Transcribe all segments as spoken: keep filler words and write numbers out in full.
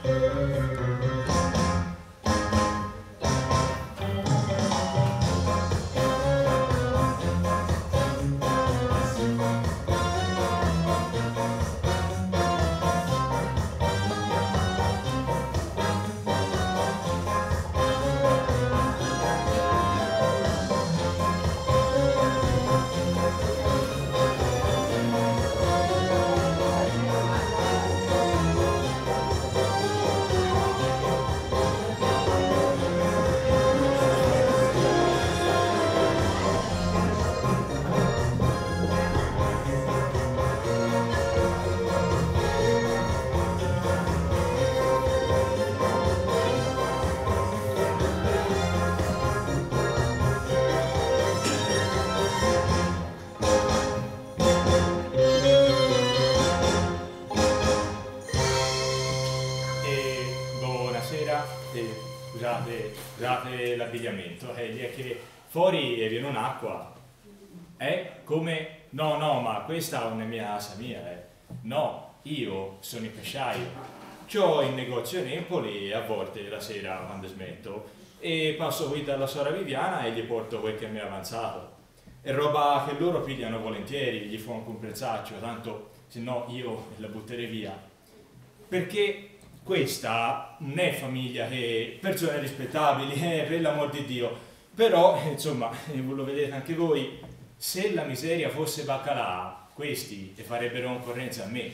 Scusate, scusate l'abbigliamento, eh, è che fuori viene un'acqua. Eh? Come? No, no, ma questa non è mia casa mia, eh. No, io sono il pesciaio. C'ho il negozio in Empoli a volte la sera quando smetto e passo qui dalla sora Viviana e gli porto quel che mi è avanzato. È roba che loro pigliano volentieri, gli fa anche un prezzaccio, tanto se no io la butterei via. Perché questa non è famiglia che persone rispettabili, eh, per l'amor di Dio. Però, insomma, lo vedete anche voi, se la miseria fosse baccalà, questi e farebbero concorrenza a me.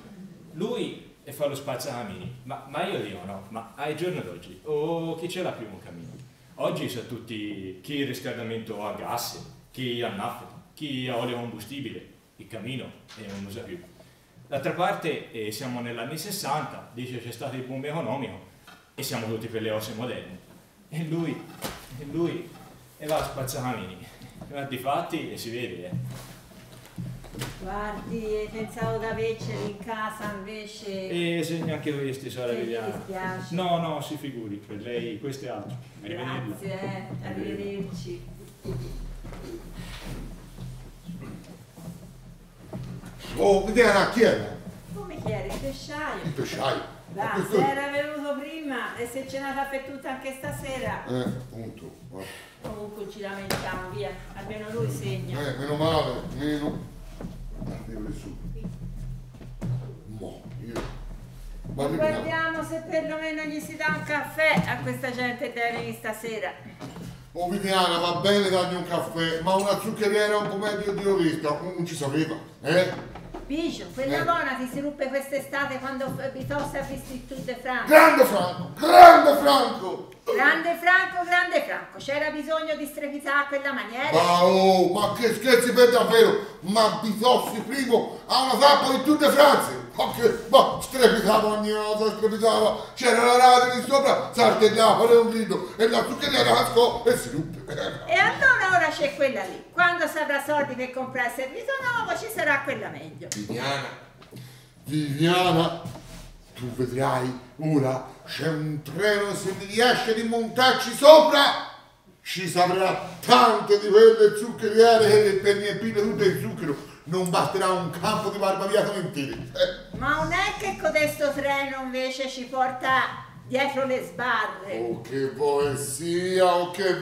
Lui e fa lo spazzacamini, ma, ma io dico no, ma ai giorni d'oggi, o oh, chi ce l'ha più un camino? Oggi sono tutti, chi il riscaldamento a gas, chi a nafta, chi a olio combustibile, il camino e non usa più. D'altra parte eh, siamo negli anni sessanta, dice c'è stato il boom economico e siamo tutti per le osse moderne. E lui, e lui, e va a spazzacamini, ma di fatti e si vede, eh. Guardi, pensavo di averceli in casa invece... E segni anche questi, Sora Viviana. Mi dispiace. No, no, si figuri, per lei questo è altro. Grazie, eh, arrivederci. Oh, Viviana, chi era? Come chi era? Il pesciaio. Il pesciaio. Va, questo... se era venuto prima e se ce n'ha da per tutta anche stasera. Eh, appunto. Guarda. Comunque ci lamentiamo, via. Almeno lui segna. Eh, meno male, meno. Arrivo su. Mo, io. Ma guardiamo se perlomeno gli si dà un caffè a questa gente che deve venire stasera. Oh Viviana, va bene dargli un caffè, ma una zuccheriera un po' meglio di ho vista, non ci sapeva, eh? Biggio, quella eh. donna ti si ruppe quest'estate quando Bitossa ha visto il Tour de France. Grande Franco, grande Franco! Grande Franco, grande Franco, c'era bisogno di strepitare a quella maniera. Ma oh, ma che scherzi per davvero! Ma Bitossi primo a una tappa di Tour de France! Ma che, ma strepitava ogni cosa, strepitava, c'era la radio di sopra, saltellava un grido e la zuccheriera cascò e si ruppe. E allora ora c'è quella lì, quando si avrà soldi per comprare il servizio nuovo ci sarà quella meglio. Viviana, Viviana, tu vedrai, ora c'è un treno, se mi riesce di montarci sopra, ci saprà tante di quelle zuccheriere che per riempire tutto il zucchero non basterà un campo di barbabiato intero. Eh. Ma non è che codesto treno invece ci porta dietro le sbarre. Oh che vuoi sia, oh che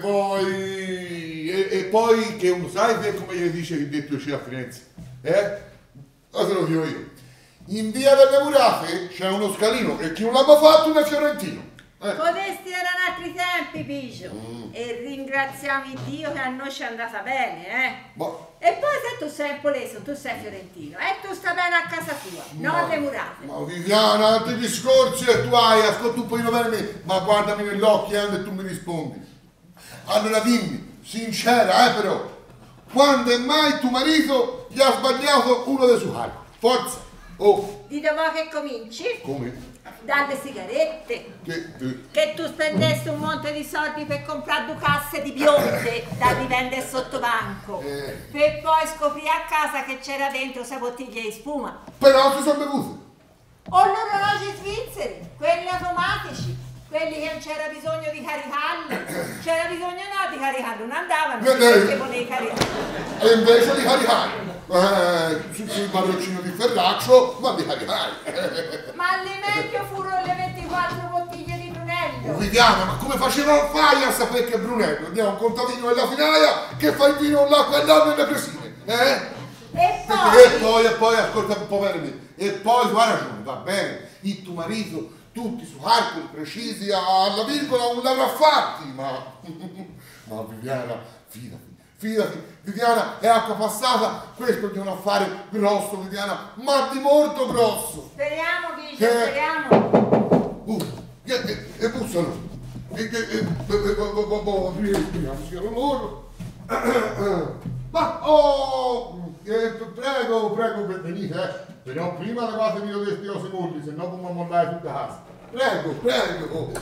vuoi. E, e poi che un sai come gli dice il detto c'è a Firenze? Eh? Lo te lo dico io. In via delle Murate c'è uno scalino e chi non l'ha fatto non è fiorentino. Eh. Codesti erano altri tempi, Biggio. Mm. E ringraziamo Dio che a noi ci è andata bene, eh? Ma... E poi se tu sei impoleso, tu sei fiorentino, e tu stai bene a casa tua, non alle murate. Ma Viviana, altri discorsi e tu hai, ascolta un pochino bene me, ma guardami negli occhi e tu mi rispondi. Allora dimmi, sincera, eh però, quando e mai tuo marito gli ha sbagliato uno dei suoi cari? Forza! Oh! Di dopo che cominci? Come? Dalle sigarette. Che, eh. che tu spendessi un monte di soldi per comprare due casse di bionde da rivendere sotto banco. Eh. Per poi scoprire a casa che c'era dentro sei bottiglie di spuma. Però si sono bevuti. O gli orologi svizzeri, quelli automatici, quelli che non c'era bisogno di caricarli. C'era bisogno no di caricarli, non andavano eh, perché volevi caricarli. E invece di caricarli. Eh, sul, sul barroncino di Ferraccio, ma di caricare. Ma le meglio furono le ventiquattro quattro bottiglie di Brunello. Oh, Viviana, ma come faceva fai a sapere che è Brunello? Andiamo a un contadino nella finaia che fa il vino l'acqua e l'acqua nelle presine, eh? E poi? E poi, e poi, ascolta un po' bene, e poi tu hai ragione, va bene, il tuo marito, tutti su calcoli precisi alla virgola non l'avrà fatti, ma, ma Viviana, fidati, fidati, Viviana è acqua passata, questo è un affare grosso, Viviana, ma di molto grosso. Speriamo, Vice, Eh. speriamo. Uh, e, e, e bussano, e, e, e, e, e, speriamo siano loro. Ma, oh, eh, prego, prego, venite, eh. Però prima levatemi da questi cose molli, se no come mollare tutta casa. Prego, prego.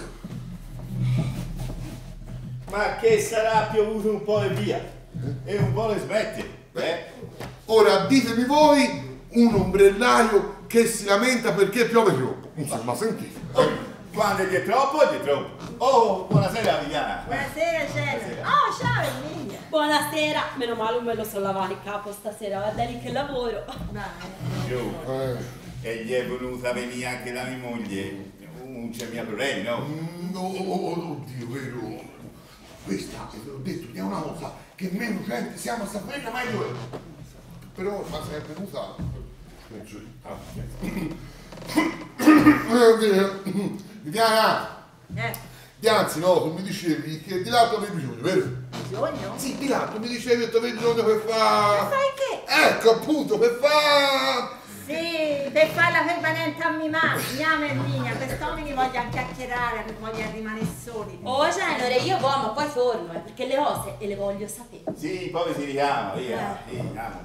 Ma che sarà piovuto un po' e via? E un po' le smette, eh? Ora ditemi voi un ombrellaio che si lamenta perché piove troppo. Insomma, sentite. Oh, quando è di troppo, è di troppo. Oh, buonasera Viviana. Buonasera, Cena. Oh, ciao, Emilia. Buonasera, meno male non me lo sono lavato il capo stasera, guarda lì che lavoro. Io, Eh, e gli è venuta a venire anche la mia moglie. Non c'è mica problemi, no? no, oddio, vero. Questa, ve l'ho detto, è una cosa che meno gente siamo a sapere, meglio è. Però, ma se è venuta... Viviana, Eh, anzi no, tu mi dicevi che di lato avevi bisogno, vero? bisogno? Sì, di lato mi dicevi che avevi bisogno per fare... Fai che? Ecco appunto, per fare... Sì, per fare la permanente a mia mamma, mia e mia, quest'uomo voglia chiacchierare, voglia rimanere soli. Oh Cenore, io vo, ma poi torno, eh, perché le cose e le voglio sapere. Sì, poi si richiama, via. Sì, andiamo.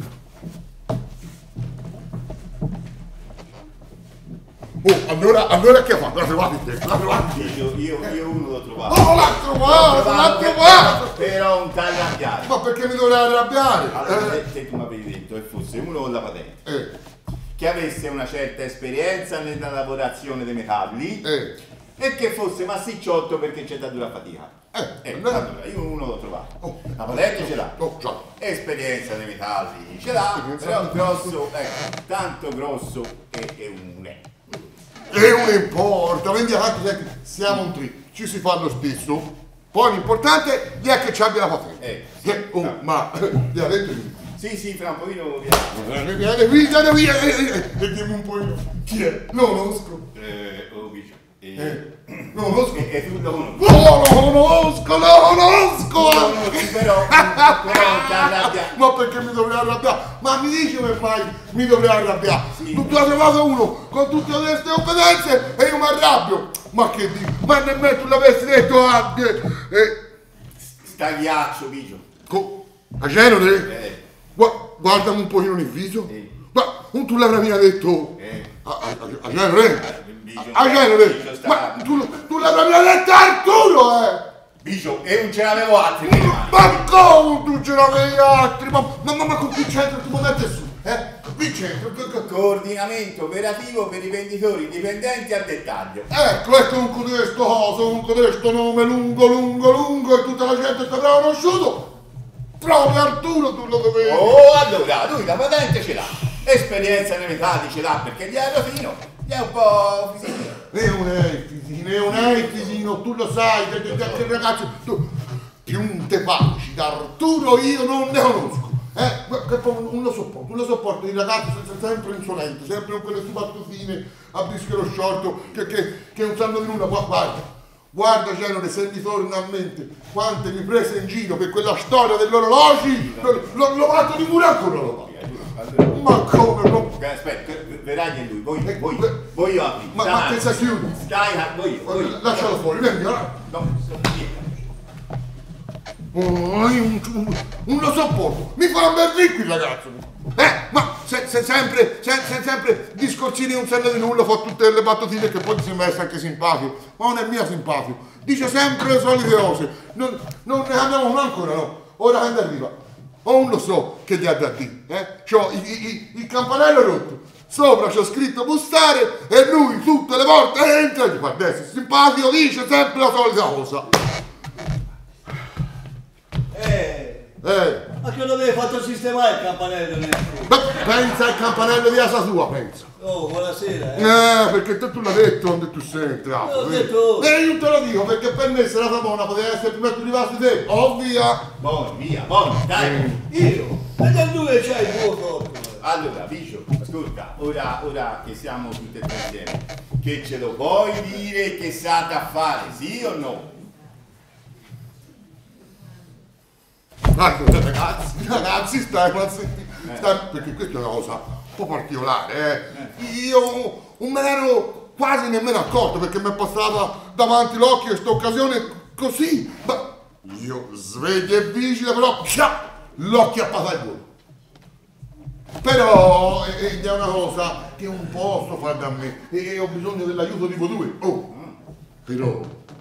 Oh, allora, allora che fa? La trovate te, la trovate te. Io, io, io uno l'ho trovato. Oh, l'ha trovato, l'ha trovato! Però un taglio arrabbiato. Ma perché mi dovrei arrabbiare? Allora, Eh, se, se tu mi avevi detto che fosse uno con la patente, eh, che avesse una certa esperienza nella lavorazione dei metalli eh, e che fosse massicciotto perché c'è da dura fatica. eh, Ecco, allora- allora, io uno l'ho trovato. Oh. La patente ce l'ha. oh, già. Esperienza nei metalli ce l'ha, però grosso, ecco, tanto grosso che è un è. E non importa, vendi avanti, senti, siamo un tri, ci si fa lo stesso. Poi l'importante è che ci abbia la patente. Eh, Eh, oh, ah. ma, gli ha detto lui. Sì, sì, fra un pochino viene. Vieni, vieni, vieni, via, e eh, eh, e dimmi un po' io. Chi è? Non lo conosco. Eh, oh, bicio. Eh, Eh, non lo conosco. e, e tu lo conosci? No, lo conosco, lo conosco! Lo conosci, però, però non ti arrabbiare. Ma perché mi dovrei arrabbiare? Ma mi dici come mai mi dovrei arrabbiare? Sì. Tu hai trovato uno con tutte queste competenze e io mi arrabbio! Ma che dici? Ma nemmeno tu l'avessi detto anche! Eh, Sta ghiaccio, bicio. co- a Genere? Eh, Gua- guardami un pochino nel viso. Sì. Ma non tu l'avrei mica detto eh. a, a, a Genere? Bicio, A Genere? bicio sta- Ma tu, tu l'avrei mica detto a Arturo, eh! Bicio, e non ce l'avevo altri nelle mani. Ma come tu ce l'avevi altri? Ma, ma, ma, ma con chi c'entra tu mi metti su? Eh? Qui c'entra? che- che- Coordinamento operativo per i venditori dipendenti al dettaglio. Ecco, ecco un codesto coso, un codesto nome lungo, lungo, lungo e tutta la gente ti avrà conosciuto. Proprio Arturo tu lo dovevi. Oh, allora, lui la patente ce l'ha. Esperienza nei metalli ce l'ha perché gli è rosino. Gli è un po' fisino. E un fisino, e un fisino, tu lo sai, che, che, che ragazzi, tu, più te facci da Arturo io non ne conosco. Eh, che poi non lo sopporto, non lo sopporto, i ragazzi sono sempre insolenti, sempre con quelle sbattutine a bischero sciolto che, che, che non sanno di nulla. Guarda, guarda Genere, se mi torna a mente quante mi prese in giro per quella storia dell'orologio, l'ho l'ho fatto di pure ancora lo Allora, ma come no? ok, aspetta, verrà di lui, voi, Eh, voi, eh, voi io apri. Ma, ma che si chiude? Sky, voi, io, voi. io. Lascialo fuori, vieni, ora. No, sono via. Oh, io un, un, non lo sopporto, mi fa un bel ricco il ragazzo. Eh, ma se, se sempre, se, se sempre discorsini non sanno di nulla, fa tutte le battutine che poi ti sembra essere anche simpatico, ma non è mia simpatico, dice sempre le solite cose, non, non ne abbiamo mai ancora, no, ora quando arriva, o non lo so che gli ha da dire, eh, c'ho il, il, il campanello rotto, sopra c'ho scritto bussare e lui tutte le volte entra e gli fa adesso simpatico, dice sempre la solita cosa. Eh, Eh, Ma che non avevi fatto sistemare il campanello? Ma pensa al campanello di casa tua, pensa. Oh, buonasera, eh. Eh, perché te tu l'hai detto onde tu sei entrato. L'ho detto. E io te lo dico, perché per me se la Savona poteva essere prima che tu arrivassi te. Ovvia. Buoni, via, buoni, dai. Io? E da due c'hai il tuo corpo. Allora, Biggio, ascolta, ora, ora che siamo tutti e tre insieme, che ce lo puoi dire che sate a fare, sì o no? Allora ragazzi, ragazzi, stai, stai, perché questa è una cosa un po' particolare, eh. Io non me ne ero quasi nemmeno accorto perché mi è passata davanti l'occhio questa occasione così. Ma io sveglio e vigile, però l'occhio a passare il volo. Però è, è una cosa che non posso fare da me e ho bisogno dell'aiuto di voi due. Oh, però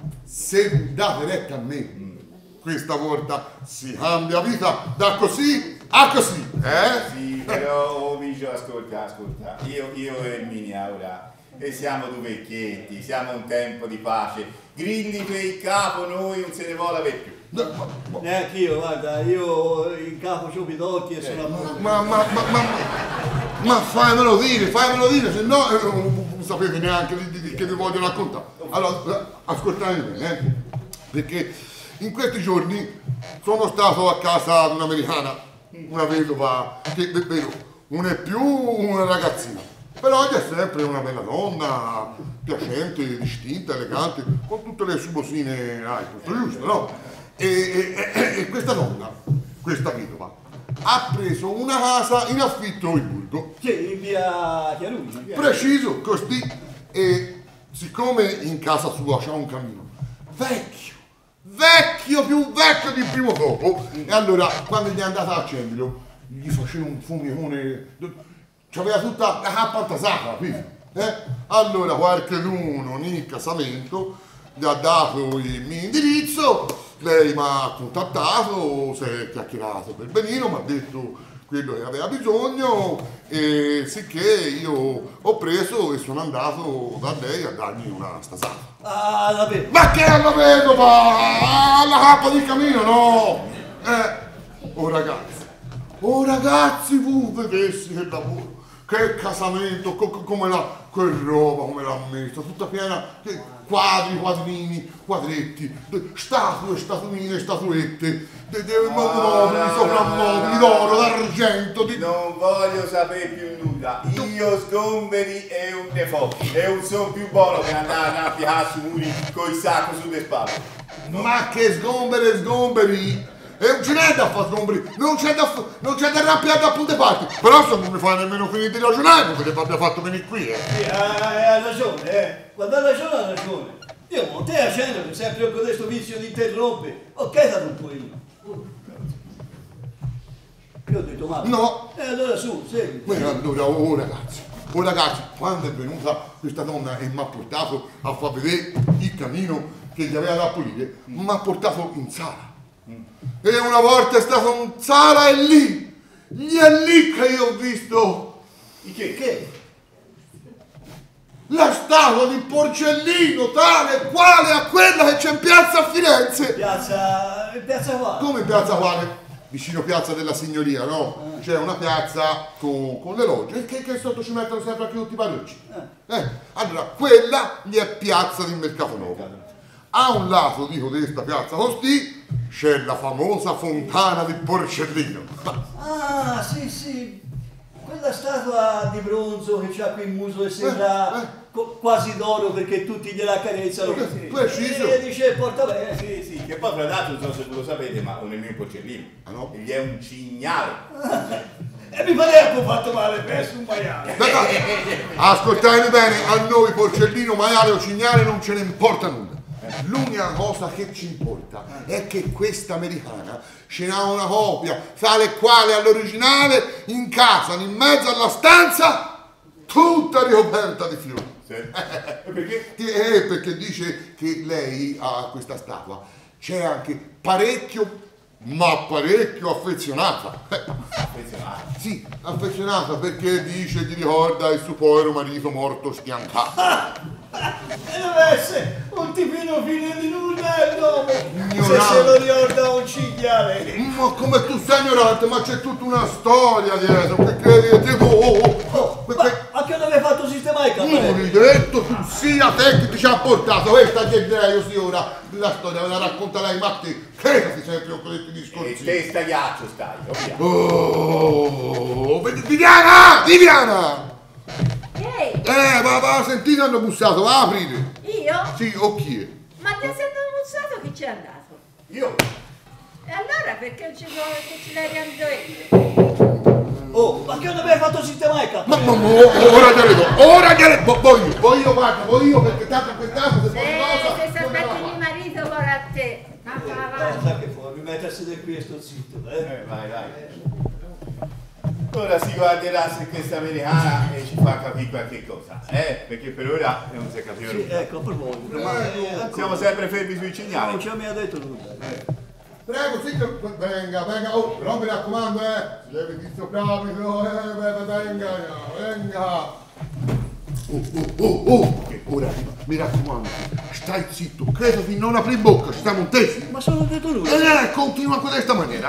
se date retta a me, questa volta si cambia vita da così a così, eh? Sì, però, oh, Biggio, ascolta, ascolta, io, io e Erminia ora, e siamo due vecchietti, siamo un tempo di pace, grilli per il capo noi non se ne vuole avere più. Neanche io, guarda, io in capo c'ho i occhi e sono a posto. Ma, ma, ma, ma, ma fammelo dire, fammelo dire, se no eh, non sapete neanche di, di, di, che vi voglio raccontare. Allora, ascoltate bene, eh? Perché in questi giorni sono stato a casa di un'americana, una vedova, che vedo, non è più una ragazzina, però è sempre una bella donna, piacente, distinta, elegante, con tutte le subosine, ah, è tutto giusto, no? E, e, e, e questa donna, questa vedova, ha preso una casa in affitto in Burgo. Sì, in via Chiaruggi. Preciso, così, e siccome in casa sua c'è un camino vecchio, vecchio, più vecchio di primo copo, e allora quando gli è andata a accenderlo, gli faceva un fumicone, c'aveva tutta la cappa altasata, capito? Eh? Allora qualcheduno nel casamento gli ha dato il mio indirizzo, lei mi ha contattato, si è chiacchierato per benino, mi ha detto quello che aveva bisogno e sicché io ho preso e sono andato da lei a dargli una stasata. Ah, la vedo. Ma che la vedova? Alla cappa di camino, no? Eh, oh ragazzi, oh ragazzi, voi vedessi che lavoro, che casamento, co- co- come la, che roba, come l'ha messa, tutta piena di quadri, quadrini, quadretti, de- statue, statuine, statuette, de- de- mobili, soprammobili, d'oro, d'argento, di... Non voglio sapere più nulla, io Sgomberi è un default, e non sono più buono per andare a pigliare su muri con il sacco sulle spalle. Ma che sgombere, sgomberi! E non ce n'è da fare sgomberi, non c'è da, non c'è da arrabbiare da tutte parti, però se non mi fai nemmeno finire di ragionare, non vi abbia fatto venire qui, eh! Sì, ha ragione, eh. Quando ha ragione, ha ragione. Io non te accendo, sempre con questo vizio di interrompe. Ok, da un po' io. Io ho detto male. No! E allora su, segui. Beh, allora, oh ragazzi, oh ragazzi, quando è venuta questa donna e mi ha portato a far vedere il camino che gli aveva da pulire, mi ha portato in sala. E una volta è stato in sala e lì, lì è lì che io ho visto Che? Che? la statua di Porcellino tale quale a quella che c'è in piazza a Firenze. Piazza... piazza qua. Come piazza quale? Vicino piazza della Signoria, no? C'è una piazza con, con le logge che, che sotto ci mettono sempre anche tutti i parrocci. Eh, allora, quella gli è piazza di Mercato Nuovo. A un lato, dico, di questa piazza così, c'è la famosa fontana di Porcellino. Ah, sì, sì. Quella statua di bronzo che c'ha qui in muso e sembra Eh, eh. co- quasi d'oro perché tutti gliela accarezzano. Eh, preciso. E dice porta bene. Sì, sì, che poi fra l'altro non so se voi lo sapete, ma non è mio Porcellino. Ah, no? Gli è un cignale. E mi pare che ho fatto male presso un maiale. Ascoltate bene, a noi Porcellino, maiale o cignale non ce ne importa nulla. L'unica cosa che ci importa è che questa americana ce n'ha una copia, tale quale all'originale, in casa, in mezzo alla stanza, tutta ricoperta di fiori. Sì. Perché? Eh, perché dice che lei ha questa statua, c'è anche parecchio, ma parecchio affezionata. Affezionato. Sì, affezionata perché dice gli ricorda il suo povero marito morto schiantato. E deve essere un tipino fine di nulla. il nome? Se Ignorante. se lo ricorda un cinghiale. Ma come tu sei ignorante, ma c'è tutta una storia dietro, che credi tipo... Oh, oh, Oh, que- ma que- a che non hai fatto sistemare il Non campanello? hai detto tu sia te che ti ci ha portato questa che direi io signora, la storia me la racconta lei, ma te, che ti sei più con questi E discorsi? te sta ghiaccio stai, ovvia. Oh, vedi- Viviana! Viviana! Ehi, Eh, ma va, sentite, hanno bussato, va, aprite. io? Sì, o chi è? Ma ti sei bussato chi c'è andato? Io? E allora perché ci, sono, che ce l'hai riandato io? Oh, ma che non avevi fatto sistemare il Ma, campanello? ma, ma, ora gliele do, ora gliele do, poi io, poi io, guarda, poi io, perché tanto in quest'anno se Se, fai cosa... se non me la sapete fa. di marito ora a te. Ma va avanti. Guarda che fuori, mettersi da qui e sto zitto, eh? Eh, vai, vai. Ora si guarderà se questa americana e ci fa capire qualche cosa, eh? Perché per ora non si capiva Sì, nulla. ecco, per voi. Ma, eh, Siamo sempre fermi sui non segnali. ci ha mai detto nulla. Prego, sì, che- venga, venga, oh, però mi raccomando, eh, si levi di sto capito, eh, venga, venga, venga. Oh, oh, oh, oh, che ora arriva, mi raccomando, stai zitto, credo di non aprire bocca, ci stiamo intesi. Ma sono detto lui. Eh, continua con questa maniera.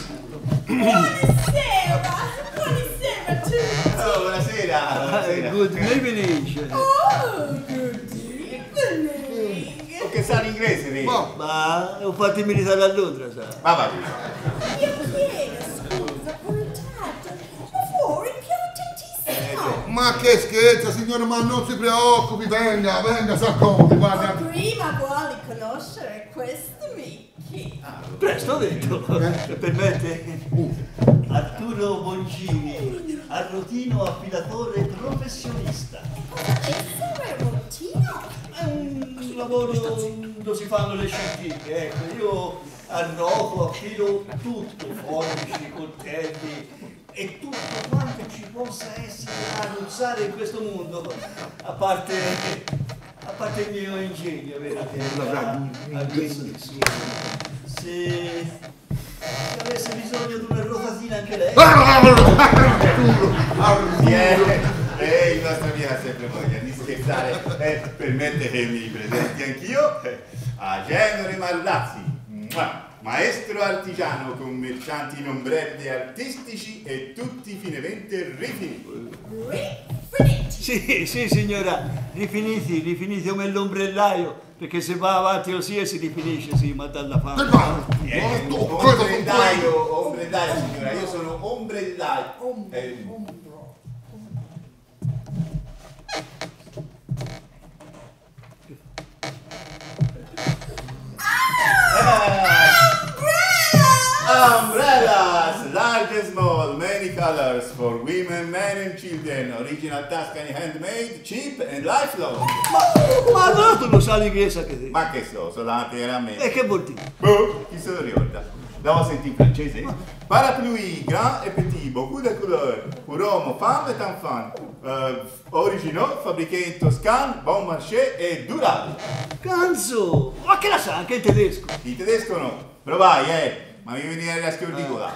Buonasera! Buonasera a tutti! Oh, buonasera. Ah, buonasera. good evening. Oh, good evening! O che sa l'inglese, lei? Ma, Ma ho fatto il militare a Londra, sa. Ma va. Io chiedo scusa per il tatto, ma fuori più tantissimo! ma che scherza, signore, ma non si preoccupi, venga, venga, s'accomodi, Ma guarda. prima vuole conoscere questo Mickey. Presto ho detto. Eh? Se permette. Arturo Bongini, arrotino affilatore professionista. Essere routino? È un lavoro dove si fanno le scientifiche, ecco, io arroto, affilo tutto, forbici, coltelli e tutto quanto ci possa essere da usare in questo mondo, a parte, a parte il mio ingegno, vero? Che a- a questo sì. Se, se avesse bisogno di una rotatina anche lei. Sì, eh, eh, il nostro amico ha sempre voglia di scherzare. Eh, permette che mi presenti anch'io eh, a Genore Mallazzi, mua, maestro artigiano, commercianti in ombrelli artistici e tutti finemente rifiniti. Rifiniti! Sì, sì signora, rifiniti, rifiniti come l'ombrellaio, perché se va avanti così si rifinisce, sì, ma dalla fame. Eh, Oh, cosa ombrellaio, ombrellaio signora, io sono ombrellaio. Ombro, Eh, ombro. Umbrellas, large and small, many colors for women, men and children, original Tuscany handmade, cheap and lifelong. Ma, ma allora tu lo sai l'inglese anche te? Ma che so, sono davanti a me. E che vuol dire? Boh, chi se lo ricorda? Andiamo a sentire in francese. Parapluie, grand et petit, beaucoup de couleurs, pour hommes, femmes et enfants. Euh, originaux, fabriqués in Toscane, bon marché e durabile. Canzo! Ma che la sa anche in tedesco? Il tedesco no, provai, eh, ma mi viene la scordicola.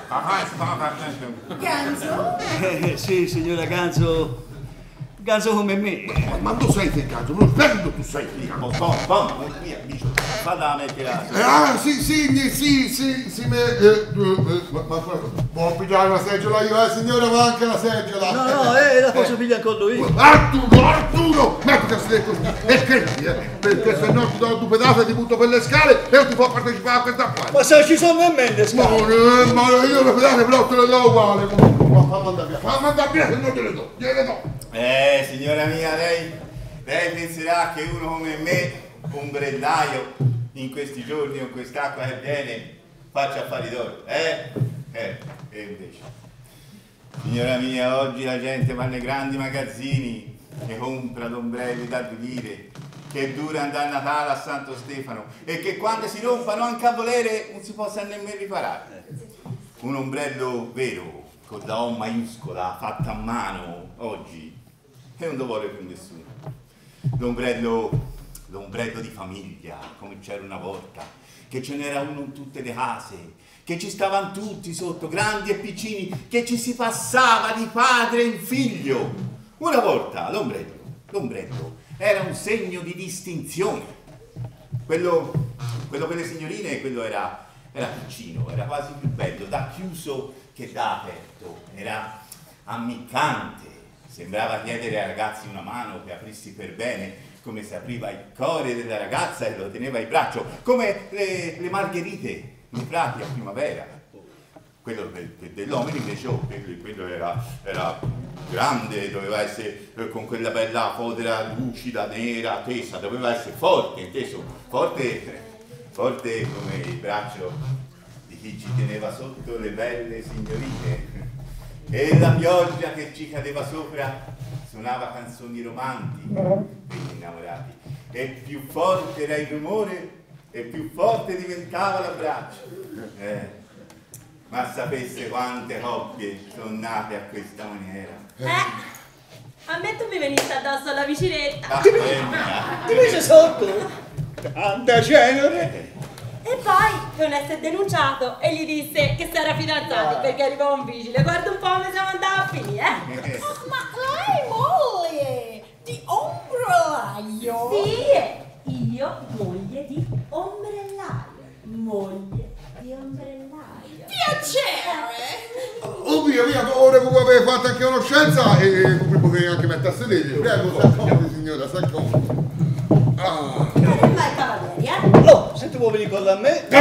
Ganzo? Eh, sì, signora Ganzo. Ganzo come me. Ma tu sei peccato, non prendo tu sei peccato. Bom, bom, bom, via, bicio, vada a mettere la... Ah, sì, sì, sì, sì, sì, me, eh, eh, ma, ma può pigliare la seggiola io, eh, signora, ma anche la seggiola. No, no, eh, la posso pigliare con lui. Arturo, Arturo, mettiti a sedere così, e credi, eh, perché se no ti do due pedate e ti butto per le scale e non ti può partecipare a questa qua. Ma se ci sono nemmeno le Ma, scale. eh, ma io le pedate però te le do uguale, ma fammi andare via, fammi andare via se non te le do, gliele do. Eh, signora mia, lei, lei penserà che uno come me, ombrellaio, in questi giorni con quest'acqua che viene, faccia affari d'oro, eh? Eh, e invece. Signora mia, oggi la gente va nei grandi magazzini e compra l'ombrelli da due lire, che dura andare a Natale a Santo Stefano e che quando si rompano anche a volere non si possa nemmeno riparare. Un ombrello vero, con la O maiuscola, fatta a mano, oggi, e non lo vuole più nessuno. L'ombrello, l'ombrello di famiglia, come c'era una volta, che ce n'era uno in tutte le case, che ci stavano tutti sotto, grandi e piccini, che ci si passava di padre in figlio. Una volta l'ombrello, l'ombrello era un segno di distinzione. quello, quello con le signorine, quello era, era piccino, era quasi più bello, da chiuso che da aperto, era ammiccante, sembrava chiedere ai ragazzi una mano che aprissi per bene, come si apriva il cuore della ragazza e lo teneva in braccio, come le, le margherite nei prati a primavera. Quello dell'uomo invece, oh, quello era, era grande, doveva essere con quella bella fodera lucida, nera, tesa, doveva essere forte, inteso, forte, forte come il braccio di chi ci teneva sotto le belle signorine. E la pioggia che ci cadeva sopra suonava canzoni romantiche per gli innamorati. E più forte era il rumore e più forte diventava l'abbraccio. Eh. Ma sapesse quante coppie sono nate a questa maniera. Eh, a me tu mi veniste addosso alla vicinetta. Ah, Ti eh, mise sotto? Tanta cenere! E poi non essere denunciato e gli disse che si era fidanzati perché arrivò un vigile. Guarda un po' come siamo andati a finire, eh? eh. Oh, ma lei moglie di ombrellaio? Sì, io moglie di ombrellaio. Moglie di ombrellaio. Piacere! Oh via via, ora che voi avete fatto anche conoscenza e vi potete anche mettere a sedere. Prego, s'accomodi signora, s'accomodi. Ah. Non è mai cavalieri, eh? Oh, se tu vuoi venire con da me...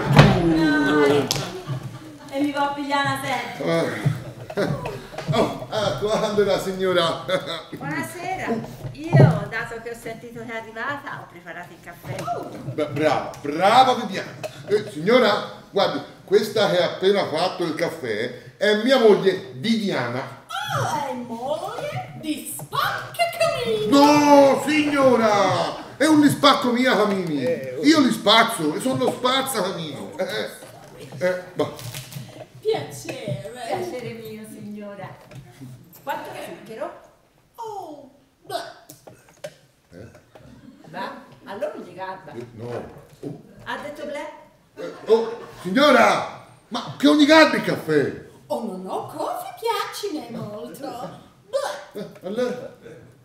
No. E mi va a pigliare una setta. Oh, ecco, allora signora. Buonasera, io dato che ho sentito che è arrivata ho preparato il caffè. Beh, brava, brava Viviana. Eh, signora, guardi, questa che ha appena fatto il caffè è mia moglie Viviana. Ah, è moglie di Spaccacamini! No, signora! È un lispacco mia Camini. Io li spazzo e sono lo spazzacamino. Eh, eh, bah. Piacere! Piacere mio, signora. Quanto zucchero? Oh, beh, Eh? Va? Allora non gli garba. Eh, no. Oh, Ha detto ble? eh, oh, signora! Ma che ogni garbi il caffè? oh, non ho cose piacine molto. Beh, Eh, allora?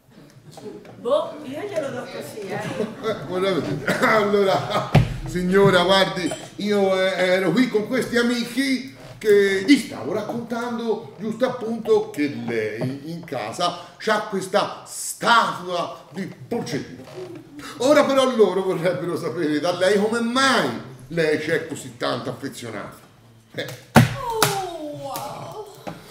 Boh, io glielo do così, eh. Eh, volevo dire. Allora, signora, guardi, io eh, ero qui con questi amici che gli stavo raccontando giusto appunto che lei in casa c'ha questa statua di porcellino. Ora però loro vorrebbero sapere da lei come mai lei c'è così tanto affezionata. Eh. oh, wow.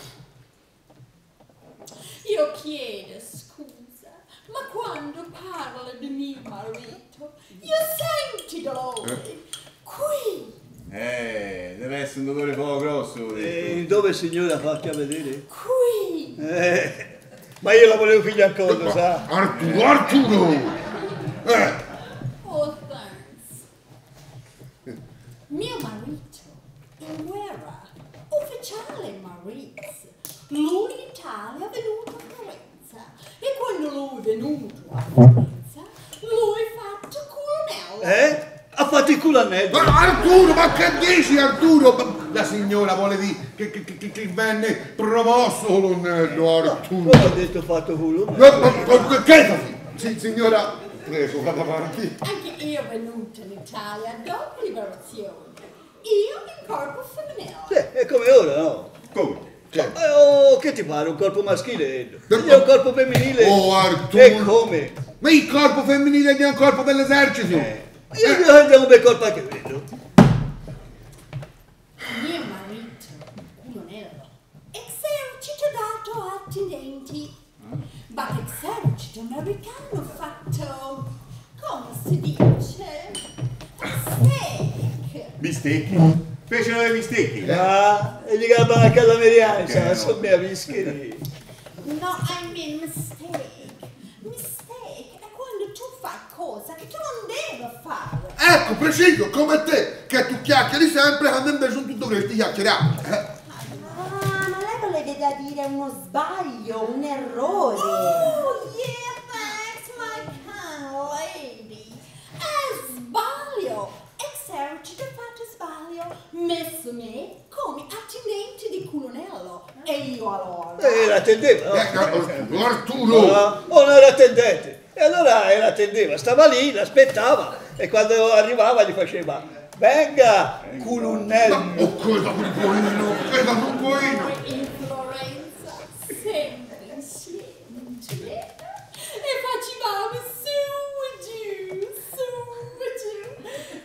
Io chiedo scusa, ma quando parlo di mio marito, io sento dolore. Qui, Eh, deve essere un dolore poco grosso. ho detto. E dove signora fatti a vedere? qui. Eh, ma io la volevo figlia ancora, Ma- sa? Arturo, Arturo! Eh, Oh, thanks. Mio marito in guerra, ufficiale Mauriz. Lui in Italia è venuto a Florenza. E quando lui è venuto a Florenza, lui ha fatto colonnello. Eh? Ha fatto il culo a netto. ma Arturo, ma che dici Arturo? Ma la signora vuole dire che, che, che, che venne promosso colonnello Arturo. Come ho detto fatto culo? No, ma, ma che fai? Sì, signora, prego, vada avanti. Anche io venuto in Italia dopo liberazione. Io in corpo femminile. Eh, è come ora, no? Come? Cioè, eh, oh, che ti pare? Un corpo maschile? Io ho un corpo femminile. Oh, Arturo. E come? Ma il corpo femminile è un corpo dell'esercito. Eh, io io andiamo un bel corpo anche quello. Mio marito, colonnello, esercito dato attendenti. Ma l'esercito americano fatto, come si dice, steak. Bistecchi? Fecero dei bistecchi? Ah, e gli garbano anche all'ameriana, Che sa, no. sono mia vischeri. No, I mean mistake. Mistake è quando tu fai cosa che tu non devi fare. Ecco, preciso, come te, che tu chiacchieri sempre quando invece tu dovresti chiacchierare. Eh. Ah, ma lei voleva da dire uno sbaglio, un errore. Oh, yeah, thanks, my kind lady. È sbaglio. Esercito fatto sbaglio. Messo me come attendente di colonnello. E io allora. E la attendeva, no? Eh, Arturo, Ah, oh, non era attendente. E allora la attendeva, stava lì, l'aspettava. e quando arrivava gli faceva venga, culunello. Oh, cosa un pochino, cosa un pochino. Noi in Florenza, sempre insieme, e facevamo su e giù, su e giù,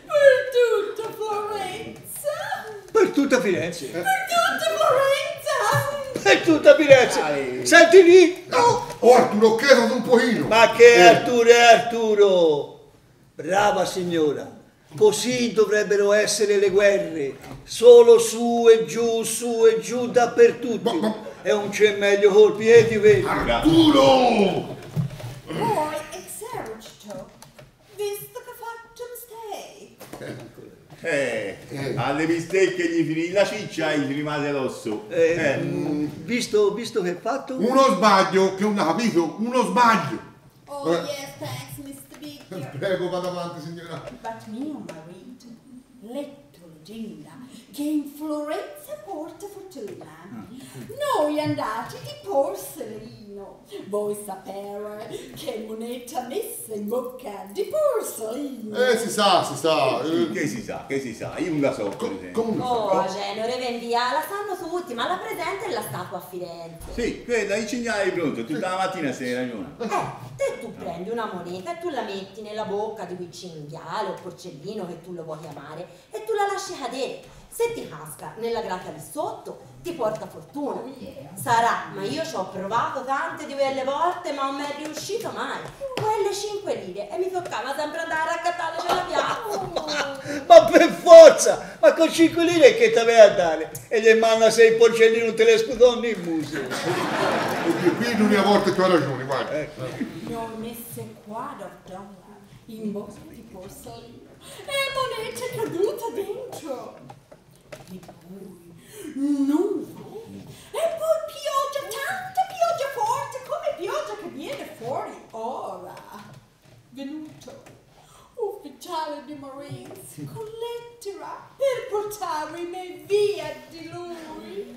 per tutta Florenza. Per tutta Firenze. Per tutta Florenza. Per tutta Firenze. Senti lì. No. Oh Arturo, cosa un pochino. Ma che Eh. Arturo è Arturo? Brava signora. Così dovrebbero essere le guerre. Solo su e giù, su e giù dappertutto. Ma- ma- E non c'è meglio col piedi, vedi? Arturo! Poi esercito, visto che faccio mistake. Eh, Eh. alle bistecche gli finì la ciccia e gli rimase l'osso. Eh, Eh. mm, visto, visto che hai fatto? Uno sbaglio, che non ha capito, uno sbaglio. Oh Eh. yes, thanks, mister Bicchio. Prego, vada avanti, signora. But mio marito, letto leggenda, che in Florenza porta fortuna. Noi andati di porcellino. Vuoi sapere che moneta messa in bocca di porcellino? Eh, si sa, si sa. eh, Che si sa, che si sa, io non la so per co- esempio. come Oh, Genore, vendia, la sanno tutti, ma la presente è la statua a Firenze. Sì, quella il cignale pronto, tutta la mattina se ragiona. Eh, te tu prendi una moneta e tu la metti nella bocca di quel cinghiale o porcellino che tu lo vuoi chiamare e tu la lasci cadere. Se ti casca nella grata lì sotto, ti porta fortuna. Sarà, ma io ci ho provato tante di quelle volte, ma non mi è riuscito mai. Quelle cinque lire e mi toccava sempre andare a raccattare per la piazza. Ma per forza! Ma con cinque lire che te vai a dare? E gli manna se il porcellino te le sputoni in muso. Oddio, qui l'unica volta tu hai ragione, guarda. Noi messe qua dollari in bocca di porcellino e monete cadute dentro. E poi nuvole. E poi pioggia, tanta pioggia forte come pioggia che viene fuori ora. Venuto ufficiale di Marines con lettera per portarmi via di lui.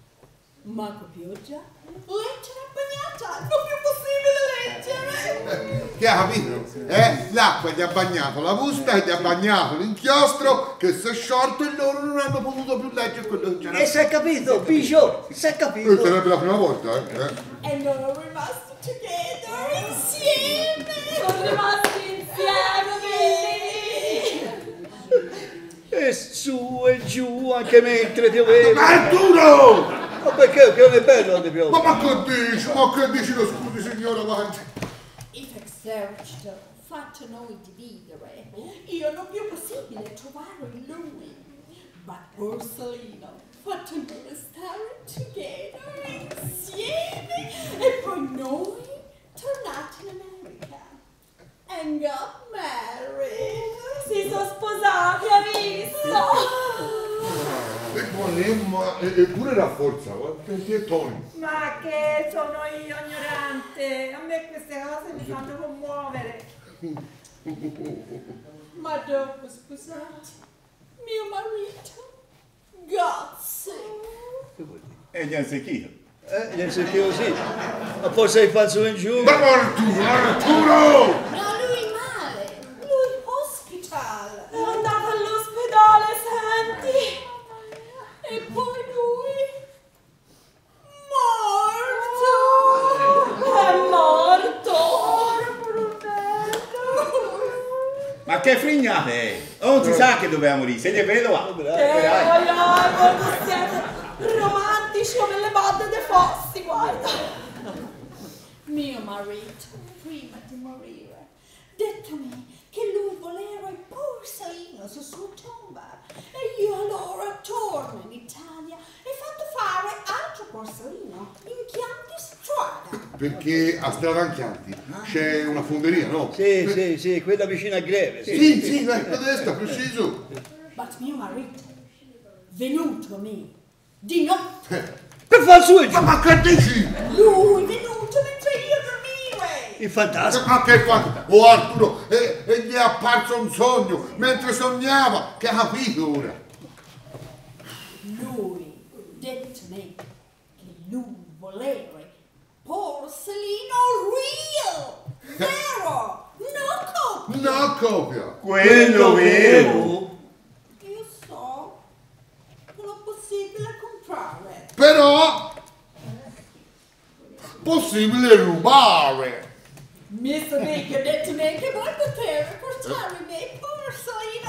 Ma con pioggia, lettera bagnata, non più possibile leggere. Che ha capito? Eh? L'acqua gli ha bagnato la busta, gli ha bagnato l'inchiostro, che si è sciolto e loro non hanno potuto più leggere quello che c'era. E si è capito, Biggio? Si è Eh, capito? sarebbe la prima volta, eh? eh. E loro rimasti together insieme. Sono rimasti insieme, bellini. E su e giù anche mentre pioveva. Arturo! Ma perché? Che non è bello quando piove? Ma, ma che dici? Ma che dici? Lo scusi, signora, avanti. Il esercito fatto noi dividere, io non più possibile trovare lui. Ma porcellino fatto noi restare together insieme e poi noi tornati in America. And got married. Si sono sposati, hai visto? E ma eppure rafforza, senti e Tony. Ma che sono io ignorante, a me queste cose mi fanno commuovere. Ma dopo sposati, mio marito, Gozzi. E gli hanno secchito. Eh, gli sentivo così. Ma poi sei falso in giù. Ma Arturo, Arturo! No, lui male, lui hospital. È andata all'ospedale, senti. E poi lui morto. È morto. Ma che frignate è? Non si sa che doveva morire, se gli vedo va. Eh, ai, ai, quando siete romantici come le bande dei fossi, guarda. Mio marito, prima di morire, dettomi che lui voleva il porcellino su sua tomba. E io allora torno in Italia e fatto fare altro porcellino in Chianti strada. Perché a Stradanchianti c'è una fonderia, no? Sì, sì, sì, quella vicino a Greve. Sì. Sì, sì, dai, a destra, preciso. Ma mio marito, venuto a me, di notte, Per far su e giù. Ma, ma che dici? lui venuto mentre io dormivo. Il fantasma. Ma che fa? Oh Arturo, e, e gli è apparso un sogno mentre sognava, che ha capito ora? Lui detto a me che lui voleva porcellino real, vero, no copia. Una copia. Quello vero. Io so, non è possibile comprare. Però possibile rubare. mister Nick ha detto me che vuoi poter portarmi forse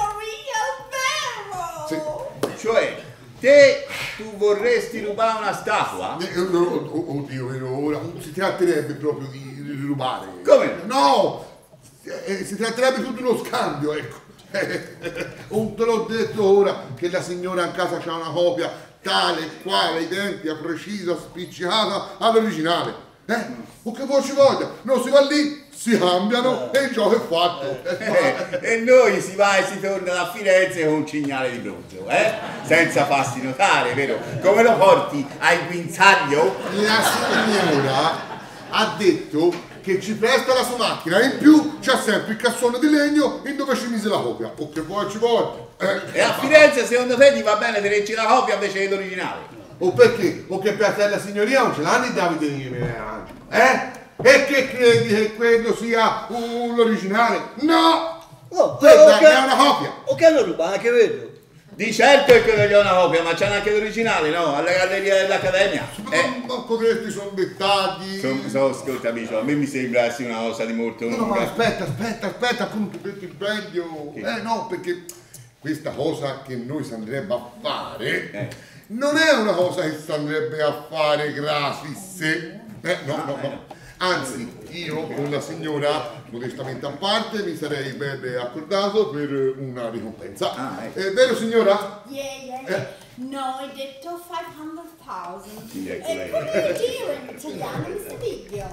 in Rio vero. Cioè, te tu vorresti rubare una statua? Eh, oh, oh, Oddio, vero, ora non si tratterebbe proprio di di rubare. Come? No! Eh, si tratterebbe più di uno scambio, ecco. Non te l'ho detto ora che la signora in casa c'ha una copia tale, quale, identica, precisa, spiccicata all'originale. Eh? O che poi ci voglia, non si va lì, si cambiano e il gioco è fatto. Eh, e noi si va e si torna da Firenze con un cignale di bronzo, eh? Senza farsi notare, vero? Come lo porti al guinzaglio? La signora ha detto che ci presta la sua macchina e in più c'ha sempre il cassone di legno in dove ci mise la copia. O che poi ci voglia. Eh. E a Firenze secondo te ti va bene tenerci la copia invece dell'originale? O perché? O che per te la signoria non ce l'hanno i Davide di Michelangelo? Eh? E che credi che quello sia un l'originale? No! Oh, Questa che- è una copia! O che hanno rubato, anche vedo. Di certo è che voglio una copia, ma c'hanno anche l'originale, no? Alla galleria dell'Accademia. Eh, Ma questi sono dettagli. so, so, ascolta amico, a me mi sembra essere una cosa di molto No, no, ma lunga. aspetta, aspetta, aspetta, appunto, detto il meglio. Sì. Eh no, perché questa cosa che noi si andrebbe a fare Eh. non è una cosa che si andrebbe a fare gratis. Eh, no, no, no. Anzi, io con la signora, modestamente a parte, mi sarei bene accordato per una ricompensa. Ah, ecco. È vero signora? Yeah, yeah, Eh. yeah. No, hai detto cinquecentomila. Sì, ecco E lei. come dire in italiano, mister Biglio?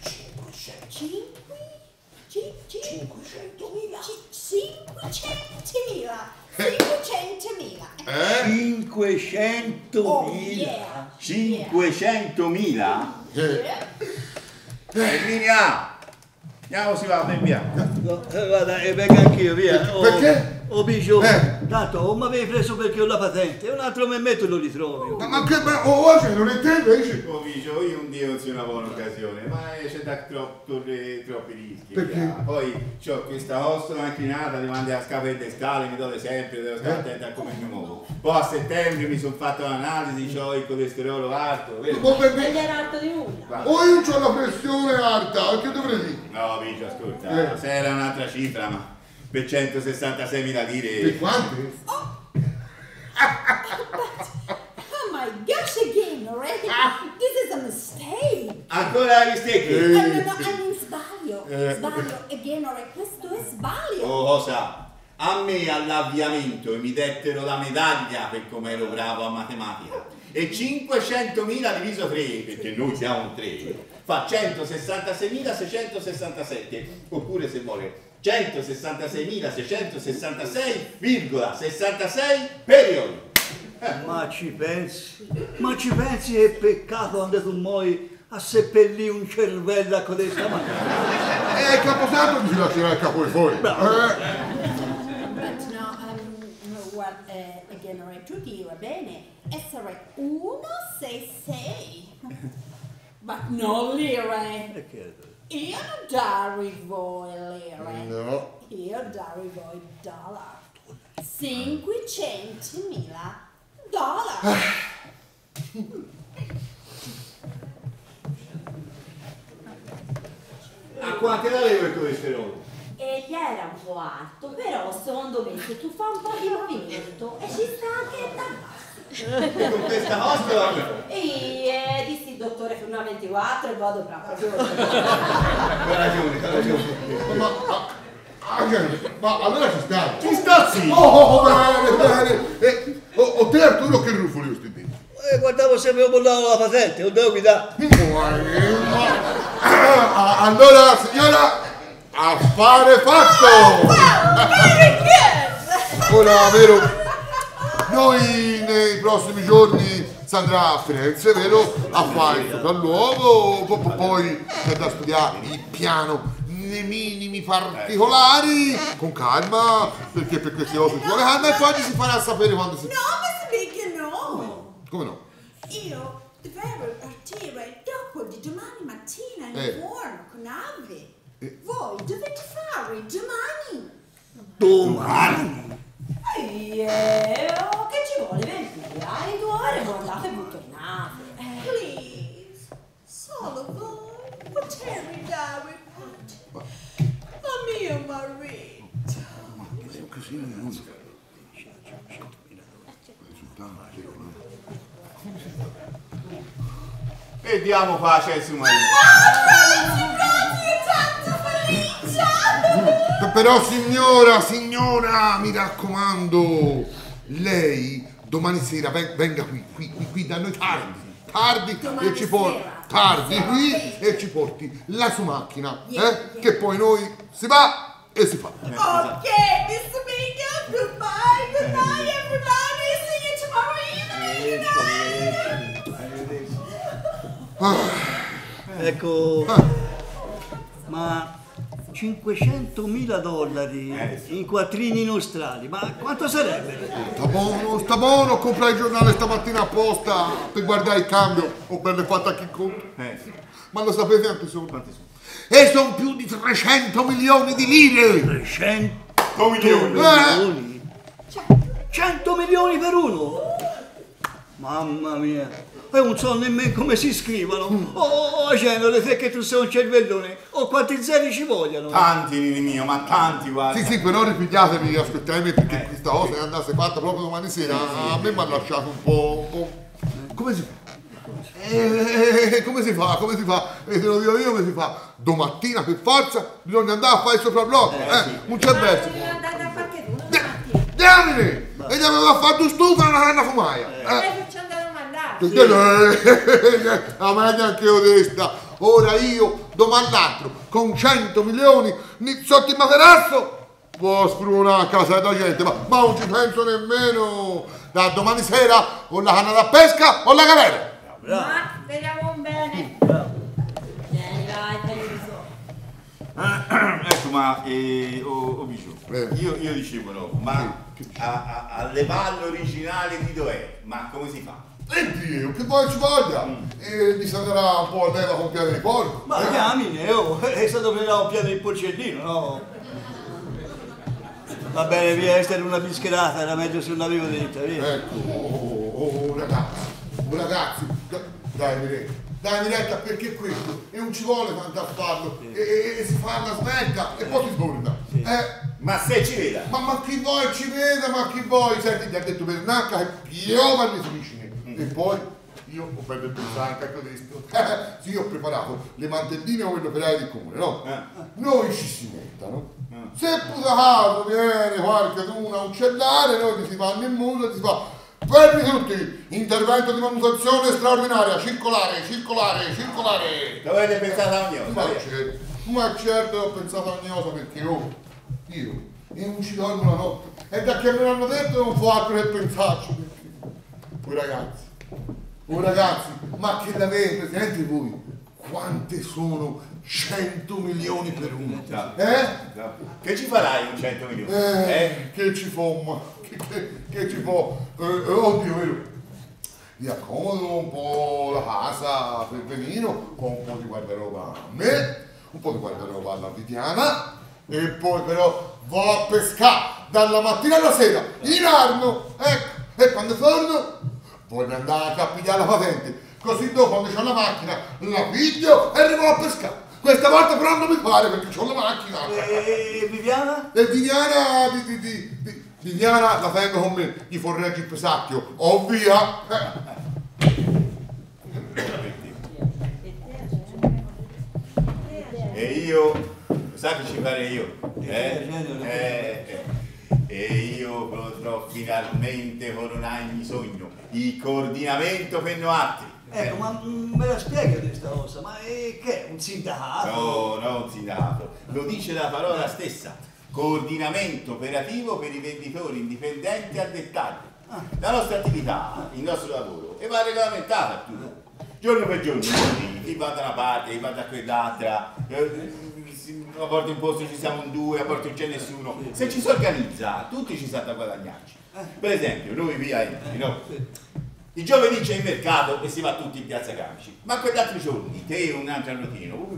Cinque? Cinquecentomila. Cinquecentomila. Cinquecentomila. Eh? cinquecentomila. Oh, yeah. cinquecentomila? Eh. Yeah. E linea! Andiamo, si va, ben via. No, eh, guarda, e venga anch'io, via. Oh, Perché? Oh, Biggio, Eh. tanto o mi avevi preso perché ho la patente, un altro me metto e lo ritrovi. Ma, ma che ma, oh, oggi non è te invece? Oh, Vicio, io un dio non sia una buona occasione, ma c'è da troppo, troppi rischi. Perché? via. Poi ho questa ostola inclinata, devo andare a scavare le scale, mi dole sempre, devo stare attento a come mi muovo. Poi a settembre mi sono fatto l'analisi, ho il colesterolo alto, vero? Oh, per Non me- gli era alto di nulla. Guarda. oh, io ho la pressione alta, che dovrei dire? No, Vicio, ascolta, Eh. se era un'altra cifra, ma per centosessantaseimila Per lire. quanti? Oh my gosh, again, already? This is a mistake. Ancora gli stecchi? Eh. No, no, no, I mean sbaglio. Eh. Sbaglio, again, already. Questo è sbaglio. Oh, cosa? A me all'avviamento mi dettero la medaglia per come ero bravo a matematica. E cinquecentomila diviso tre, perché noi siamo tre, fa centosessantaseimilaseicentosessantasette. Oppure se vuole centosessantaseimilaseicentosessantasei virgola sessantasei periodi. Ma ci pensi? Ma ci pensi che peccato quando tu muovi a seppellire un cervello a codesta mano? E il caposanto mi si lascerà il capo fuori. Eh. But no, um, no, well, eh, again, already, tu dire bene, essere uno sei sei. Ma non lire. Perché? Io non darei voi lire. No. Io darei voi dollari. cinquecentomila dollari. A quante la levo il colesterolo? E gli era un po' alto, però secondo me se tu fai un po' di movimento e ci sta anche da basso. Con questa ostola? E eh, dissi il dottore fino a ventiquattro e vado proprio. Ha ragione, ha ragione. Ma, ah, ah, ma allora ci sta. Ci sta sì! Oh, oh, bene, bene. E, oh, oh, te Arturo che rufoli io sti denti? Eh, guardavo se avevo bollato la patente, non devo guidare. Ah, allora signora, affare fatto! Very good! Ora, vero, noi nei prossimi giorni si andrà a Firenze, vero, a fare il sopralluogo, po- po- poi c'è da studiare il piano nei minimi particolari, con calma, perché per queste cose ci vuole calma, e poi ci si farà sapere quando si... No, mister Big, no! Come no? Io dovevo partire dopo di domani mattina in Eh. forno con Ave. Eh. Voi dovete fare marry domani. Domani? Eh, oh, che ci vuole ventura? In due ore non andate più tornate. Please, solo voi potermi dare pace a mio marito. È un casino di musica. E diamo pace al suo marito. Però signora, signora, mi raccomando, lei domani sera ven- venga qui, qui, qui, qui da noi tardi, tardi Domani e ci porti, sera. tardi Sera, qui ok. e ci porti la sua macchina, Yeah, eh? yeah. Che poi noi si va e si fa. Ok, mister Bingham, goodbye, goodbye everybody, see you tomorrow evening, good night. Ecco, ma cinquecentomila dollari in quattrini nostrali, ma quanto sarebbe? Sta buono, sta buono, comprai il giornale stamattina apposta per guardare il cambio, o per le fatte a chi conto. Eh, Ma lo sapete anche solo? quanti sono? E sono più di trecento milioni di lire! trecento milioni. milioni? cento milioni per uno? Mamma mia! E non so nemmeno come si scrivono. Oh, Cenole, te che tu sei un cervellone. Oh, quanti zeri ci vogliono? Tanti, Nini mio, ma tanti, guarda. Sì, sì, però ripigliatevi, aspettatevi perché questa cosa che andasse fatta proprio domani sera a me mi ha lasciato un po', un po'... Come si fa? Eh, come si fa? Come si fa? E te lo dico io come si fa? Domattina per forza bisogna andare a fare il sopralluogo, eh? Eh, sì. Non c'è verso. Ma andate a fare che tu, una mattina. Diamine! E gli aveva fatto un stufa e una canna fumaia. E Eh? faccio andare a mandare. La media anche io testa. Ora io, domani l'altro, con cento milioni ni- sotto il materasso, può sprunare a casa della gente, ma, ma non ci penso nemmeno. Da domani sera o la canna da pesca o la galera. Ma vediamo bene. Vieni, vai, fai il riso. Ecco, ma eh, oh, oh, Bigiù, Eh. io, io dicevo no, ma a, a, a levare l'originale di dov'è? Ma come si fa? E Dio, che poi ci voglia. E mi sarà un po' a leva con piede di porco. Ma eh? diamine, oh, è stato per un piano di porcellino, no? Va bene, via, questa era una bischerata, era meglio se non l'avevo detta, via. Ecco, oh, oh, oh, ragazzi, oh, ragazzi, da- dai Miretta, dai Miretta, perché questo? E non ci vuole tanto a farlo, e, e- e si fa una smetta e poi si sborda. Eh, Ma se ci veda! ma, ma chi vuoi ci veda, ma chi vuoi? Senti, ti ha detto Bernacca che piova e mi si vicine. E poi io ho bello pensato anche a questo. Sì, io ho preparato le mantelline come gli operai del comune, no? Eh. Noi ci si mettano. Eh. Se per caso viene qualche una uccellare, noi ti si fanno in muso e ti si fa fermi tutti, intervento di manutenzione straordinaria, circolare, circolare, circolare. Dove avete pensato a ogni Ma cosa? certo, ma certo ho pensato a ogni cosa perché io, io, io non ci dormo la notte e da che me l'hanno detto non fa altro che pensarci perché, voi ragazzi, voi ragazzi, ma che l'avete, senti voi, quante sono cento milioni per uno, Già. eh? Che ci farai un cento milioni? Eh, Eh? che ci fa, ma che, che, che ci fa, eh, oddio, vero? Vi accomodo un po' la casa per Benino, con un po' di guardaroba a me, un po' di guardaroba alla Viviana, e poi però vado a pescare dalla mattina alla sera in Arno, ecco, e quando torno voglio andare a pigliare la patente, così dopo quando c'ho la macchina la piglio e arrivo a pescare. Questa volta però non mi pare perché ho la macchina. E Viviana? E Viviana, di, di, di, di, Viviana la tengo con me, gli forreggi il pesacchio, ovvia. Eh. E io, sai che ci farei io? Eh? Eh, Eh, eh. E io potrò finalmente coronare il mio sogno, il coordinamento pennoatti. Ecco, ma mm, me la spiega questa cosa, ma è, che è un sindacato? No, no, un sindacato. Lo dice la parola stessa. Coordinamento operativo per i venditori indipendenti al dettaglio. La nostra attività, il nostro lavoro, e va regolamentata a tutto. Giorno per giorno, chi va da una parte, chi va da quell'altra, eh, a volte in posto ci siamo in due, a volte non c'è nessuno. Se ci si organizza, tutti ci sanno a guadagnarci. Per esempio, noi via Empoli, no? Il giovedì c'è il mercato e si va tutti in piazza Camici, ma quegli altri giorni, te e un altro arrotino, voi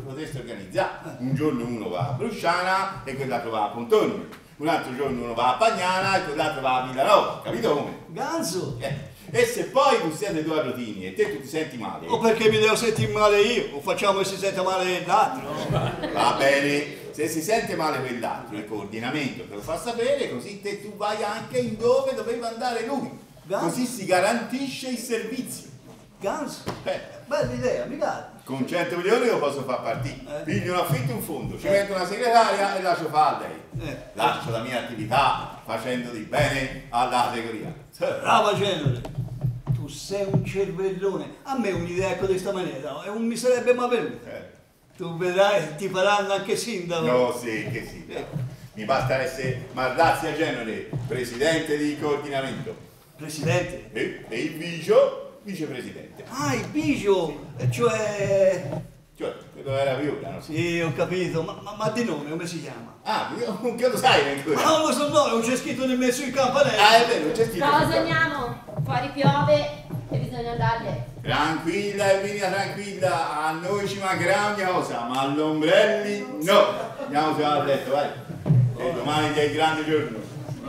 potreste organizzare. Un giorno uno va a Brusciana e quell'altro va a Pontonio, un altro giorno uno va a Pagnana e quell'altro va a Villanova, capito come? Ganzo! Eh. E se poi tu siete due a Rotini e te tu ti senti male? O perché mi devo sentire male io, o facciamo che si senta male l'altro, no? Va bene, se si sente male quell'altro, il coordinamento te lo fa sapere, così te tu vai anche in dove doveva andare lui. Ganzo. Così si garantisce il servizio. Ganzo! Eh. Bella idea, mi dà. Con cento milioni lo posso far partire. Eh. Piglio un affitto, un fondo, ci metto una segretaria e lascio fare a lei. Eh. Lascio la mia attività facendo di bene alla categoria. Brava Genere, tu sei un cervellone. A me un'idea ecco di questa maniera e non mi sarebbe mai venuta. Eh. Tu vedrai, ti faranno anche sindaco. No, sì, che sì. Mi basta essere Mardazia Genere, presidente di coordinamento. Presidente? E, e il vicio, vicepresidente. Ah, il Biggio, cioè... Cioè, quello era Viola, no? Sì, ho capito, ma, ma, ma di nome come si chiama? Ah, io, che lo sai ancora? Ma non lo so, no, non c'è scritto nemmeno sul campanello. Ah, è vero, non c'è scritto. Cosa andiamo? Fuori piove e bisogna andarle. Tranquilla Emilia, tranquilla, a noi ci mancherà ogni cosa, ma all'ombrelli no. Andiamo a letto, vai. E domani è il grande giorno.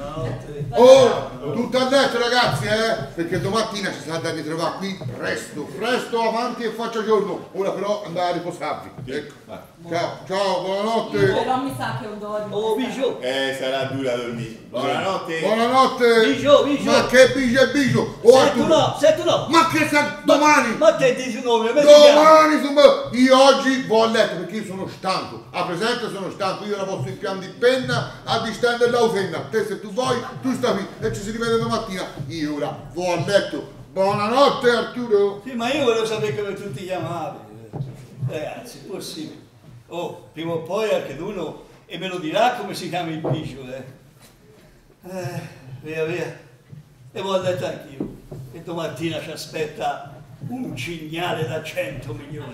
Oh, tutto a letto ragazzi, eh? Perché domattina ci sarà da ritrovare qui presto, presto avanti e faccia giorno. Ora però andare a riposarvi. Ecco. Ciao, ciao, buonanotte. Però mi sa che un dormo. Oh, Biggio. Eh, sarà dura dormire. Buonanotte. Buonanotte. Biggio, Biggio. Ma che Biggio e Biggio? Oh, Se tu no, se tu no. ma che sa domani? Ma te dici un nome, come si chiama? Domani sono... io oggi vado a letto perché io sono stanco. A presente sono stanco, io la posso in pian di penna a distendere la usenna. Te se tu vuoi, tu stai qui e ci si rivede domattina. Io ora vado a letto. Buonanotte Arturo. Sì, ma io volevo sapere come tu ti chiamavi. Ragazzi, possibile. Oh, prima o poi anche uno e me lo dirà come si chiama il Biggio, eh. Eh, via via. E vado a letto anch'io. E domattina ci aspetta un cignale da cento milioni.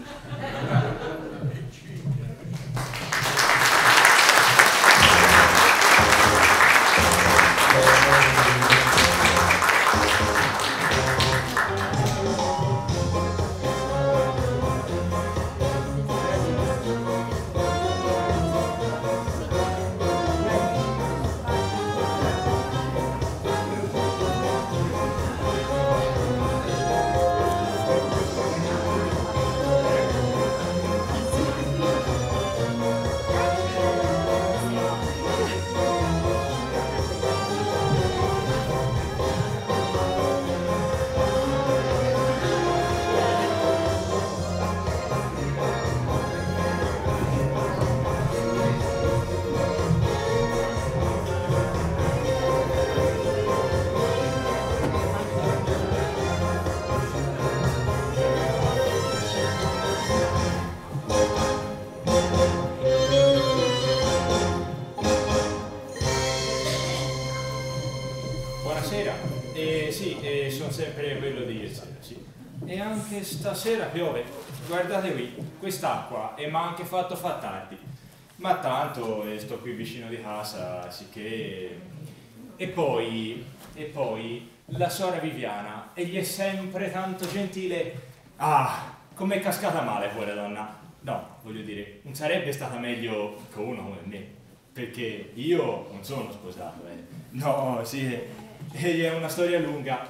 Buonasera, eh, sì, eh, sono sempre quello di ieri sera, sì. E anche stasera piove, guardate qui, quest'acqua e mi ha anche fatto fa tardi. Ma tanto eh, sto qui vicino di casa, sicché... E poi, e poi, la sora Viviana, egli è sempre tanto gentile. Ah, com'è cascata male fuori donna. No, voglio dire, non sarebbe stata meglio con uno come me, perché io non sono sposato, eh. No, sì, egli è una storia lunga.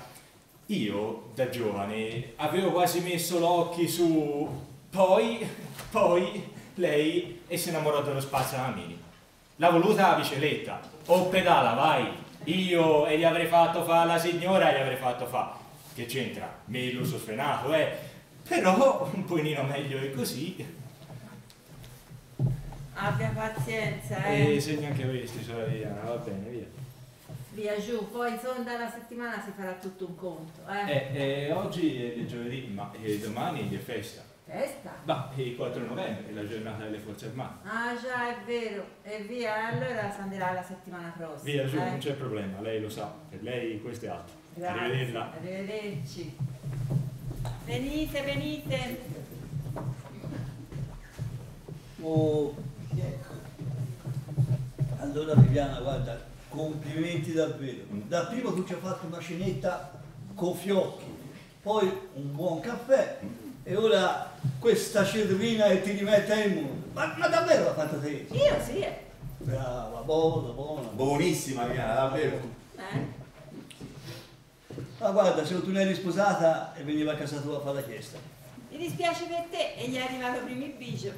Io, da giovane, avevo quasi messo l'occhio su... Poi, poi, lei e si innamorò dello spazzalamini. L'ha voluta a viceletta. O pedala, vai. Io e gli avrei fatto fa la signora e gli avrei fatto fa. Che c'entra? Me lo so sfrenato, eh. Però un pochino meglio è così. Abbia pazienza, eh. E segna anche questi, sorella Viviana, va bene, via. Via giù, poi insomma dalla settimana si farà tutto un conto, eh. Eh, eh, oggi è il giovedì, ma eh, domani è festa. Festa? Ma è il quattro novembre, è la giornata delle forze armate. Ah già, è vero. E via, allora si andrà la settimana prossima. Via giù, eh. non c'è problema, lei lo sa, per lei questo è altro. Grazie. Arrivederla. Arrivederci. Venite, venite. Oh, ecco. Allora Viviana, guarda, complimenti davvero. Dapprima tu ci hai fatto una cenetta con fiocchi, poi un buon caffè E ora questa cedrina che ti rimette in mondo. Ma, ma davvero l'ha fatta te? Io sì. Brava, buona, buona. Buonissima, Viviana, davvero. Eh? Ma guarda, se tu ne eri sposata e veniva a casa tua a fare la chiesta. Mi dispiace per te e gli è arrivato prima il bicio.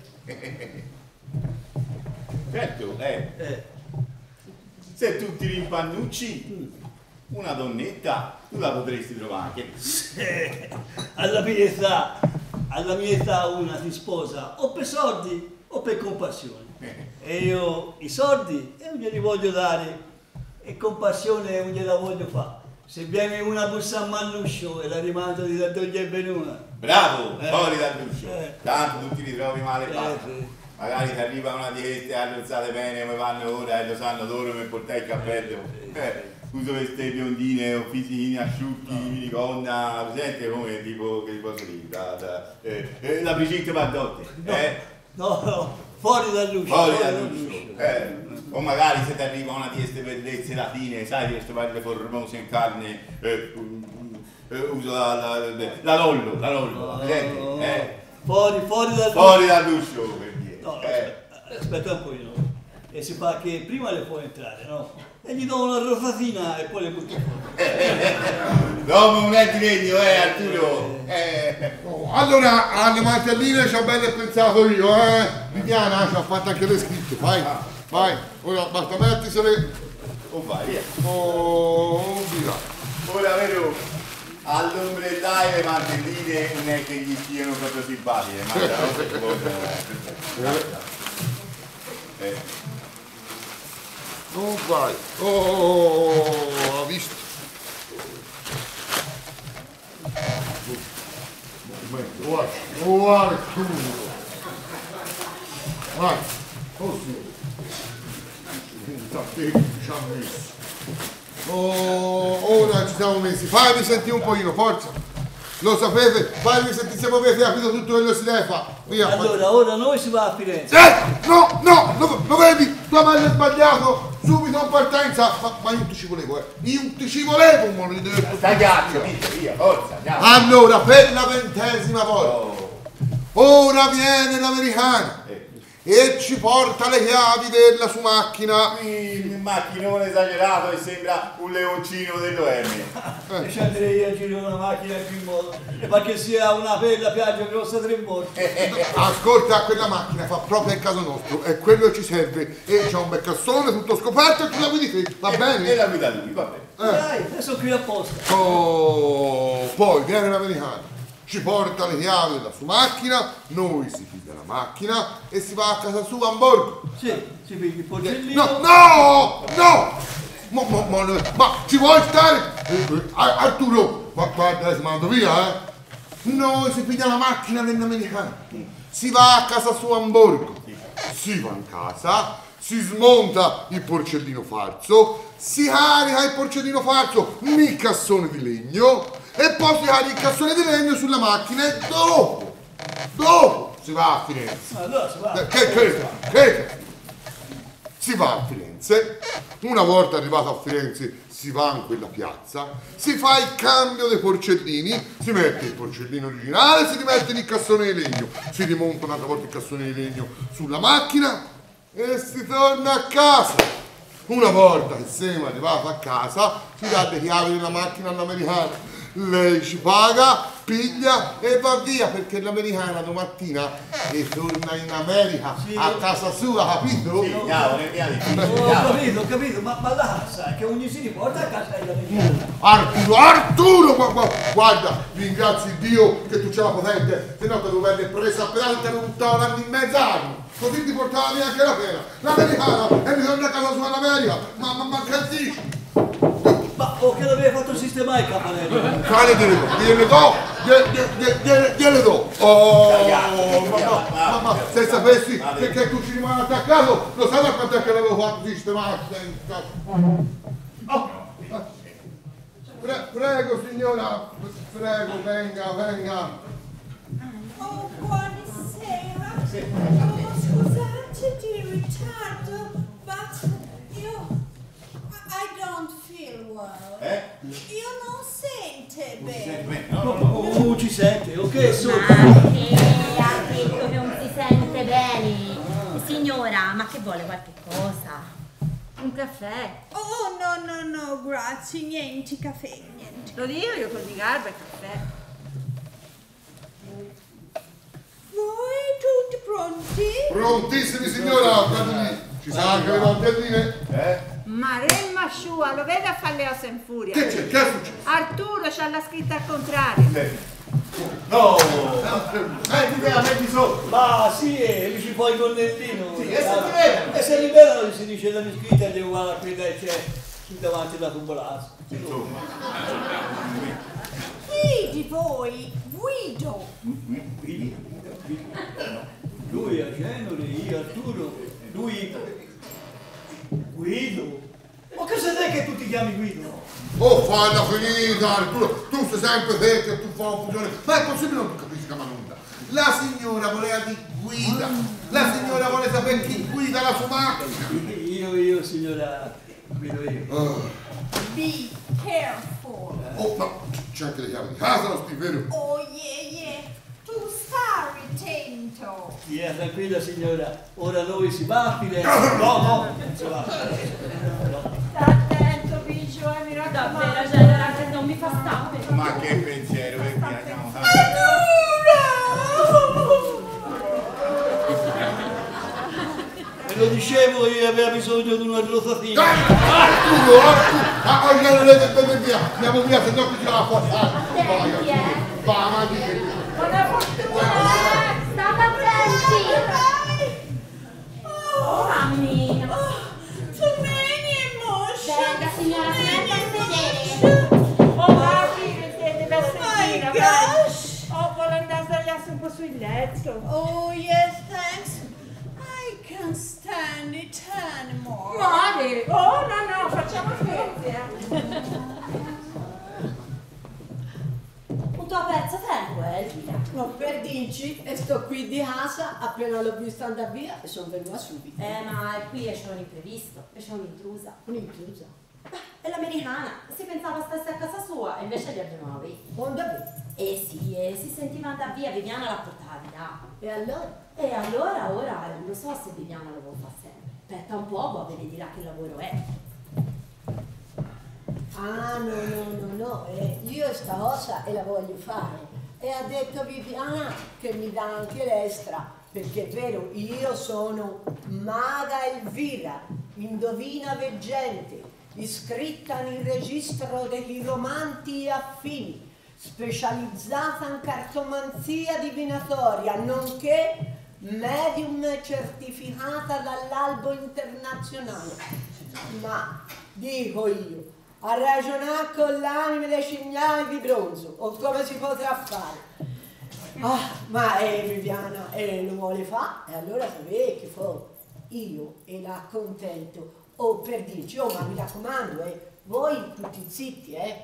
Certo, eh. Eh. Se tu ti rimpannucci, una donnetta, tu la potresti trovare anche. Eh, alla mia età, alla mia età una ti sposa o per soldi o per compassione. E io i soldi e non glieli voglio dare e compassione non gliela voglio fare. Se viene una bussa a all'uscio e la rimando di da dove è venuta. Bravo, Eh. fuori dall'uscio. Eh. Tanto tu ti ritrovi male e Eh, basta. sì. Magari ti arriva una di queste alzate bene come vanno ora e lo sanno loro per portare il cappello. Eh, uso queste biondine o fisini asciutti, minigonna, presente come tipo che ti posso dire? Da, da, eh, eh, la Brigitte Bardotte. Eh? No, no, fuori dall'uscio. Fuori dall'uscio. Eh. O magari se ti arriva una di queste bellezze latine, sai, di queste belle formose in carne, eh, eh, uso la, la, la, la lollo, la lollo, No, presente? no, Eh? Fuori, fuori dall'uscio. Fuori dall'uscio, per dire. No, no, Eh. aspetta, aspetta un pochino. E si fa che prima le può entrare, no? E gli do una rotatina e poi le butto fuori. L'uomo non è di legno, eh, Arturo. Eh. Oh, allora, alle mantelline ci ho belle pensato io, eh. Viviana ci ha fatto anche le scritte, vai, vai. Ora basta mettisele. Oh, vai, via. Oh, via. Ora, vero, all'ombrellaio le mantelline non è che gli siano proprio simpatiche, ma eh. Oh, vai. Oh, ha visto? Guarda, guarda, vai. Oh, sì. Ci ha messo. Oh, ora ci siamo messi. Fammi sentire un pochino, forza. Lo sapete? Fammi sentire, siamo via, capito tutto quello che si deve fare. Via. Allora, ora noi si va a Firenze. Eh, no, no, lo, lo vedi? Tu mi hai sbagliato. Subito in partenza. Ma, ma io non ti ci volevo, eh. Io non ti ci volevo, ma non devo. Stai ghiaccio, via, forza, andiamo. Allora, per la ventesima volta. Ora viene l'americano e ci porta le chiavi della sua macchina. Il macchinone esagerato e sembra un leoncino dell'O M. E ci andrei a girare una macchina in più modo. E perché sia una bella piaggia grossa tre morti. Ascolta, quella macchina fa proprio il caso nostro, è quello che ci serve. E c'ha un bel cassone tutto scoperto e tu la guidi te, va bene? E la guida lui, va bene. Eh. Dai, adesso qui apposta. Oh, poi viene l'americano, ci porta le chiavi della sua macchina, noi si chiude la macchina e si va a casa sua a Hamburgo. Sì, si pigli il porcellino. No, no, no! Ma, ma, ma, ma ci vuoi stare? Eh, eh, Arturo, ma guarda, si manda via, eh? Noi si piglia la macchina dell'americano, si va a casa sua a Hamburgo, si va in casa, si smonta il porcellino farzo, si carica il porcellino farzo nel cassone di legno e poi si carica il cassone di legno sulla macchina e dopo, dopo si va a Firenze. Allora si va. Eh, Che, che, che? Si va a Firenze, una volta arrivato a Firenze si va in quella piazza, si fa il cambio dei porcellini, si mette il porcellino originale, si rimette il cassone di legno, si rimonta un'altra volta il cassone di legno sulla macchina e si torna a casa. Una volta che siamo arrivati a casa, si dà le chiavi della macchina all'americana. Lei ci paga, piglia e va via perché l'americana domattina ritorna in America, Sì. a casa sua, capito? Sì, andiamo, ne andiamo, Oh, ho andiamo. capito, ho capito, ma, ma la sa che ogni si riporta a casa dell'americana. Arturo, Arturo, gu- gu- guarda, ringrazi Dio che tu ce la potente, se no te lo avrebbe presa a pedale e te lo buttava avanti in mezz'anno, così ti portava via anche la pena. L'americana e ritorna a casa sua in America, ma, ma, ma che dici? Ma oh, che l'avevi fatto sistemare il campanello? Cane gliele do, gliele do, gliele, gliele, gliele, gliele do. Oh, ma, ma, ma, ma se sapessi perché tu ci rimani attaccato, lo sai da quanto è che l'avevo fatto sistemare? Oh. Pre- prego signora, prego, venga, venga. Oh, buonasera. Oh, scusate di ritardo, but io I don't feel well. Eh? Io non sente bene. Bene, no, no, no. Oh, ci sente, ok, sotto. vuole qualche cosa? Un caffè? Oh, no, no, no, grazie, niente caffè, niente. Lo dico io con di garba e caffè. Voi tutti pronti? Prontissimi signora, guardi, ci sa anche le mantelline? Eh? Maremma sciua, lo vede a fare le ossa in furia. Che c'è? Che è successo? Arturo c'ha la scritta al contrario. No! Mettiti la metti sotto! Ma sì, e lì ci poi il gonnellino. Sì, e se ti libera? E se liberano si dice la iscritta è uguale a quella che c'è qui davanti alla tombolazza. Insomma. Chi di voi? Guido. Lui a Genoli, io Arturo, lui Guido. Ma cosa sei che tu ti chiami Guido? Oh, falla finita, Arturo, tu sei sempre te che tu fai confusione. Ma è possibile non tu capisca ma nulla? La signora voleva di guida, la signora vuole sapere chi guida la sua macchina. Io, io, signora, guido io. Oh, Be careful. oh ma c'è anche le chiavi di casa, lo vero? Oh, yeah, yeah. Tu stai attento. Stia tranquilla signora, ora noi si va a Firenze. No, no, non si va a Firenze. No. Sta attento, Biggio, eh, mi Davvero, raccomando. Genera, che non mi fa stare. Ma che pensiero, che qui andiamo a E lo dicevo, io aveva bisogno di una rotatina. Arturo, Arturo, ah, oh, non le dette via, andiamo via, se no qui ce la può fare. Vai, Arturo, va, ma di Buona fortuna! State attenti! Oh, mammina! Too many emotions. Venga, signora, si metta a sedere. Oh, guardi, che siete da Oh my sentire, vai. gosh. Oh, vuole andare a sdraiarsi un po' sul letto. Oh, yes, thanks. I can't stand it anymore. Muore! Oh, no, no, facciamo scherzi, eh. Un tuo pezzo tempo, eh, Elvira? Non per dirci, e sto qui di casa, appena l'ho visto andare via e sono venuta subito. Eh, ma qui c'è un imprevisto, c'è un'intrusa. Un'intrusa. È l'americana, si pensava stesse a casa sua, e invece li abbiamo visti. Non davvero. Eh sì, e si sentiva andare via, Viviana l'ha portata via. E allora? E allora, ora, non lo so se Viviana lo vuole fare sempre. Aspetta un po', poi vi dirà che lavoro è. Ah, no, no, no, no, eh, io sta cosa e la voglio fare. E ha detto Viviana che mi dà anche l'estra, perché è vero, io sono Maga Elvira, indovina veggente, iscritta nel registro dei romanti affini, specializzata in cartomanzia divinatoria, nonché medium certificata dall'Albo Internazionale. Ma, dico io, a ragionare con l'anima dei cignali di bronzo, o come si potrà fare? Ah, ma eh, Viviana eh, lo vuole fare, e allora sapete che fa? Io e la accontento, o per dirci, oh ma mi raccomando, eh, voi tutti zitti, eh.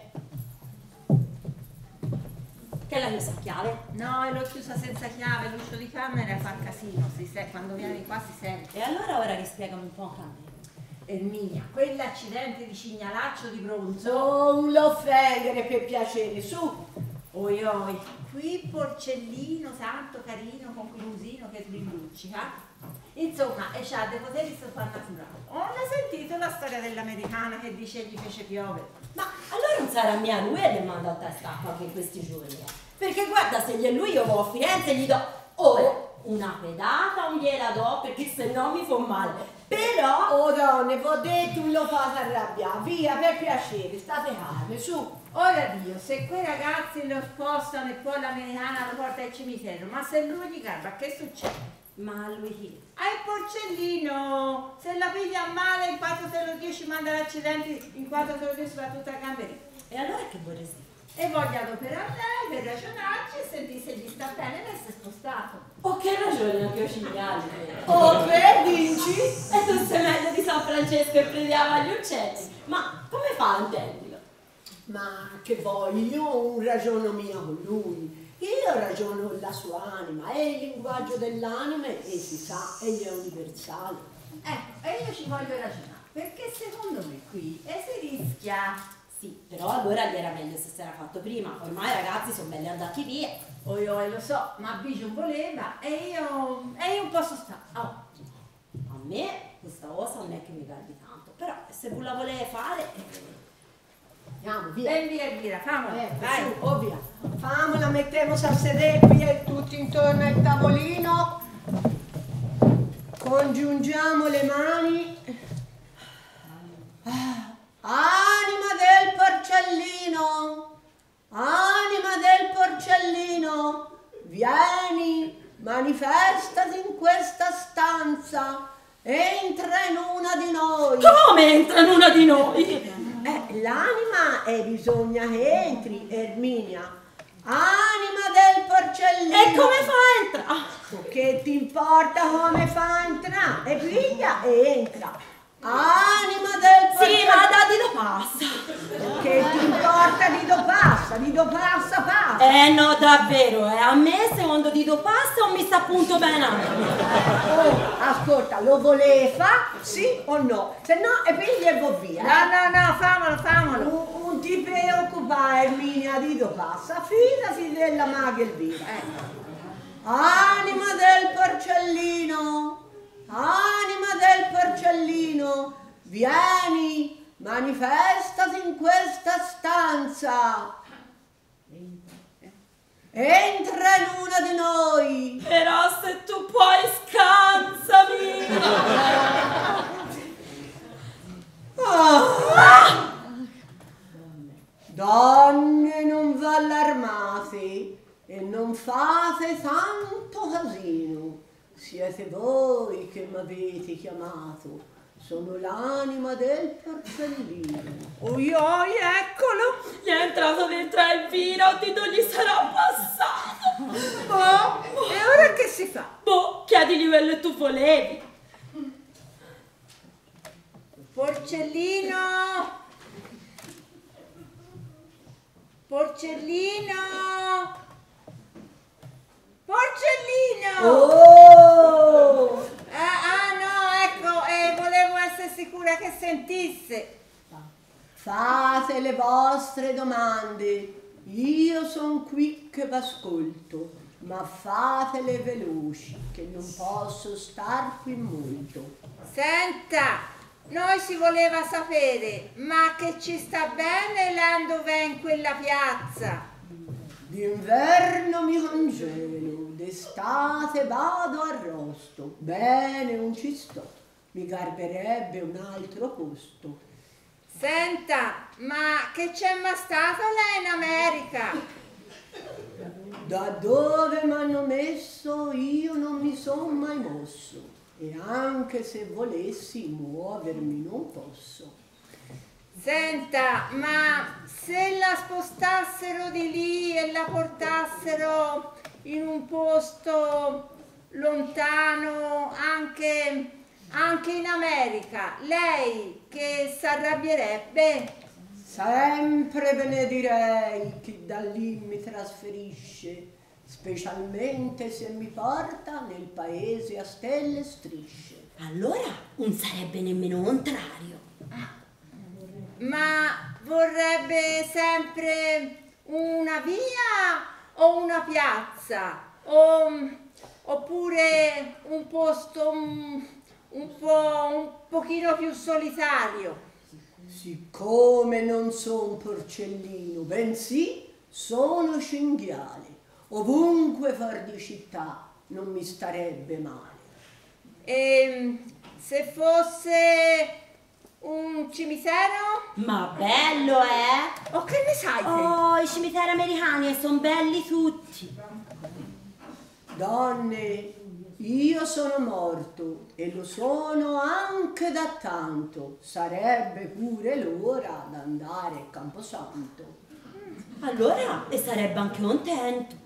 Che l'ha chiusa a chiave? No, e l'ho chiusa senza chiave, l'uscio di camera fa casino, si se- quando vieni qua si sente. E allora ora rispiegami un po' Carmela. Erminia, quell'accidente di cignalaccio di bronzo. Non lo offendere per piacere, su. Oi oi, qui porcellino tanto carino con quel musino che sbimbuccica. Insomma, e c'ha dei poteri soprannaturali. Ho sentito la storia dell'americana che dice gli fece piovere. Ma allora non sarà mia lui e le manda a testa acqua anche in questi giorni, eh? Perché guarda, se gli è lui io vado a Firenze e gli do ora una pedata, non gliela do perché se no mi fa male. Però... Oh donne, vo detto non lo fate arrabbiare, via, per piacere, state calme, su. Ora Dio, se quei ragazzi lo spostano e poi l'americana lo porta al cimitero, ma se lui gli garba, che succede? Ma lui chi? Ah, il porcellino! Se la piglia male, in quanto te lo Dio ci manda l'accidente, in quanto te lo Dio si va tutta a gamberia. E allora che vorresti? E voglio adoperare lei per ragionarci e sentire se gli sta bene e essere spostato. Oh, che ragione anche io cignali. Oh, per dici? E tu sei meglio di San Francesco e prendiamo agli uccelli. Ma come fa, intendilo? Ma che vuoi, io ho un ragiono mio con lui. Io ragiono la sua anima, è il linguaggio dell'anima e si sa, egli è universale. Ecco, e io ci voglio ragionare, perché secondo me qui e si rischia. Sì, però allora gli era meglio se si era fatto prima. Ormai i ragazzi sono belli andati via. Oi oi, lo so, ma Biggio voleva e io, e io un po' sono stata. Oh, a me questa cosa non è che mi garbi tanto, però se voi la volete fare... Eh, andiamo, via. E via, via, famola. Eh, Vai. su, oh via. Famola, mettiamoci a sedere qui e tutti intorno al tavolino. Congiungiamo le mani. Ah, anima del porcellino, anima del porcellino, vieni, manifestati in questa stanza, entra in una di noi. Come entra in una di noi? Eh, l'anima eh, bisogna che entri, Erminia. Anima del porcellino. E come fa a entrare? Che ti importa come fa a entrare? E piglia e entra. Anima del porcellino. Sì, ma da di do passa. Che ti importa di do passa? Di do passa passa. Eh no, davvero, eh. A me secondo di do passa non mi sta appunto bene. Oh, ascolta, lo voleva? Sì o no? Se no, e piglia e va via. No, no, no, famolo, famolo. Non, non ti preoccupare, Erminia, di do passa. Fidati della maga Elvira. Eh. Anima del porcellino, anima del porcellino, vieni, manifestati in questa stanza. Entra in una di noi. Però se tu puoi scansami. Ah. Donne, non v'allarmate e non fate tanto casino. Siete voi che mi avete chiamato. Sono l'anima del porcellino. Oi, oi, eccolo. Gli è entrato dentro il vino, ti non gli sarà passato. Boh, e ora che si fa? Boh, chiedili quello che tu volevi. Porcellino. Porcellino. Porcellino. Oh! Eh, ah no, ecco, eh, volevo essere sicura che sentisse. Fate le vostre domande. Io son qui che v'ascolto, ma fatele veloci, che non posso star qui molto. Senta, noi si voleva sapere, ma che ci sta bene là dov'è in quella piazza? D'inverno mi congelo, d'estate vado arrosto. Bene, non ci sto, mi garberebbe un altro posto. Senta, ma che c'è mai stato là in America? Da dove m'hanno messo io non mi son mai mosso, e anche se volessi muovermi non posso. Senta, ma se la spostassero di lì e la portassero in un posto lontano, anche, anche in America, lei che si arrabbierebbe? Sempre ve ne direi chi da lì mi trasferisce, specialmente se mi porta nel paese a stelle e strisce. Allora non sarebbe nemmeno contrario. Ma vorrebbe sempre una via o una piazza? O, oppure un posto un, un po' un pochino più solitario? Siccome non son porcellino, bensì sono cinghiale, ovunque fuor di città non mi starebbe male. E se fosse un cimitero? Ma bello, eh? O che ne sai te? Oh, i cimiteri americani sono belli tutti. Donne, io sono morto e lo sono anche da tanto. Sarebbe pure l'ora d'andare a Camposanto. Allora, e sarebbe anche contento.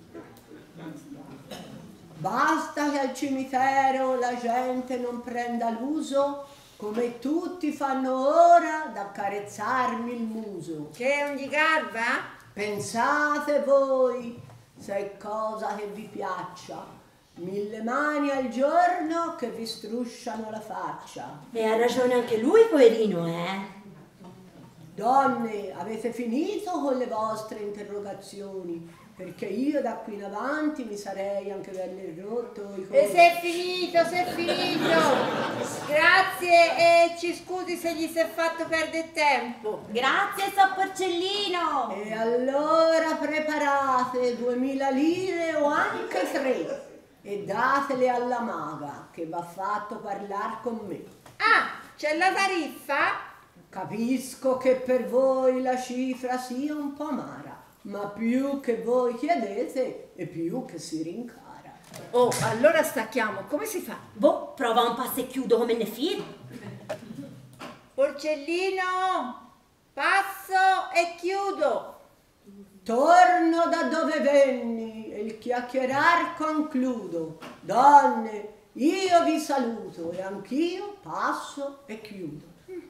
Basta che al cimitero la gente non prenda l'uso, come tutti fanno ora, d'accarezzarmi il muso. Che non gli garba? Pensate voi, se è cosa che vi piaccia, mille mani al giorno che vi strusciano la faccia. E ha ragione anche lui, poverino, eh? Donne, avete finito con le vostre interrogazioni? perché io da qui in avanti mi sarei anche bello rotto i E se è finito, se è finito. Grazie e ci scusi se gli si è fatto perdere tempo. Grazie, so Porcellino. E allora preparate duemila lire o anche tre e datele alla maga che va fatto parlare con me. Ah, c'è la tariffa? Capisco che per voi la cifra sia un po' amara, ma più che voi chiedete e più che si rincara. Oh, allora stacchiamo, come si fa? Boh, prova un passo e chiudo come ne filo. Porcellino, passo e chiudo. Torno da dove venni e il chiacchierar concludo. Donne, io vi saluto e anch'io passo e chiudo.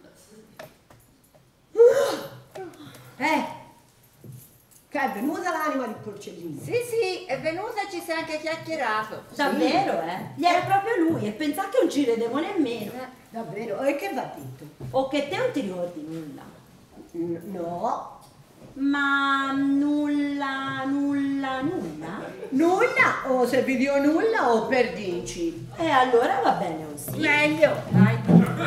Eh, che è venuta l'anima di Porcellino? Sì, sì, è venuta e ci si è anche chiacchierato. Davvero, eh? Gli era proprio lui e pensà che non ci credevo nemmeno. Eh, davvero? E che va detto? O che te non ti ricordi nulla. N- no. Ma nulla, nulla, nulla? Nulla? O se vi dico nulla o per dici? E allora va bene così. Meglio, dai.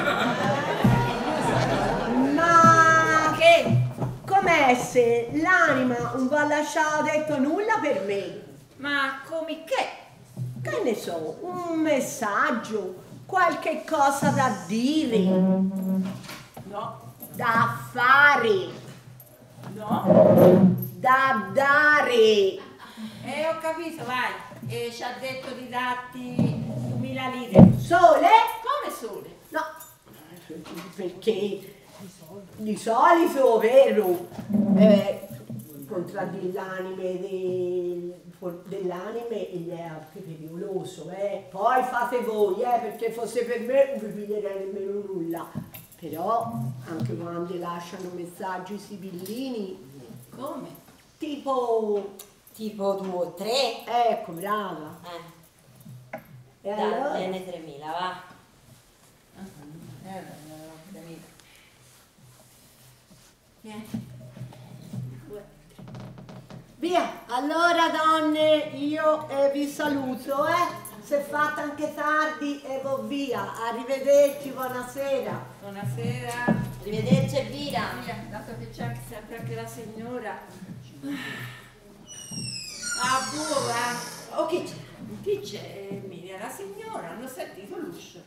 Ma che? Com'è se l'anima non va lasciata detto nulla per me? Ma come che? Che ne so, un messaggio, qualche cosa da dire, No, da fare, no. da dare. Eh, ho capito, vai. E ci ha detto di darti duemila lire. Sole? Come sole? No, perché di solito, vero, eh, contraddire l'anime del, dell'anime gli è anche pericoloso, eh. Poi fate voi, eh, perché fosse per me non vi piglierei nemmeno nulla. Però anche quando lasciano messaggi sibillini, Come? tipo, Tipo due o tre? ecco, brava. Eh, E dai, allora? bene tremila, va. Eh, no, capito. Niente. Via, allora donne, io eh, vi saluto, eh. Se fate anche tardi e vo via. Arrivederci, buonasera. Buonasera. Arrivederci Elvira. Via, dato che c'è anche sempre anche la signora. Ah, buona. Oh, che c'è? Chi c'è? Emilia, la signora, hanno sentito l'uscio.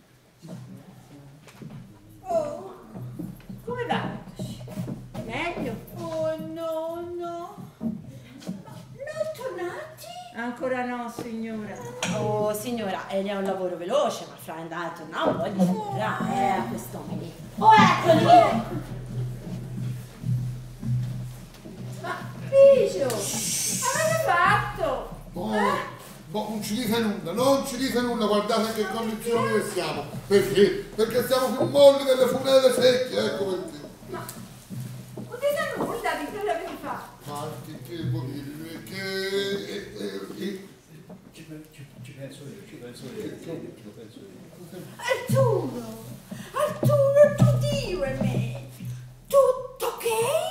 Oh, come va? Meglio? Oh no, no. Non tornati? Ancora no, signora. Oh, signora, egli ha un lavoro veloce, ma fra andare e tornare un po' gli servirà, eh, a quest'uomini. Oh, eccoli! Ma, Biggio, avete fatto? Oh, boh, non ci dite nulla, non ci dite nulla, guardate che condizioni che siamo. Perché? Perché siamo più molli delle funelle secche, ecco perché. Ma, non dite nulla di quello che avete fatto. Ma che, che vuol dire? Che... eh, eh, eh, Ci, ci, ci penso io, ci penso io, ci penso io. Arturo, Arturo, tu dimmi, tutto ok?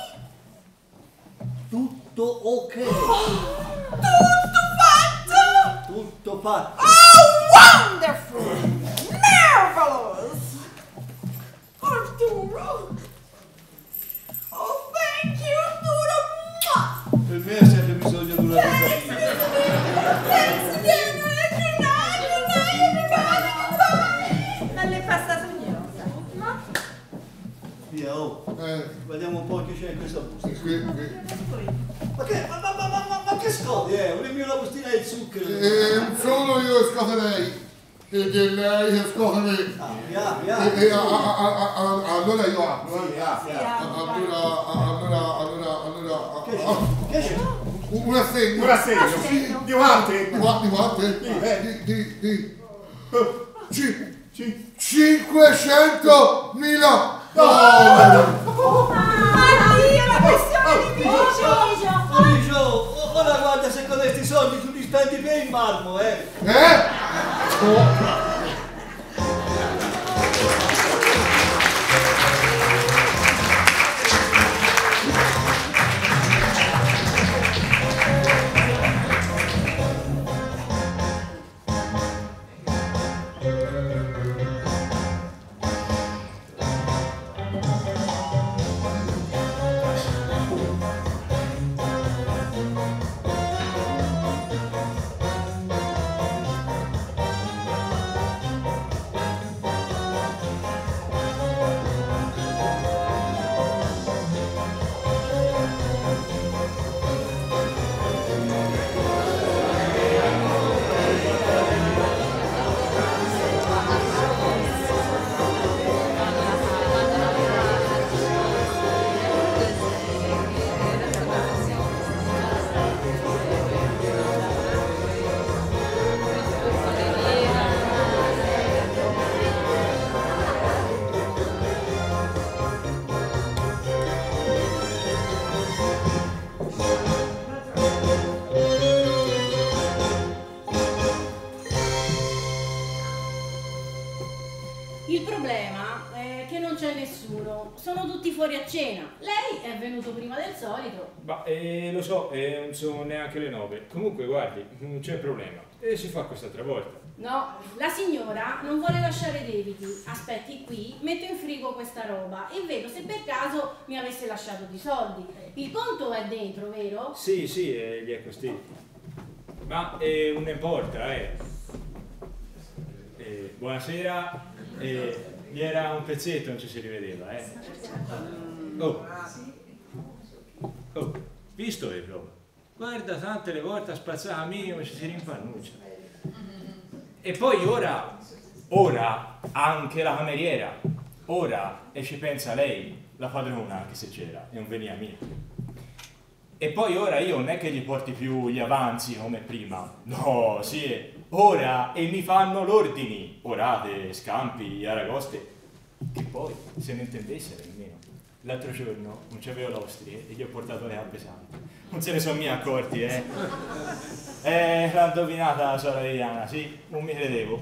Tutto ok, Tutto fatto? tutto fatto. Oh, wonderful! Marvelous! Arturo! Oh, thank you, Arturo! Per me ha sempre bisogno di una Thanks, cosa. thanks again, good night, good night, everybody, goodbye! Ma le passa sognosa. Ma, Via, oh, eh, vediamo un po' che c'è in questa busta. qui, qui. Ma che, ma, ma, ma, ma, ma, ma che scodi, eh? Volevi una bustina di zucchero. E non solo io scote lei, e che lei scote me. Ah, via, via. E, e a, a, a, a, allora io apro, eh. Sì, ah, via. Allora, allora, allora, allora, Che c'è? ah, Che c'è? un assegno. Un assegno. Di quante? Di qua- di quante? eh. Di, di, di. Ci- cinquecentomila dollari. addio la questione di Biggio. Oh, Biggio, oh, ora guarda se con questi soldi tu li spendi per il marmo, eh? Eh? Oh. che non c'è nessuno. Sono tutti fuori a cena. Lei è venuto prima del solito. Ma eh, lo so, eh, non sono neanche le nove. Comunque, guardi, non c'è problema. E si fa quest'altra volta. No, la signora non vuole lasciare debiti. Aspetti qui, metto in frigo questa roba e vedo se per caso mi avesse lasciato di soldi. Il conto è dentro, vero? Sì, sì, eh, gli è così. Ma eh, non importa, eh. eh buonasera. Eh, gli era un pezzetto, non ci si rivedeva, eh. Oh. Oh, visto che proprio. Guarda, tante le volte a spazzare a minimo ci si rimpannuccia. E poi ora, ora anche la cameriera, ora, e ci pensa lei, la padrona, anche se c'era, e non veniva mia. E poi ora io non è che gli porti più gli avanzi come prima, no, sì, ora, e mi fanno l'ordini, orate, scampi, aragoste, che poi, se ne intendessero nemmeno. L'altro giorno non c'avevo l'ostrie e gli ho portato le gambe sante. Non se ne sono mica accorti, eh. Eh, l'ha indovinata la sorella di Diana, sì, non mi credevo.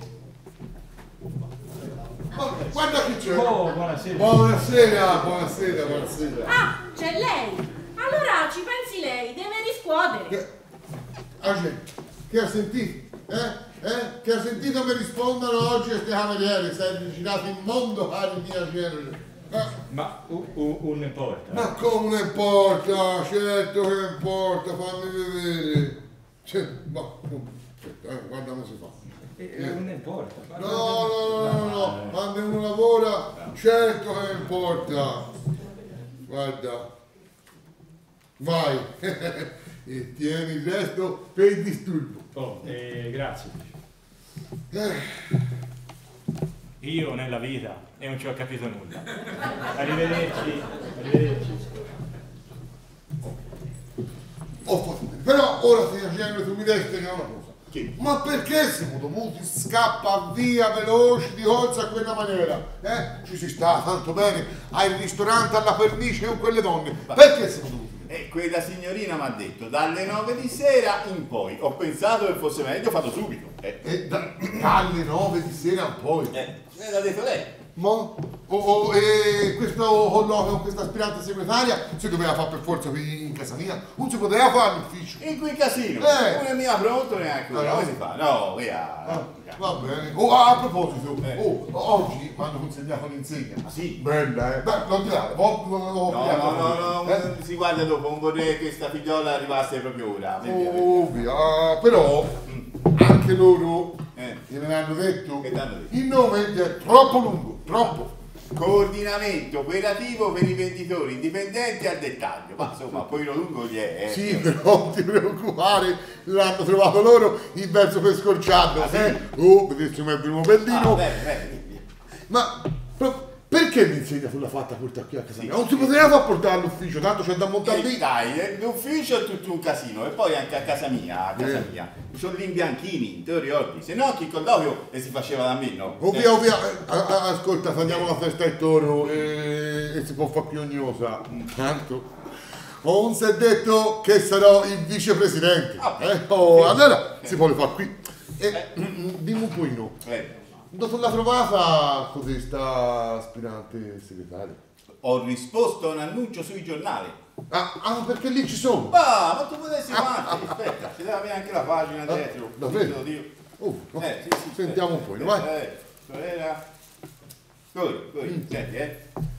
Oh, guarda chi c'è! Oh, buonasera. Buonasera, buonasera, buonasera. Ah, c'è lei! Allora ci pensi lei, deve riscuotere. Che, ah, gente, che ha sentito? Eh? Eh? Che ha sentito mi rispondono oggi queste cameriere, sei girato in mondo, cari mia genere. Eh? Ma uh, uh, non importa. Ma come non importa? Certo che importa, fammi vedere. Cioè, ma, aspetta, eh, guarda come si fa. Eh, eh, non importa. No, no, no, no, no, quando uno lavora, certo che importa. Guarda, vai, e tieni il resto per il disturbo. Oh, eh, grazie. Eh. Io nella vita e non ci ho capito nulla. Arrivederci, arrivederci. Ho fatto bene, però ora ti genere tu mi devi spiegare una cosa. Sì. Ma perché siamo dovuti scappare via veloci di corsa a quella maniera? Eh? Ci si sta tanto bene al ristorante alla pernice con quelle donne. Perché siamo dovuti? E quella signorina mi ha detto dalle nove di sera in poi. Ho pensato che fosse meglio farlo subito. Eh. E da, dalle nove di sera in poi. Eh, me l'ha detto lei. Ma oh, oh, e questo colloquio con questa aspirante segretaria si doveva fare per forza qui in casa mia? Non si poteva fare all'ufficio? In quel casino? Eh. Non è mica pronto neanche ora. Ah, no. Come si fa? No, via. Ah, va bene. Oh, a proposito, eh. oh, oggi mi hanno consegnato un'insegna. Ah, sì? Bella, eh? Beh, non ti dare, no, No, no, no, no, eh? si guarda dopo, non vorrei che questa figliola arrivasse proprio ora. Vedi, Oh, via, però anche loro Eh. che me l'hanno detto, Che t'hanno detto? il nome è troppo lungo, troppo. Coordinamento operativo per i venditori indipendenti al dettaglio. Ma insomma, poi lo lungo gli è. Eh. Sì, però non ti preoccupare, l'hanno trovato loro il verso per scorciarlo. Ah, sì? eh? Oh, vedessimo il primo bellino. Ah, bene, bene. Ma pro- perché mi insegna sulla fatta portare qui a casa Sì. mia? Non si poteva far portare all'ufficio, tanto c'è da montare E lì. dai, eh, l'ufficio è tutto un casino e poi anche a casa mia, a casa Eh. mia. Ci sono gli imbianchini, te lo ricordi? Se no chi colloquio e si faceva da me, no? Ovvia, ovvia, eh, a- a- ascolta, tagliamo la festa al toro e, e si può fare più ogni cosa. Tanto. Non si è detto che sarò il vicepresidente. Ah, eh? Oh, sì. allora si vuole fare qui. E, Eh. mm, dimmi un po' no. Eh. Dopo la trovata così sta aspirante segretario. Ho risposto a un annuncio sui giornali. Ah, ah, perché lì ci sono. Ma, ma tu potessi quanti? Aspetta, ci deve avere anche la pagina dietro. Ah, davvero? Te lo dico. Oh, Eh, sì, sì, sentiamo aspetta, un po', vai. aspetta, Eh, era... Così, così, senti, eh.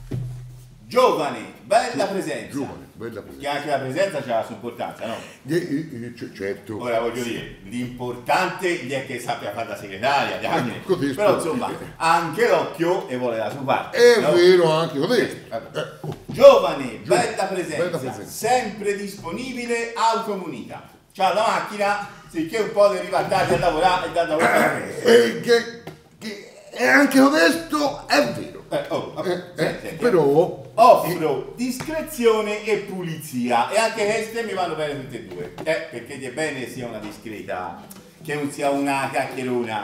Giovane, bella presenza. Giovane, bella Che presenza. anche la presenza c'ha la sua importanza, no? Eh, eh, eh, c- certo. Ora voglio dire, l'importante gli è che sappia fare da segretaria, diamine. Ecco, così, Però scusi. insomma, anche l'occhio e vuole la sua parte. È no? vero anche così. Vabbè. Eh, oh, Giovane, bella presenza, bella presenza. sempre disponibile, automunita. C'ha la macchina, sicché un po' deriva tardi a lavorare e da lavorare. eh, che, che è anche onesto, è vero. Eh, oh, vabbè, Eh, eh, senti, senti. però Offro discrezione e pulizia e anche queste mi vanno bene tutte e due. Eh, perché gli è bene sia una discreta, che non sia una chiacchierona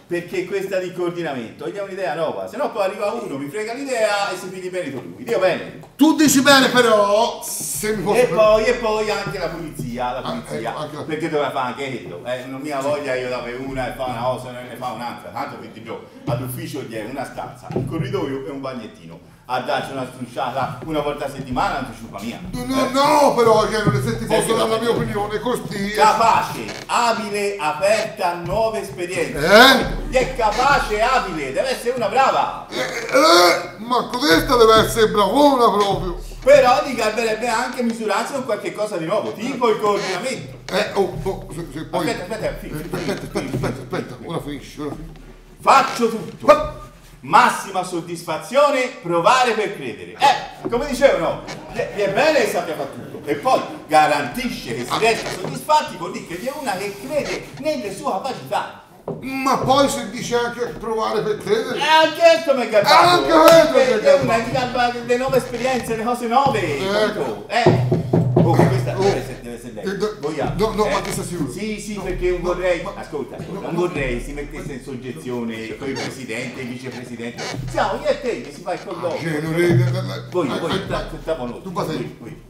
perché questa di coordinamento gli è un'idea nuova, se no poi arriva uno, mi frega l'idea e si pigli bene con lui. Dio bene. Tu dici bene però, se mi posso... E poi, e poi anche la pulizia, la pulizia, Ah, ecco, perché doveva fare anche quello, eh, non mi ha voglia io dare una e fa una cosa e ne fa un'altra, tanto che ti do, all'ufficio gli è una stanza, un corridoio e un bagnettino, a darci una strusciata una volta a settimana, non ti sciupa mia. No, no, no, però, che se ti posso dare la mia opinione, così... Capace, abile, aperta a nuove esperienze. Eh? Gli è capace, abile, deve essere una brava. Eh, eh, ma questa deve essere bravona proprio. Però gli garberebbe anche misurarsi con qualche cosa di nuovo, tipo il coordinamento. Eh, oh, oh, se, se poi... Aspetta, aspetta, fi- fi- aspetta, fi- aspetta, fi- aspetta, aspetta, ora finisci, ora finisci. Faccio tutto. Massima soddisfazione, provare per credere. Eh, come dicevano, gli è, gli è bene che sappia fare tutto. E poi garantisce che si resta soddisfatti vuol dire che vi è una che crede nelle sue capacità. Ma poi se dice anche provare per credere... E anche questo mi è garbato. Anche questo mi è È garbato. una che garba le nuove esperienze, le cose nuove. Ecco. Eh. Oh, questa Oh. deve essere, deve essere lei. Eh, do- Vogliamo? no, no, Eh? ma che sta sicuro? Sì, sì, perché non vorrei, ascolta, ascolta, non vorrei si mettesse in soggezione con il presidente e il vicepresidente. Siamo io e te che si fa il colloquio. Genere... Voi, voi, trattiamo noi. Tu passi. Voi, voi.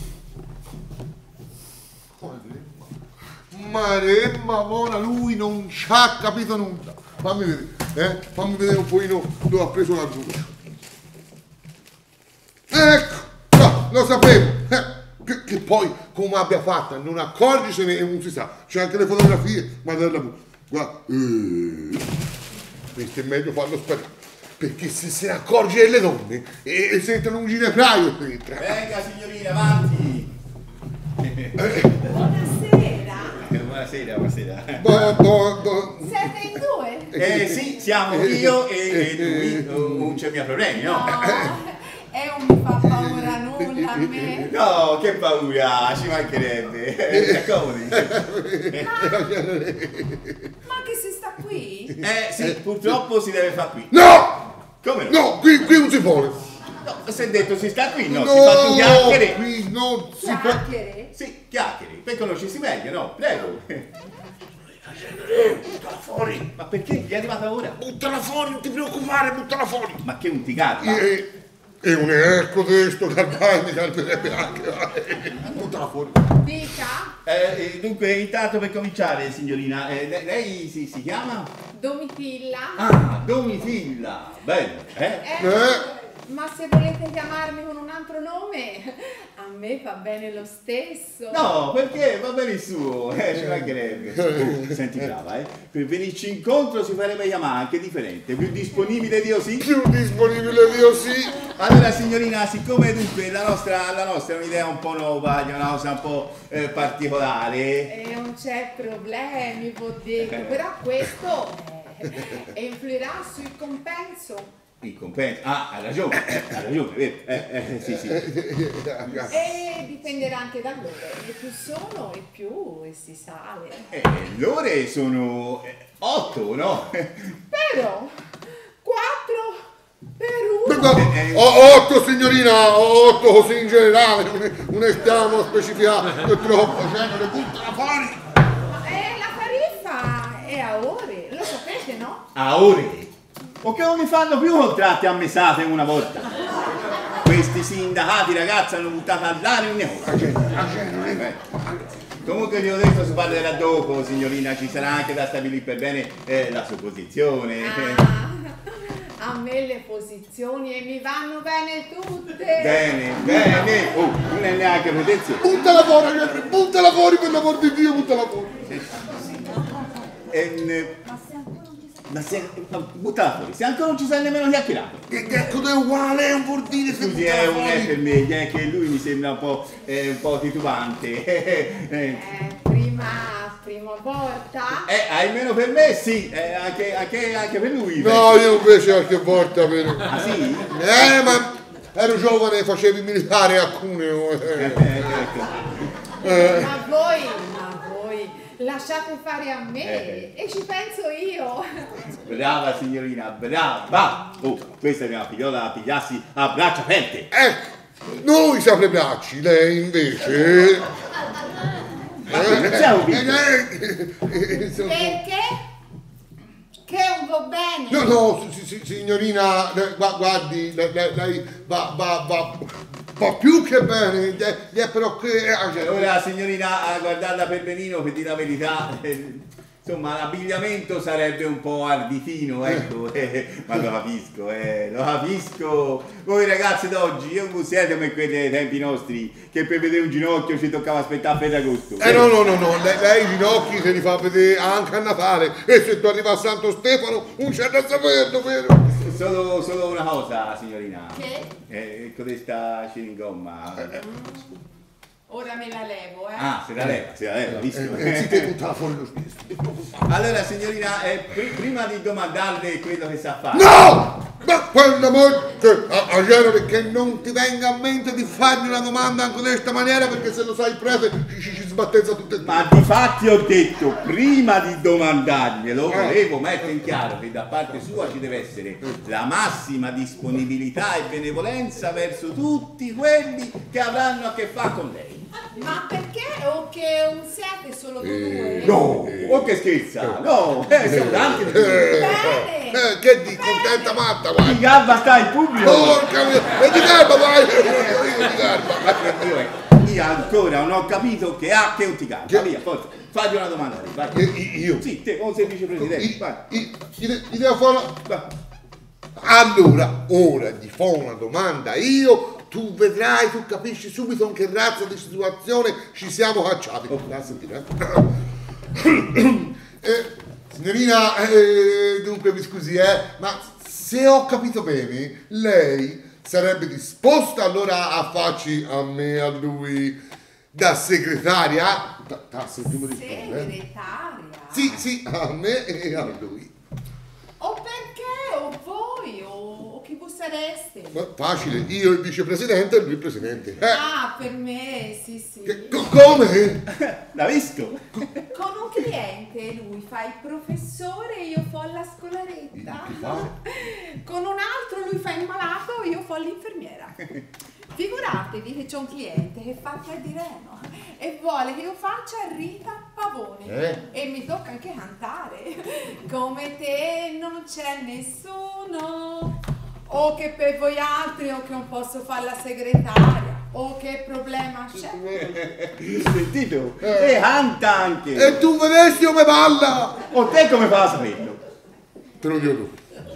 Maremma buona, lui non ci ha capito nulla. Fammi vedere, eh? Fammi vedere un pochino dove ha preso la goccia. Ecco, no, lo sapevo. Eh, che, che poi come abbia fatto a non accorgersene e non si sa. C'è anche le fotografie, ma della guarda, eh, questo è meglio farlo sparire. Perché se se ne accorge delle donne e, e sentono un ginepraio dentro. Venga signorina, avanti. Buonasera. Buonasera, buonasera. Bo, bo, bo. Siete in due? Eh sì, siamo io e, e lui, non non c'è miei problemi, no? No, e non mi fa paura nulla a me. No, che paura, ci mancherebbe. Si accomodi. Ma che si sta qui? Eh sì, purtroppo si deve fare qui. No! Come no? No, qui, qui non si vuole. No, si è detto si sta qui, no? No, Si fa due chiacchiere. qui non si fa. Chiacchiere? Sì, chiacchiere, per conoscersi meglio, no? Prego. Buttala fuori. Ma perché? Gli è arrivata ora? Buttala fuori, non ti preoccupare, buttala fuori. Ma che un ti garba? E, e un ecco questo garbai mi garberebbe anche. Buttala fuori. Dica, Eh, dunque, intanto per cominciare, signorina, eh, lei, lei si, si chiama? Domitilla. Ah, Domitilla. Bello, eh? Eh, Eh? Ma se volete chiamarmi con un altro nome, a me va bene lo stesso. No, perché va bene il suo, eh, ci mancherebbe. Oh, senti brava, eh. Per venirci incontro si farebbe chiamare anche differente, più disponibile di così. Più disponibile di così. Allora signorina, siccome dunque la nostra, la nostra è un'idea un po' nuova, è una cosa un po' eh, particolare. E non c'è problemi, può dire, però questo eh, influirà sul compenso. Il compenso. Ah, ha ragione, ha ragione, vero? Eh, eh, sì, sì. E dipenderà anche da loro, e più sono e più e si sale. Eh, le ore sono eh, otto, no? Però, quattro per uno. Guarda, Eh, eh. o- otto signorina, otto così in generale, non, non stiamo specificando, è troppo, genere, buttala fuori. Ma eh, la tariffa è a ore, lo sapete, no? A ore? O che non mi fanno più contratti a mesate una volta? Questi sindacati ragazzi hanno buttato all'aria un negocio. Eh. Comunque vi ho detto si parlerà dopo, signorina, ci sarà anche da stabilire per bene eh, la sua posizione. Ah, a me le posizioni e mi vanno bene tutte. Bene, bene. Oh, non è neanche protezione. Buttala fuori, genere, buttala fuori per l'amor di Dio, buttala fuori. E, ma se, ma buttala fuori, se ancora non ci sei nemmeno chiacchierato. Che ecco è uguale, è un bordine se Scusi, è buttala un è per fuori. me, è che lui mi sembra un po', eh, un po' titubante. Eh, Eh, prima, prima volta. Eh, almeno per me sì, eh, anche, anche, anche per lui. No, io invece qualche volta per... Ah sì? Eh, ma ero giovane, facevi militare a Cuneo. Eh, Eh. ecco. Eh. Ma voi, ma voi, lasciate fare a me Eh. e ci penso io. Brava signorina, brava! Oh, questa è mia figliola da pigliarsi a braccia aperte. Ecco, noi siamo bracci, lei invece... Ma tu non sei un Eh, eh, eh, eh, Perché? Che un dico bene. No, no, si- si- signorina, eh, gua- guardi, lei, lei- lei va, va, va, va più che bene, eh, eh, però che... eh, Ora signorina, guardata per benino, per dire la verità, eh, insomma l'abbigliamento sarebbe un po' arditino, ecco, eh, ma lo capisco, eh, lo capisco. Voi ragazzi d'oggi, io non siete come quelli dei tempi nostri, che per vedere un ginocchio ci toccava aspettare a Ferragosto. Eh no, no, no, no, lei, lei i ginocchi se li fa vedere anche a Natale, e se tu arriva a Santo Stefano non c'è da saperlo, vero? Solo, solo una cosa, signorina. Che? Eh, questa ciringomma. Ora me la levo, eh. Ah, se la leva, se la leva, visto? Eh, eh, si te buttava fuori lo stesso. Allora, signorina, eh, pr- prima di domandarle quello che sa fare. No! Ma quella morte a, a genere che non ti venga a mente di fargli una domanda anche in questa maniera, perché se lo sai prete ci, ci, ci sbattezza tutte e due. Ma difatti ho detto, prima di domandarglielo, volevo mettere in chiaro che da parte sua ci deve essere la massima disponibilità e benevolenza verso tutti quelli che avranno a che fare con lei. Ma perché? O che un siete solo tu due? No, o che scherza, no, eh, siamo tanti. Eh, Bene. eh, che di contenta matta, Di guarda. gabba sta in pubblico. Porca mia, e di garba, vai! Io di garba. Io, io ancora non ho capito che ha che un ti canta. Via, forza, fagli una domanda. Vai. Eh, Io? Sì, te, come sei vicepresidente. I- Vai. i- Gli de- gli devo fare una... Vai. Allora, ora gli fo una domanda io, tu vedrai, tu capisci subito in che razza di situazione ci siamo cacciati. Oh, a sentire, eh. Eh, signorina, eh, dunque mi scusi, eh, ma se ho capito bene, lei sarebbe disposta allora a farci a me, a lui, da segretaria? Da, da, sentimo rispondere. eh. Segretaria? Sì, sì, a me e a lui. O perché? O voi? O, o chi voi sareste? Ma facile, io il vicepresidente e lui il presidente. Eh, Ah, per me, sì, sì. che- co- come? L'ha visto? Con un cliente lui fa il professore e io fo la scolaretta. Che fa? Con un altro lui fa il malato e io fo l'infermiera. Figuratevi che c'è un cliente che fa tre di Reno e vuole che io faccia Rita Pavoni. Eh? E mi tocca anche cantare. Come te non c'è nessuno. O che per voi altri o che non posso fare la segretaria. O che problema c'è. Sentito? E canta anche. E tu vedessi come balla? O te come fa a saperlo? Te lo dico tu.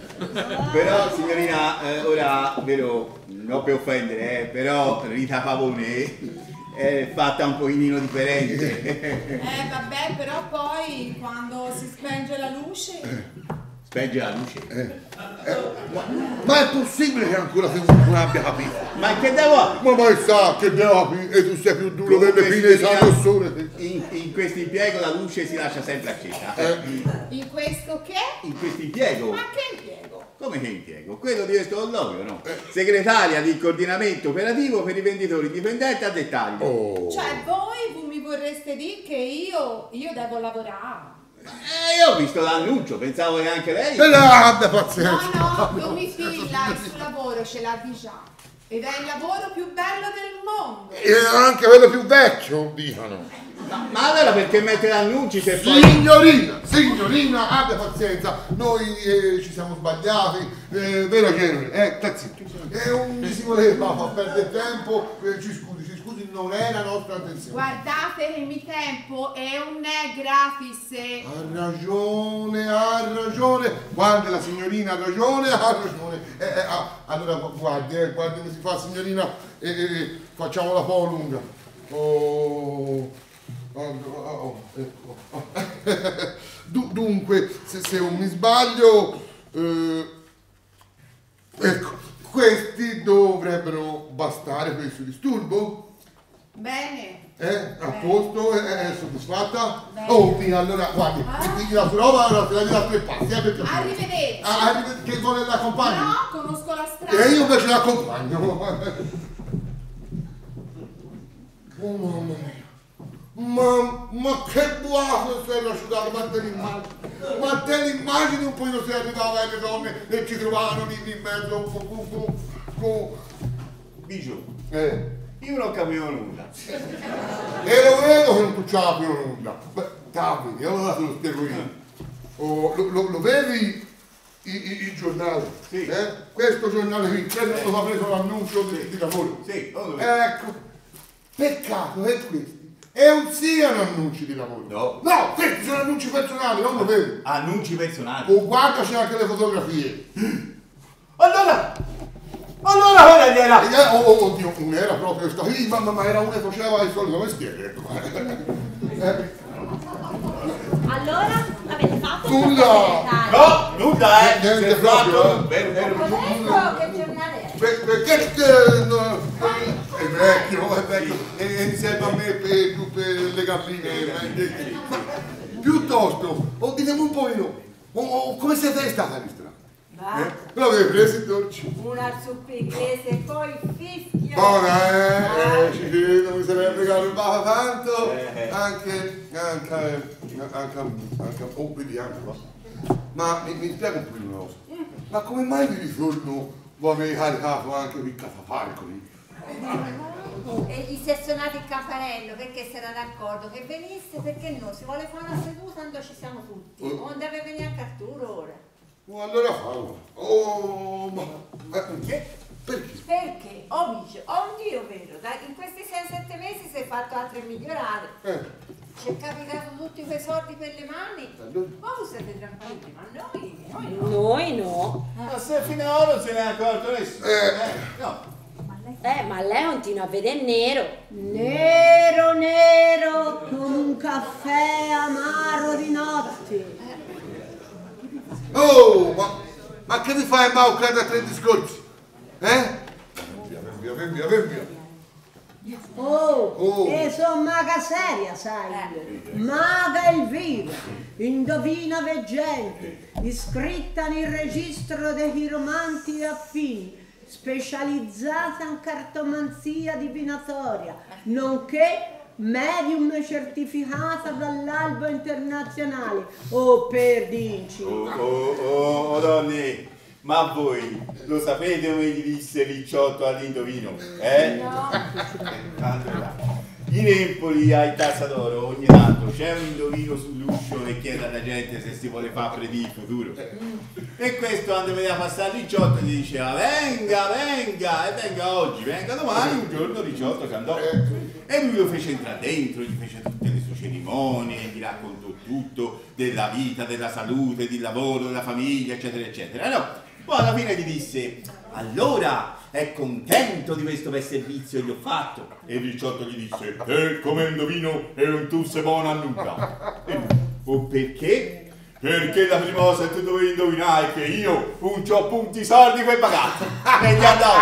Però signorina, eh, ora, vero, non per offendere, eh, però Rita Pavone è fatta un pochino differente. Eh vabbè, però poi quando si spenge la luce. Spenge la luce. Eh, ma, ma è possibile che ancora tu non abbia capito? Ma che devo fare? Ma mai sa che devo capire e tu sei più duro delle Comunque, fine di signorina, San Rossore. In, in questo impiego la luce si lascia sempre accesa. Eh. In questo che? In questo impiego? Ma che impiego? Come che impiego? Quello di questo colloquio, no? Segretaria di coordinamento operativo per i venditori dipendenti a dettaglio. Oh. Cioè voi voi mi vorreste dire che io, io devo lavorare? Eh, io ho visto l'annuncio, pensavo che anche lei. E la abbia No, pazienza. no, non mi fila, il suo lavoro ce l'ha di già. Ed è il lavoro più bello del mondo. E anche quello più vecchio, dicono. Ma, ma allora perché mettere annunci se poi. Signorina, signorina, abbia pazienza, noi eh, ci siamo sbagliati, eh, vero Genere? Eh, sta zitto. E non si voleva far perdere tempo, eh, ci scusi, ci scusi, non è la nostra attenzione. Guardate che mi tempo è un è gratis. Ha ragione, ha ragione, guardi la signorina, ha ragione, ha ragione. Eh, eh, ah, allora guardi, eh, guardi come si fa signorina, e eh, eh, facciamola un po' lunga. Oh. Oh, oh, ecco. Du- dunque, se, se non mi sbaglio, eh, ecco, questi dovrebbero bastare per il suo disturbo? Bene. Eh? A posto? È, è soddisfatta? Bene. Oh, via, allora, guardi, Ah. e quindi la sua roba allora te la dia a tre passi, eh, per piacere. Arrivederci. Ah, arrivederci, che vuole l'accompagni? No, conosco la strada. E io invece l'accompagno. Oh, mamma mia. Ma, ma che buono sei lasciato, ma te l'immagini, ma te l'immagini un po' se arrivava le donne e ci trovavano lì in mezzo un po' con, con, con... Bijou, Eh, io non capivo nulla. e lo vedo che non tu c'ha più nulla. Beh, capi, allora te lo spiego io. Oh, lo, lo, lo vedi i, i, i giornali, Sì. eh? Questo giornale qui, quello Eh. che ha preso l'annuncio di, Sì. di lavoro. Sì, oh, dove- Ecco, peccato che questi e non siano annunci di lavoro. No. No, questi sono annunci personali, non lo vedi? Annunci personali. Oh, guardaci anche le fotografie. Allora, allora quella gli era. Eh, oh, oh, oddio, non era proprio questa qui, ma, ma era una che faceva il solito mestiere. Ecco. Eh, Allora, avete fatto? Nulla. No, nulla, eh. Niente Si è proprio, fatto. eh. Vero, vero. Adesso che giornale è? Per- perché eh, no, è vecchio, è vecchio, e e insieme a me per, più per le galline, eh, ma piuttosto, oh, ditemi un po' io, oh, oh, come siete stata Ristra? Va, Eh? L'avete preso il dolce? una zuppichese, poi fischia. Buona, eh? eh ci credo, mi sarebbe garbato tanto, Eh. anche, anche, anche, anche, anche, oh, vediamo qua. Ma mi, mi spiega un po' una cosa, ma come mai di ritorno voi avete caricato anche il catafalco lì? E gli si è suonato il campanello perché si era d'accordo che venisse, perché no, si vuole fare una seduta quando ci siamo tutti, Oh. non deve venire anche Arturo ora. Oh, allora fallo. Oh, ma ma perché? Perché? Perché, oh dice, oh Dio vero, dai, in questi sei sette mesi si è fatto altro migliorare. Eh, Ci è capitato tutti quei soldi per le mani. allora. Oh, siete tranquilli, ma noi, noi no. Noi no. Ma se fino ad ora non se ne è accorto nessuno. Eh. Eh, no. Eh, ma lei continua a vedere nero. Nero, nero, come un caffè amaro di notte. Oh, ma, ma che mi fai imbaucare da tre discorsi? Eh? Via, via, via, via, via. Oh, Oh. e sono maga seria, sai? Maga Elvira, indovina veggente, iscritta nel registro dei chiromanti affini, specializzata in cartomanzia divinatoria, nonché medium certificata dall'Albo Internazionale. Oh, per dinci. Oh, oh, oh, oh, donne, ma voi lo sapete come gli disse Ricciotto all'indovino? Eh? No. Allora, in Empoli ai Casa d'Oro ogni tanto c'è un indovino sull'uscio e chiede alla gente se si vuole fare predire il futuro. E questo quando vedeva passare Ricciotto gli diceva venga, venga, e venga oggi, venga domani. Un giorno Ricciotto si andò e lui lo fece entrare dentro, gli fece tutte le sue cerimonie, gli raccontò tutto della vita, della salute, del lavoro, della famiglia, eccetera, eccetera. E no, poi alla fine gli disse allora è contento di questo bel servizio che gli ho fatto? E Ricciotto gli disse eh, come indovino e non tu sei buono a nulla. E lui, oh, perché? Perché la prima cosa che tu dovevi indovinare è che io non c'ho punti soldi per pagare e gli andavo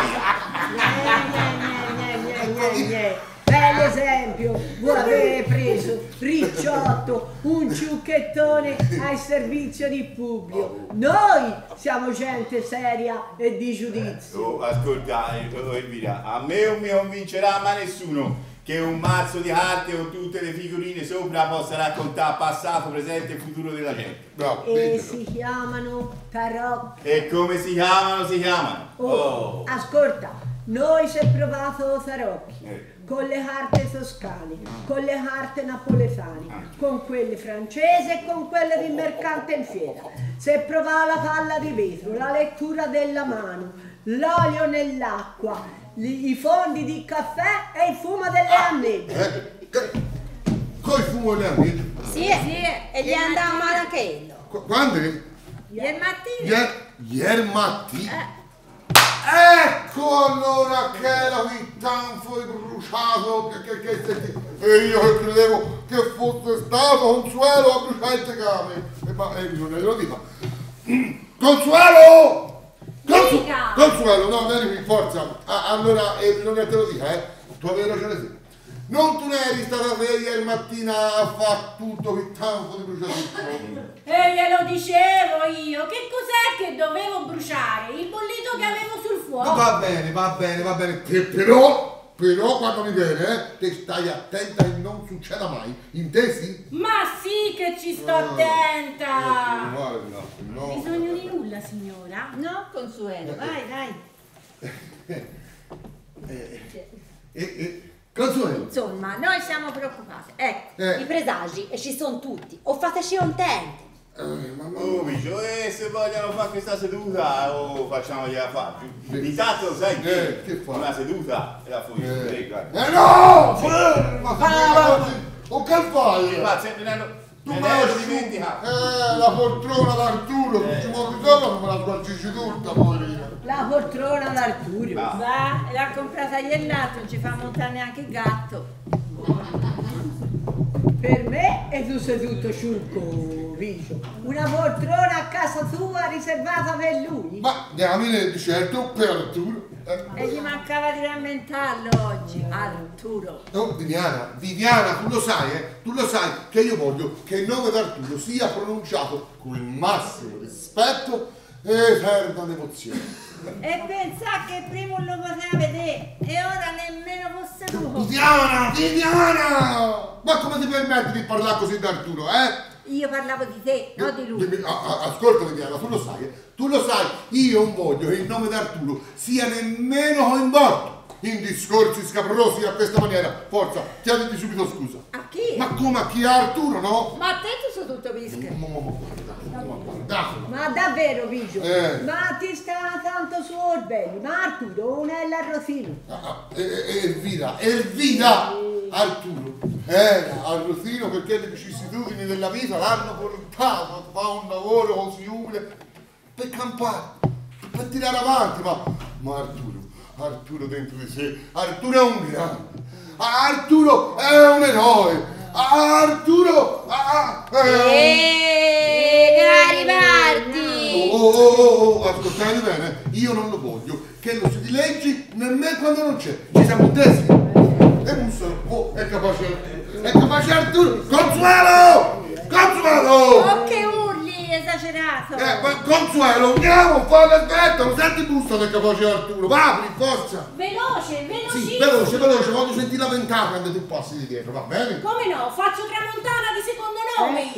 via. Gne, gne, gne, gne, gne, gne. Bell'esempio, voi avete preso Ricciotto, un ciucchettone al servizio di Publio. Noi siamo gente seria e di giudizio. Oh, ascolta, eh, oh, Elvira, a me non mi convincerà mai nessuno che un mazzo di carte con tutte le figurine sopra possa raccontare passato, presente e futuro della gente. Bravo, E ditelo. si chiamano tarocchi. E come si chiamano? Si chiamano. Oh, Oh. ascolta, noi si è provato tarocchi. Eh. Con le carte toscane, con le carte napoletane, con quelle francesi e con quelle di mercante in fiera. Si è provata la palla di vetro, la lettura della mano, l'olio nell'acqua, i fondi di caffè e il fumo delle annegge. Eh? Che- Coi fumo le amiche. Sì, sì, e gli andava male anche quello. Qu- Quando? Ieri mattina. Ieri, ieri mattina. Ecco allora che era il tanfo bruciato che, che, che, che, e io che credevo che fosse stato Consuelo a bruciare il tegame. E ma eh, non glielo dico. Consuelo! Consu- Dica! Consuelo, no, vieni qui, forza. Ah, allora, eh, non te lo dica, eh. Tu avevi ragione sì. Non tu ne eri stata te ieri mattina a fare tutto il tanfo di bruciatissimo. E glielo dicevo io, che cos'è che dovevo bruciare? Il bollito che avevo sul fuoco. Va bene, va bene, va bene. Che però, però quando mi viene, eh, te stai attenta e non succeda mai. Intesi? Ma sì che ci sto Ah, attenta. eh, guarda, no. Bisogno di nulla, signora? No, Consuelo, vai, vai. Eh, eh, eh, Consuelo. Insomma, noi siamo preoccupati. Ecco. I Eh, presagi, e ci sono tutti. O fateci contenti. eh, ma, ma, Oh, Bicio, e se vogliono fare questa seduta o facciamogliela fare? Intanto sai che, Eh, che fa? una seduta è la fuori. Eh, Eh, guarda. eh no! Ferma! ferma, O che fai? Ma sempre me ne Tu me me ne la ero sciu- dimenticato. Eh, la poltrona d'Arturo, tu ci muovi sopra non me la sgualcisci tutta, poverina. La poltrona d'Arturo. Ah. Va, l'ha comprata ieri l'altro, non ci fa montare neanche il gatto. Per me è tu sei tutto sciucco, Vicio. Una poltrona a casa tua riservata per lui. Ma diamine di certo per Arturo. Eh. E gli mancava di rammentarlo oggi, Arturo. No, Viviana, Viviana, tu lo sai, eh? Tu lo sai che io voglio che il nome d'Arturo sia pronunciato con il massimo rispetto e eterna devozione. E pensa che prima lo poteva vedere e ora nemmeno fosse tu. Viviana, Viviana! Ma come ti permetti di parlare così d'Arturo, eh? Io parlavo di te, non di lui. Dimmi- a- a- Ascolta Viviana, tu lo sai, eh? Tu lo sai, io non voglio che il nome d'Arturo sia nemmeno coinvolto in discorsi scabrosi a questa maniera. Forza, chiediti subito scusa. A chi? Ma come a chi? A Arturo, no? Ma a te tu sei tutto pisca. Ma, ma, ma guarda, ma guarda. Ma davvero, Vicio? Eh. Ma ti sta tanto su Orbelli, ma Arturo non è l'arrotino. Ah, ah, e- e- Elvira, Elvira! Arturo era arrotino perché le vicissitudini della vita l'hanno portato a fare un lavoro così umile per campare, per tirare avanti, ma, ma Arturo, Arturo dentro di sé, Arturo è un grande, Arturo è un eroe, Arturo ah, è un... Eeeh, Garibaldi! Oh, oh, oh, oh, ascoltate bene, io non lo voglio che lo si dileggi nemmeno quando non c'è, ci siamo intesi? E bussano, oh, è capace, è capace Arturo, Consuelo! Consuelo! Oh, che urli, esagerato! Eh, ma Consuelo, andiamo, fai l'aspetta, lo senti bussano, è capace Arturo, va, apri, forza! Veloce, velocissimo! Sì, veloce, veloce, voglio sentire la ventata quando tu passi di dietro, va bene? Come no? Faccio tramontana di secondo nome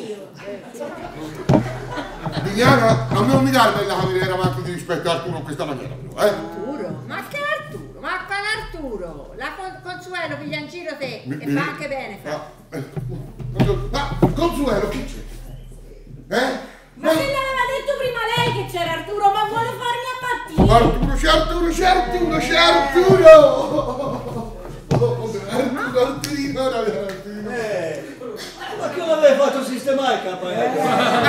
io! Viviana, a me non mi dà bella cameriera avanti di rispetto a Arturo in questa maniera, però, eh? Arturo? Ma che Arturo? Ma quale Arturo? La Con- Consuelo piglia in giro te Mi- e mi- fa anche bene, fa. Ah, eh, Ma, Consuelo, chi c'è? Eh? Ma se l'aveva detto prima lei che c'era Arturo, ma vuole farmi appattire! Arturo, c'è Arturo, c'è Arturo, c'è Arturo! Arturo, Arturino, Arturino. Eh, ma che l'avevi fatto sistemare il campanello?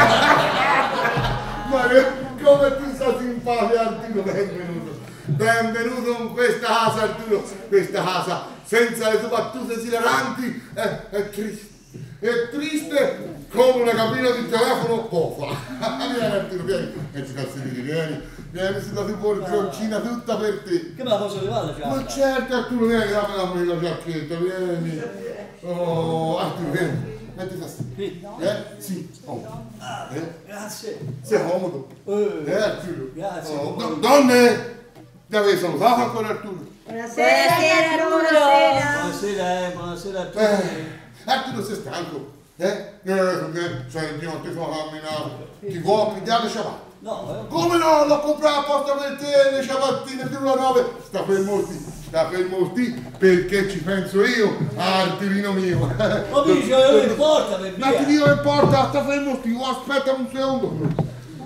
Ma che- come ti sta simpatico Arturo, benvenuto. Benvenuto in questa casa Arturo, questa casa senza le tue battute esilaranti è, è triste. È triste come una cabina di telefono pofa. Vieni Arturo, vieni, e ci cazzini, vieni, vieni sulla tua porcioncina tutta per te. Che me la posso levare la Ma giacca? certo Arturo, vieni, dammi dammi la giacchetta, vieni. Oh, Arturo, vieni, metti fastidio. Sì. Eh? Sì. Oh. Eh? Grazie. Sei comodo. Eh, Eh Arturo. Grazie. Oh, do- donne! Ti avevi salutato ancora Arturo? Buonasera, Arturo! Buonasera. Buonasera, eh, buonasera a tutti. Eh, Arturo sei stanco? Eh? Eh, perché senti, non ti fa camminare. Ti vuoi pigliare le ciabatte? No, eh. Come no? L'ho comprato apposta per te, le ciabattine più la nove. Sta fermo sti, sta fermo sti, perché ci penso io, Arturino mio. Ma Bicio, non importa, per Ma ti via. dico che porta, sta fermo sti, oh, aspetta un secondo.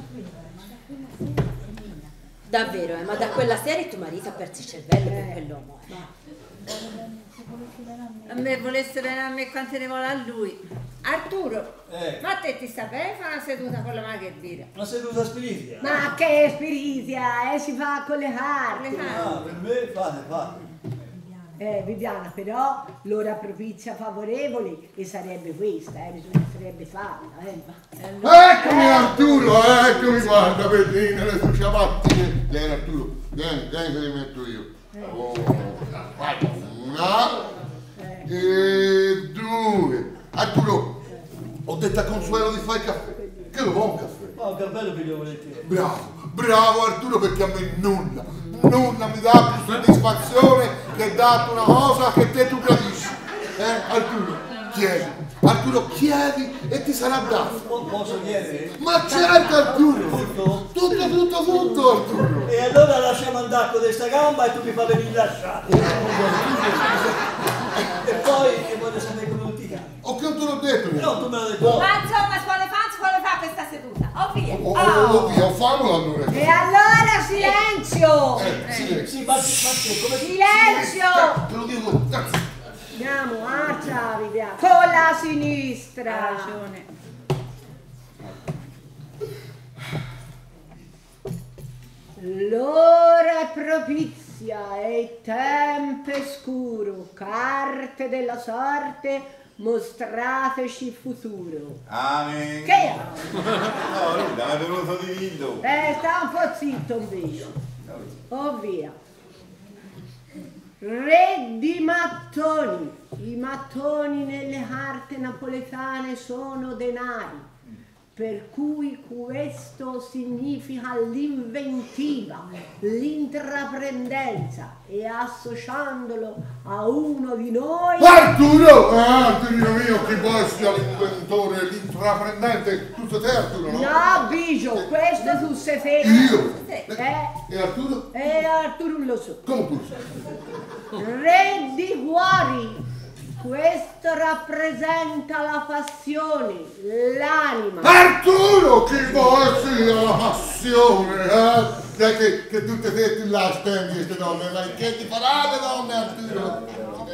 Davvero, eh, ma da quella sera tuo marito ha perso il cervello per quell'uomo. Eh. A me volesse bene a me quante ne vuole a lui. Arturo, Eh. ma a te ti sta bene fare una seduta con la magherbira? Una seduta spirituale. Ma che spirizia, eh, si fa con le carte. Ah, per me fate, fate. Eh, Viviana, però l'ora propizia favorevole e sarebbe questa, eh, bisognerebbe farla, eh. Eccomi Arturo, eccomi, guarda, vedi nelle tue ciabattine. Vieni Arturo, vieni, vieni che li metto io. Oh, vai, una e due. Arturo, ho detto a Consuelo di fare il caffè. Che lo vuoi un caffè? Ma un cappello che glielo volete. Bravo, bravo Arturo, perché a me nulla, nulla mi dà più soddisfazione che darti una cosa che te tu gradisci. Eh, Arturo, chiedi, Arturo, chiedi e ti sarà dato. Po- Posso chiedere? Ma certo Arturo, Tutto? tutto, tutto, tutto Arturo. E allora lasciamo andare con questa gamba e tu mi fai venire lasciare. E poi che voglio sapere come non ti cambia. O che non te l'ho detto? No, tu me l'hai detto. Ma insomma, quale fa, quale fa questa seduta? Oh via! oh, oh, via, famolo allora. E allora silenzio! Eh, silenzio. Sì, ma, ma che, come Silenzio! Te lo dico, cazzo. Andiamo, marcia, Viviana. Con la sinistra. Ha ragione. L'ora è propizia e il tempo è scuro. Carte della sorte, mostrateci il futuro. Amen. Che è? No, nulla, mi è venuto di dillo. Eh, sta un po' zitto invece. Oh via. Re di mattoni. I mattoni nelle carte napoletane sono denari, per cui questo significa l'inventiva, l'intraprendenza, e associandolo a uno di noi... Arturo! Eh, Arturino mio, chi può essere l'inventore, l'intraprendente? Tutto te, Arturo, no? No, Bigio, questo tu sei fermo. Io? Eh? E Arturo? E Arturo non lo so. Come tu? Re di cuori. Questo rappresenta la passione, l'anima. Arturo, chi può essere la passione, eh? Sai che, che tutte te tu la stendi queste donne, ma che ti farà le donne, Arturo?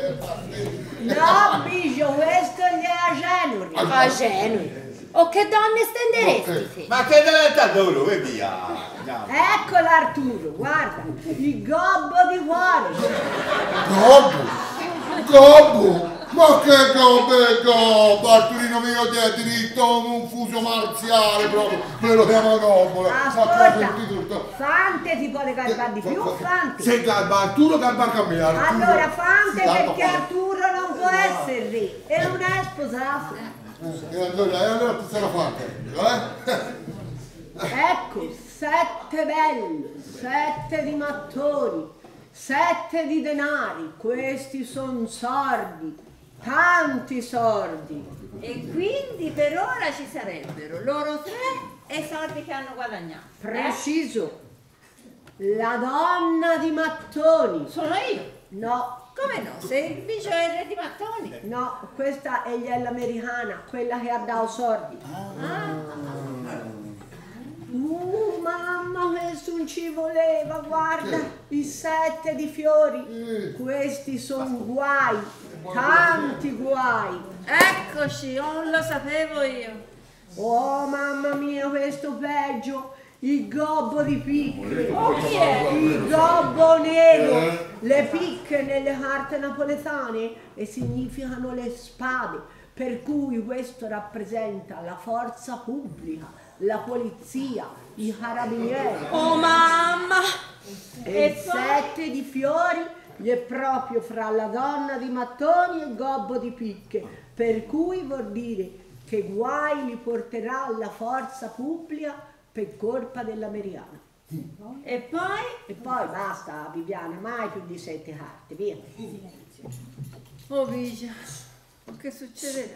No, Bigio, questo gli è Agenori. Agenui. O che donne stenderesti? Ok. Ma che deve stare dove, e via. Andiamo. Eccolo Arturo, guarda, il gobbo di cuore. Gobbo? Gobbo? Ma che gobbo è gobbo? Arturino mio, ti è diritto a un fuso marziale proprio, me lo chiama gobbo. Ascolta, Fante ti vuole garbare di più, Fante? Se garba Arturo, garba anche a me, Arturo. Allora Fante, Si garba perché poi. Arturo non può essere re e non è sposato. Eh, E allora, e allora ti sarà fatta, eh? Ecco, sette bello, sette di mattoni, sette di denari, questi sono sordi, tanti sordi. E quindi per ora ci sarebbero loro tre e i soldi che hanno guadagnato. Preciso, la donna di mattoni. Sono io. No, Come no? Se il Bigio è il re di mattoni. no, questa è l'americana, quella che ha dato sordi. Uh, mamma, questo non ci voleva, guarda, i sette di fiori, questi sono guai, tanti guai. Eccoci, non lo sapevo io. Oh, mamma mia, questo peggio, il gobbo di picche, Oh, chi è? il gobbo nero. Le picche nelle carte napoletane e significano le spade, per cui questo rappresenta la forza pubblica, la polizia, i carabinieri. Oh mamma! E il sette di fiori è proprio fra la donna di mattoni e il gobbo di picche, per cui vuol dire che guai li porterà la forza pubblica per colpa dell'americana. E poi? E poi basta, Viviana, mai più di sette carte, via. Oh Bigio, che succederà?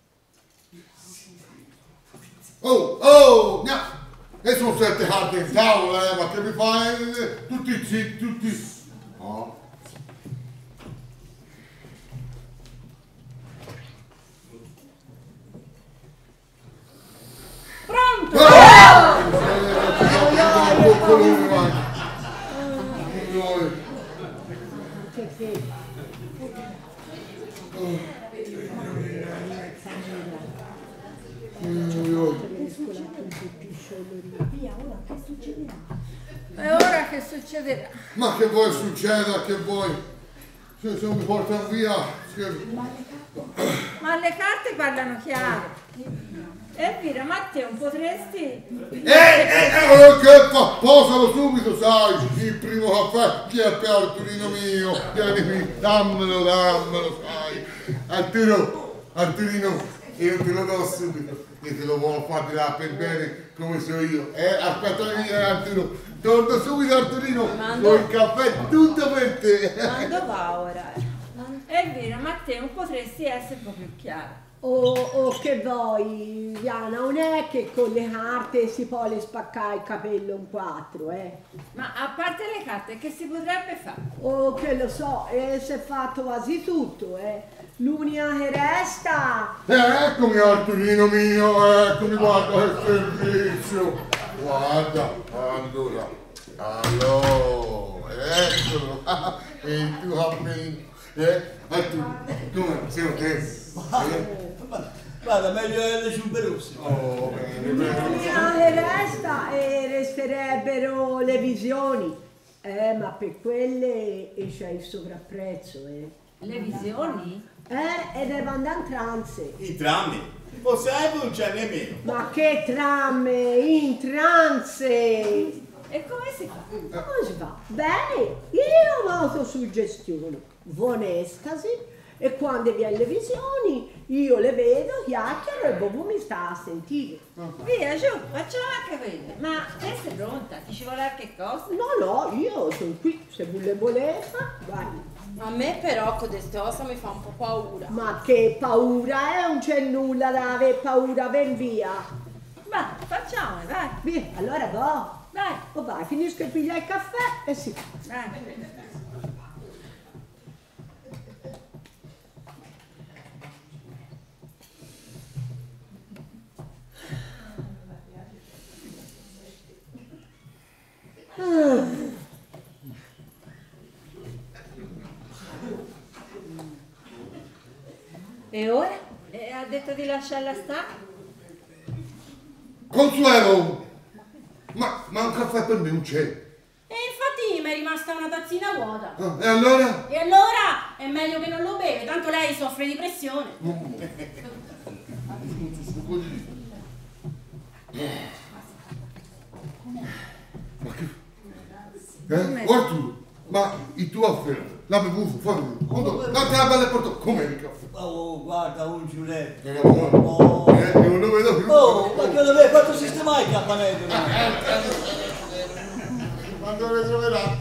Oh, oh, no! E sono sette carte in tavola, eh, ma che mi fai? Eh, Tutti zitti, tutti... No. Pronto? Ah! Eh, boccolone, vai. Noi. Che che? E ora che succederà? Ma che vuoi succeda, che vuoi? Se, se mi portano via... Che... Ma le carte parlano chiaro. Elvira, Matteo, potresti... Eh, eh, eh, che fa? Posalo subito, sai, il primo caffè, chi è per Arturino mio? Vieni qui, dammelo, dammelo, sai. Arturo, Arturino, io te lo do subito, e te lo voglio fare là per bene come so io. Eh, aspettami, eh, Arturo, torno subito, Arturino, Mando- con il caffè tutto per te. Quando va ora? Elvira, Matteo, potresti essere un po' più chiara. Oh, oh, che vuoi, Diana, non è che con le carte si può le spaccare il capello in quattro, eh? Ma a parte le carte, che si potrebbe fare? Oh, che lo so, e si è fatto quasi tutto, eh? L'unica che resta... Eh, eccomi, Arturino mio, eccomi, guarda che servizio. guarda, allora, allora, eccolo, e il tuo cammino, eh? E tu, come, sei te? Guarda, meglio le ciube rosse. Oh, bene, bene. Ah, resta e resterebbero le visioni. Eh, ma per quelle c'è il sovrapprezzo, eh. Le visioni? Eh, e devo andare in trance. I trammi? Forse non c'è nemmeno. Ma che tramme, in trance! E come si fa? Come si fa? Bene, io mi autosuggestiono, vonestasi, e quando viene le visioni io le vedo, chiacchiero e Bobo mi sta a sentire. Via, giù, facciamo anche vedere. Ma te sei pronta? Ti ci vuole che cosa? No, no, io sono qui, se vuole voleva, guardi. A me però questa cosa mi fa un po' paura. Ma che paura, eh? Non c'è nulla da avere paura, ven via. Ma facciamo, dai. Via, allora va. Dai. Oh, vai, finisco di pigliare il caffè e si fa. Dai. E ora? E ha detto di lasciarla stare? Consuelo! Ma, ma un caffè per me non c'è. E infatti mi è rimasta una tazzina vuota. Ah, e allora? E allora è meglio che non lo beve, tanto lei soffre di pressione. Ma che... Eh? Arturo, ma il tuo affare l'ha bevuto, fammi vedere. Quanto la bella portò? Com'è il caffè? Oh, guarda, un giuretto. Eh, oh. Eh, non lo vedo più. Oh, ma che dove quanto sistemai il campanello? Quando le troverà?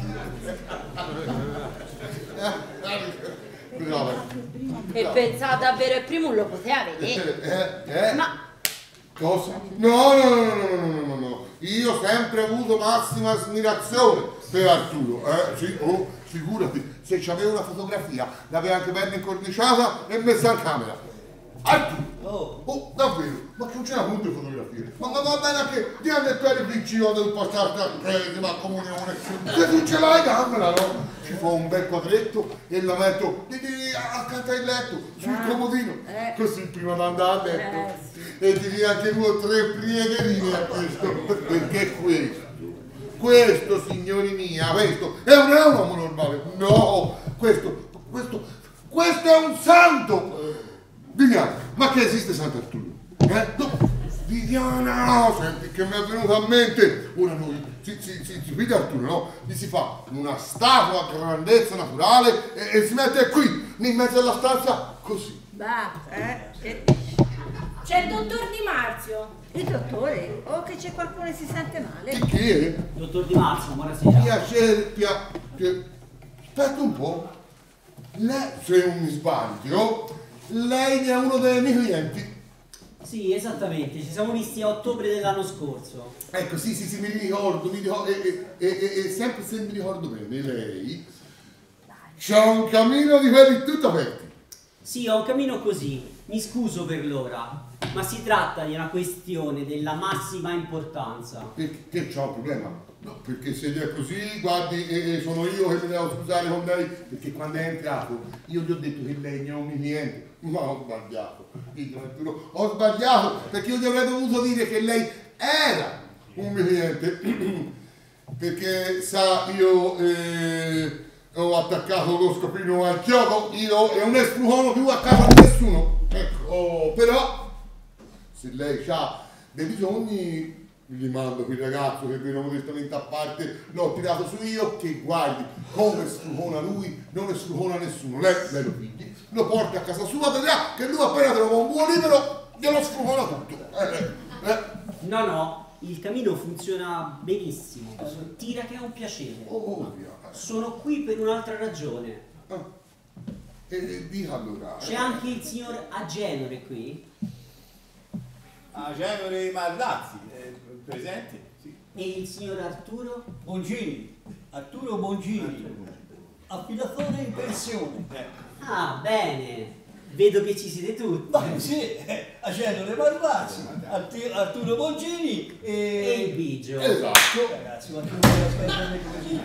Brava. E pensava davvero il primo lo poteva vedere. Eh, eh? Ma cosa? No, no, no, no, no, no, no, no. Io ho sempre avuto massima ammirazione per Arturo. Eh, sì, oh, figurati, se c'aveva una fotografia, l'aveva anche bene incorniciata e messa in camera. Arturo! Oh, oh davvero, ma che non c'era molte fotografie. Ma, ma va bene anche di andare per il piccino del passato a credere, ma comunione. Se tu ce l'hai, dammela, no? Ci fa un bel quadretto e la metto di, di, accanto al letto, sul ah, comodino, eh. Così prima di andare a letto. Eh, sì. E ti dia anche due o tre priegherine a questo, perché questo, questo signori mia, questo è un uomo normale. No, questo, questo, questo è un santo. Viviana, ma che esiste Sant'Arturo? Eh? No, Viviana, senti che mi è venuto a mente, ora noi, si, si, si, si vede Arturo, no? Gli si fa una statua a grandezza naturale e, e si mette qui, in mezzo alla stanza, così. Bah, eh, che... C'è il dottor Di Marzio. Il dottore? O oh, che c'è qualcuno che si sente male? Che chi è? Dottor Di Marzio, buonasera. Piacere, pia... Pia... Aspetta un po'. Lei, se non mi sbaglio, lei è uno dei miei clienti. Sì, esattamente, ci siamo visti a ottobre dell'anno scorso. Ecco, sì, sì, sì, mi ricordo, mi ricordo e, e, e, e sempre se mi ricordo bene, lei c'ha un cammino di quelli tutto aperti. Sì, ho un cammino così, mi scuso per l'ora, ma si tratta di una questione della massima importanza. Perché c'ha un problema? No, perché se è così, guardi, eh, sono io che mi devo scusare con lei, perché quando è entrato io gli ho detto che lei è un mio cliente, ma ho sbagliato, ho sbagliato, perché io gli avrei dovuto dire che lei era un mio cliente, perché sa, io eh, ho attaccato lo scopino al chiodo, io e non escludono più a casa di nessuno, ecco, oh, però se lei ha dei bisogni, gli mando quel ragazzo che viene modestamente a parte, l'ho tirato su io, che guardi come sfrucona lui, non sfrucona nessuno, lei, lei lo pigli, lo porta a casa sua, vedrà che lui appena trova un buon libero glielo sfrucona tutto. Eh, eh. No, no, il cammino funziona benissimo, tira che è un piacere. Oh, sono qui per un'altra ragione. Ah. E dica allora. C'è anche il signor Agenore qui? Agenore Mardazzi. Presente? Sì. E il signor Arturo? Bongini, Arturo Bongini, affidatore in pensione. Eh. Ah, bene. Vedo che ci siete tutti. Ma sì, eh, Acello Le Marvazzi, Arti- Arturo Bongini e... E il Bigio. Esatto. Ragazzi, ma che vuoi aspettare così?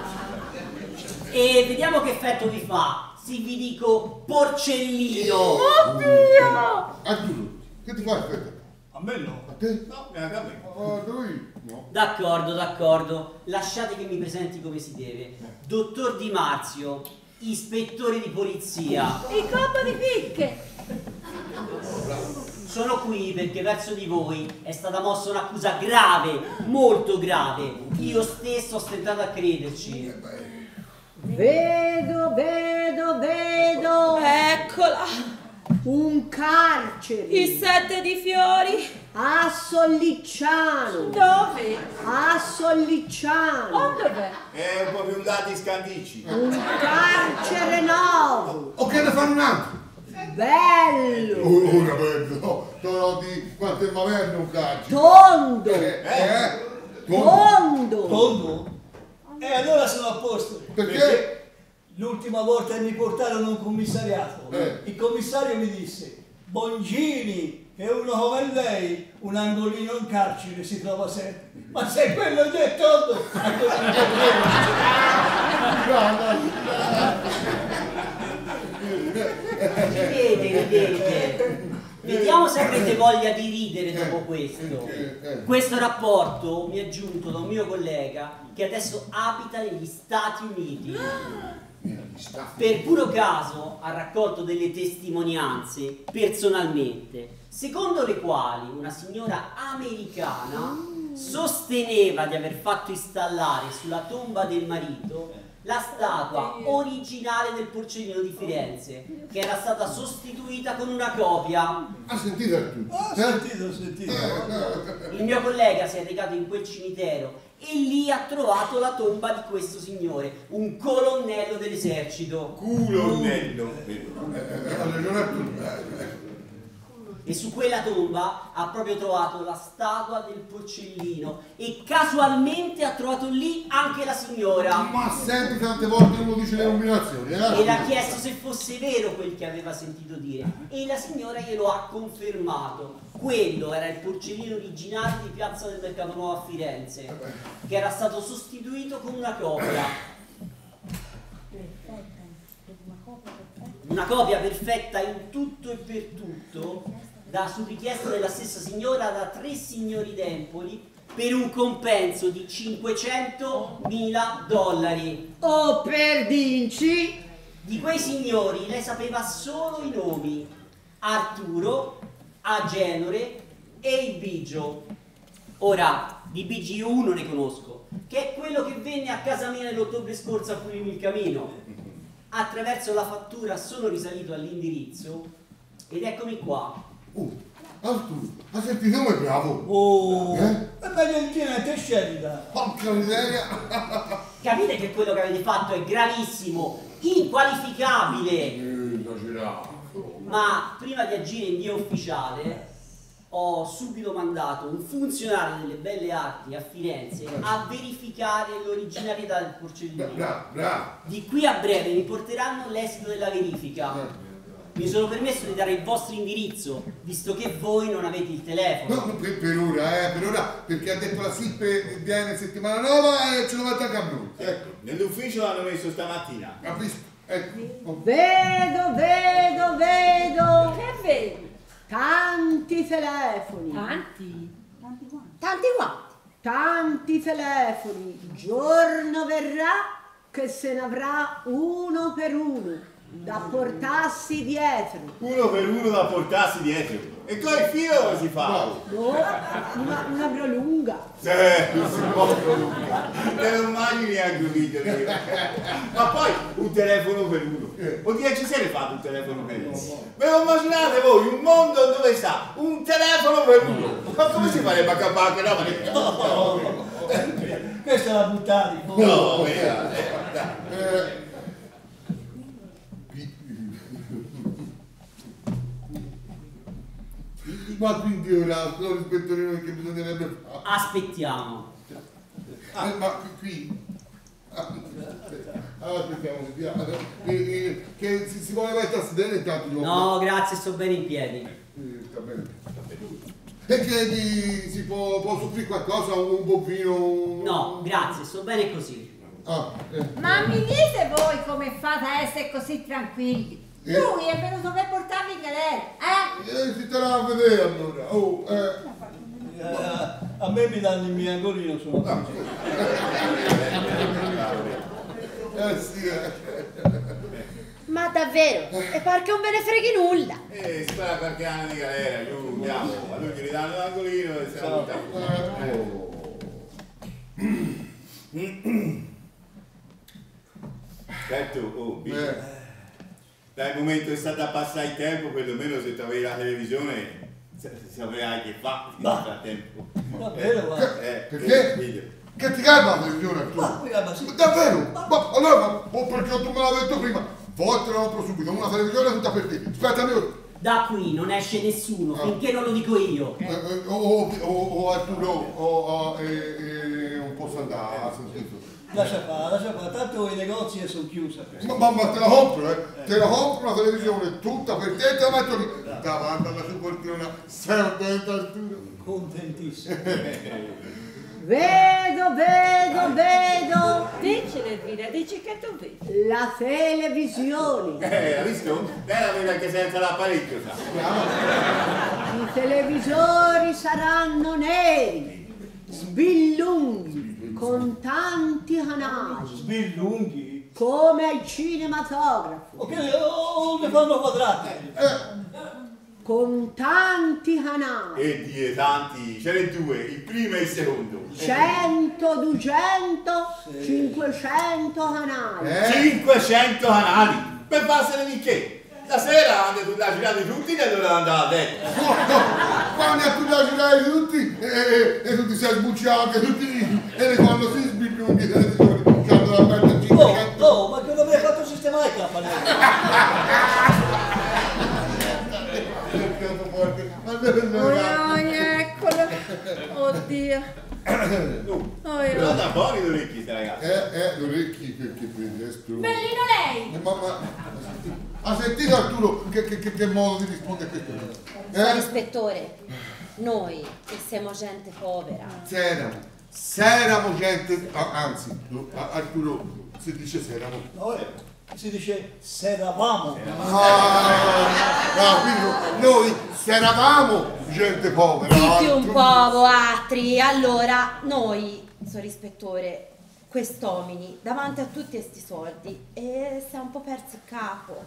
E vediamo che effetto vi fa. Se vi dico porcellino. Oddio! Arturo, che ti fa effetto? A me no. A te? No, neanche a me. A lui? No. D'accordo, d'accordo. Lasciate che mi presenti come si deve. Dottor Di Marzio, ispettore di polizia. Il colpo di picche! Sono qui perché verso di voi è stata mossa un'accusa grave, molto grave. Io stesso ho stentato a crederci. Vedo, vedo, vedo Eccola! un carcere Il sette di fiori! a Sollicciano, Dove? a Sollicciano, Oh, dov'è? È un po' più andati scandicci. un carcere nuovo, O che ne fanno un altro? bello, Oh, ora bello, no, no, di quanto è maverno un carcere. tondo, Eh, eh, Tondo. tondo, Tondo? E allora sono a posto. Perché? L'ultima volta che mi portarono un commissariato, Eh. il commissario mi disse: Bongini, che uno come lei, un angolino in carcere si trova sempre. Ma se quello lì è tondo, a cosa mi Ridete, ridete. Vediamo se avrete voglia di ridere dopo questo. Questo rapporto mi è giunto da un mio collega che adesso abita negli Stati Uniti. Per puro caso ha raccolto delle testimonianze personalmente, secondo le quali una signora americana sosteneva di aver fatto installare sulla tomba del marito la statua originale del porcellino di Firenze, che era stata sostituita con una copia. Ha sentito Arturo? Ho sentito, ho sentito. Il mio collega si è recato in quel cimitero e lì ha trovato la tomba di questo signore, un colonnello dell'esercito. Culonnello. Ha ragione Arturo. E su quella tomba ha proprio trovato la statua del porcellino e casualmente ha trovato lì anche la signora. Ma senti, tante volte uno dice le nominazioni, eh? E le ha chiesto se fosse vero quel che aveva sentito dire e la signora glielo ha confermato. Quello era il porcellino originale di Piazza del Mercato Nuovo a Firenze, che era stato sostituito con una copia. Una copia perfetta in tutto e per tutto, da su richiesta della stessa signora da tre signori d'Empoli, per un compenso di cinquecentomila dollari. oh per dinci, Di quei signori lei sapeva solo i nomi: Arturo, Agenore e il Bigio. Ora, di Bigi io uno ne conosco, che è quello che venne a casa mia nell'ottobre scorso a pulirmi il camino. Attraverso la fattura sono risalito all'indirizzo ed eccomi qua. Oh, Arturo, ha sentito come bravo? Oh, Eh? è meglio il tenente Scelida. Porca miseria! Capite che quello che avete fatto è gravissimo, inqualificabile. Esagerato. Ma prima di agire in via ufficiale ho subito mandato un funzionario delle belle arti a Firenze a verificare l'originalità del porcellino. Bravo, bravo. Di qui a breve mi porteranno l'esito della verifica. Mi sono permesso di dare il vostro indirizzo, visto che voi non avete il telefono. No, per, per ora, eh, per ora, perché ha detto la S I P viene settimana nuova e ce lo mette anche a noi. Ecco, Nell'ufficio l'hanno messo stamattina. ha visto? Ecco. Oh. vedo, vedo, vedo Che vedi? tanti telefoni, Tanti? Tanti quanti? tanti quanti, tanti telefoni, giorno verrà che se ne avrà uno per uno da portarsi dietro. Uno per uno da portarsi dietro. E con il filo come si fa? No, una, una prolunga. Sì, non si può prolungare. Te lo immagini anche un video di... Ma poi un telefono per uno. Oddio, ci siete fatto un telefono per uno? Ve lo immaginate voi un mondo dove sta un telefono per uno? Ma come si farebbe a campare? No, Questa la buttati. no, via. Eh, ma quindi ora lo rispetteremo che bisognerebbe fare. Aspettiamo. Eh, ma qui, qui. aspettiamo, vediamo. Eh, eh, che si, si vuole mettere a sedere intanto. No, grazie, sto bene in piedi. Eh, sta bene. E che di, si può, può soffrire qualcosa, un bovino? Un... No, grazie, sto bene così. Ah, eh. Ma mi dite voi come fate a essere così tranquilli? Eh. Lui è venuto per portarvi in galera, eh? Eh, si terrà a vedere allora. Oh, eh. Eh, a me mi danno il mio angolino, sono Ah. Eh sì, eh. Ma davvero? E par che non ve ne freghi nulla. E si farà qualche anno di galera, giù, andiamo. A lui gli danno l'angolino e siamo buttati. Certo, oh, Bill. Eh. Dal momento che è stato a passare il tempo, perlomeno se tu avevi la televisione saperai che fa nel Ma- frattempo. Davvero, guarda. Eh, Perché? eh, figlio. Che ti calma la televisione tu? Ma, ma sì. Davvero? Ma allora, ma, oh, perché tu me l'hai detto prima? Fottela proprio subito, una televisione tutta per te. Aspetta, io. Da qui non esce nessuno Ah. finché non lo dico io. Eh, eh, o, o, o Arturo, o, o, eh, eh, non posso andare a sentire. Lascia fare, lascia fare, tanto i negozi sono chiusi. Ma, ma, ma te la compro, eh? Te la compro una televisione tutta per te e te la metto lì. Davanti alla tua poltrona. Sei contento, Arturo? Contentissimo. Vedo, vedo, vedo Dici Elvira, dici che tu vedi. la televisione. Eh, hai visto? Lei la vede anche senza l'apparecchio, sa. I televisori saranno neri, sbillunghi, con tanti canali, Sbillunghi. come ai cinematografi, Ok, oh, ne fanno quadrati. con tanti canali, E di tanti, ce ne due, il primo e il secondo. cento, duecento, cinquecento canali. Eh? cinquecento canali! Per farsene di che? Stasera hanno la girati tutti e dovevano andare a letto. No, no, quando a tu la girare tutti e, e, e tutti si è sbucciati, tutti e le quando si sbigliunghi le televisioni, che hanno la merda Oh, cinquecento. oh, ma che non mi hai fatto sistemare il campanello? Ma deve andare. Eccolo. Oddio. Oh, Oh, però io. da buoni l'orecchi sta ragazza. Eh, eh, gli orecchi perché prendi esplo. Bellino lei! Eh, ma, ma, ha sentito Arturo che, che, che, che modo di rispondere a questo? Signor Eh? ispettore, noi che siamo gente povera. Seramo, seramo gente, ah, anzi, no, a- Arturo si dice seramo. No, eh, si dice seravamo. Ah, no, quindi noi seravamo gente povera. Zitti un Arturo. po', Boatri. Allora, noi, signor ispettore, quest'omini, davanti a tutti questi soldi, e si è un po' perso il capo.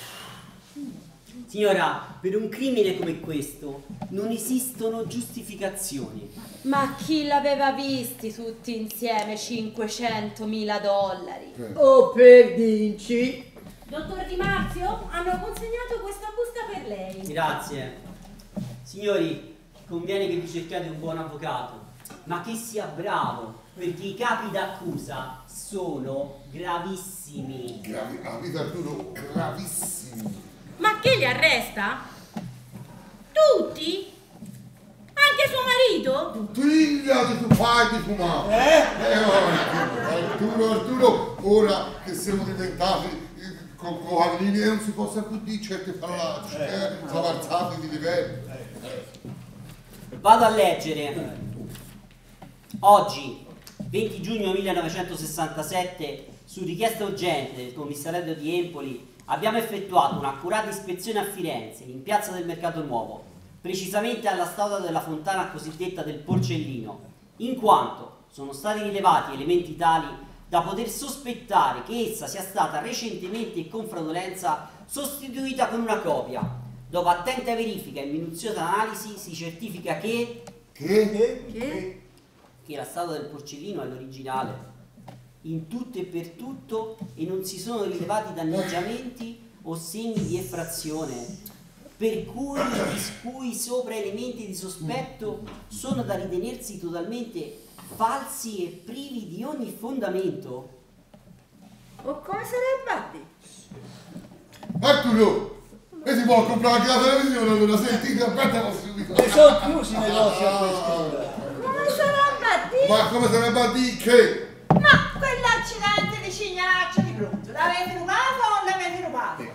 Signora, per un crimine come questo non esistono giustificazioni. Ma chi l'aveva visti tutti insieme cinquecentomila dollari? O per dirci, Dottor Di Marzio, hanno consegnato questa busta per lei. Grazie. Signori, conviene che vi cerchiate un buon avvocato, ma che sia bravo, perché i capi d'accusa sono gravissimi. Gravi, ah, vedi Arturo, gravissimi. Ma chi li arresta? Tutti? Anche suo marito? Figlia di tuo padre di fumare. Eh? Eh, oh, Arturo, Arturo, ora che siamo diventati eh, con cavallini e non si possono più dire certe parolacce, eh, siamo alzati di livello. Vado a leggere. Oggi, venti giugno millenovecentosessantasette, su richiesta urgente del commissariato di Empoli, abbiamo effettuato un'accurata ispezione a Firenze, in piazza del Mercato Nuovo, precisamente alla statua della fontana cosiddetta del Porcellino, in quanto sono stati rilevati elementi tali da poter sospettare che essa sia stata recentemente e con fraudolenza sostituita con una copia. Dopo attenta verifica e minuziosa analisi si certifica che, Che? Che? che la statua del Porcellino è l'originale in tutto e per tutto e non si sono rilevati danneggiamenti o segni di effrazione, per cui di cui sopra elementi di sospetto sono da ritenersi totalmente falsi e privi di ogni fondamento. O come sarebbe a dire? Arturo, e si può comprare anche la televisione allora, senti, aspetta subito. E sono chiusi i negozi a quest'ora. Come sarebbe a dire? Ma come sarebbe a dire che? Ma quell'accidente di Cignaccio di Bruno. L'avete rubato o l'avete rubato?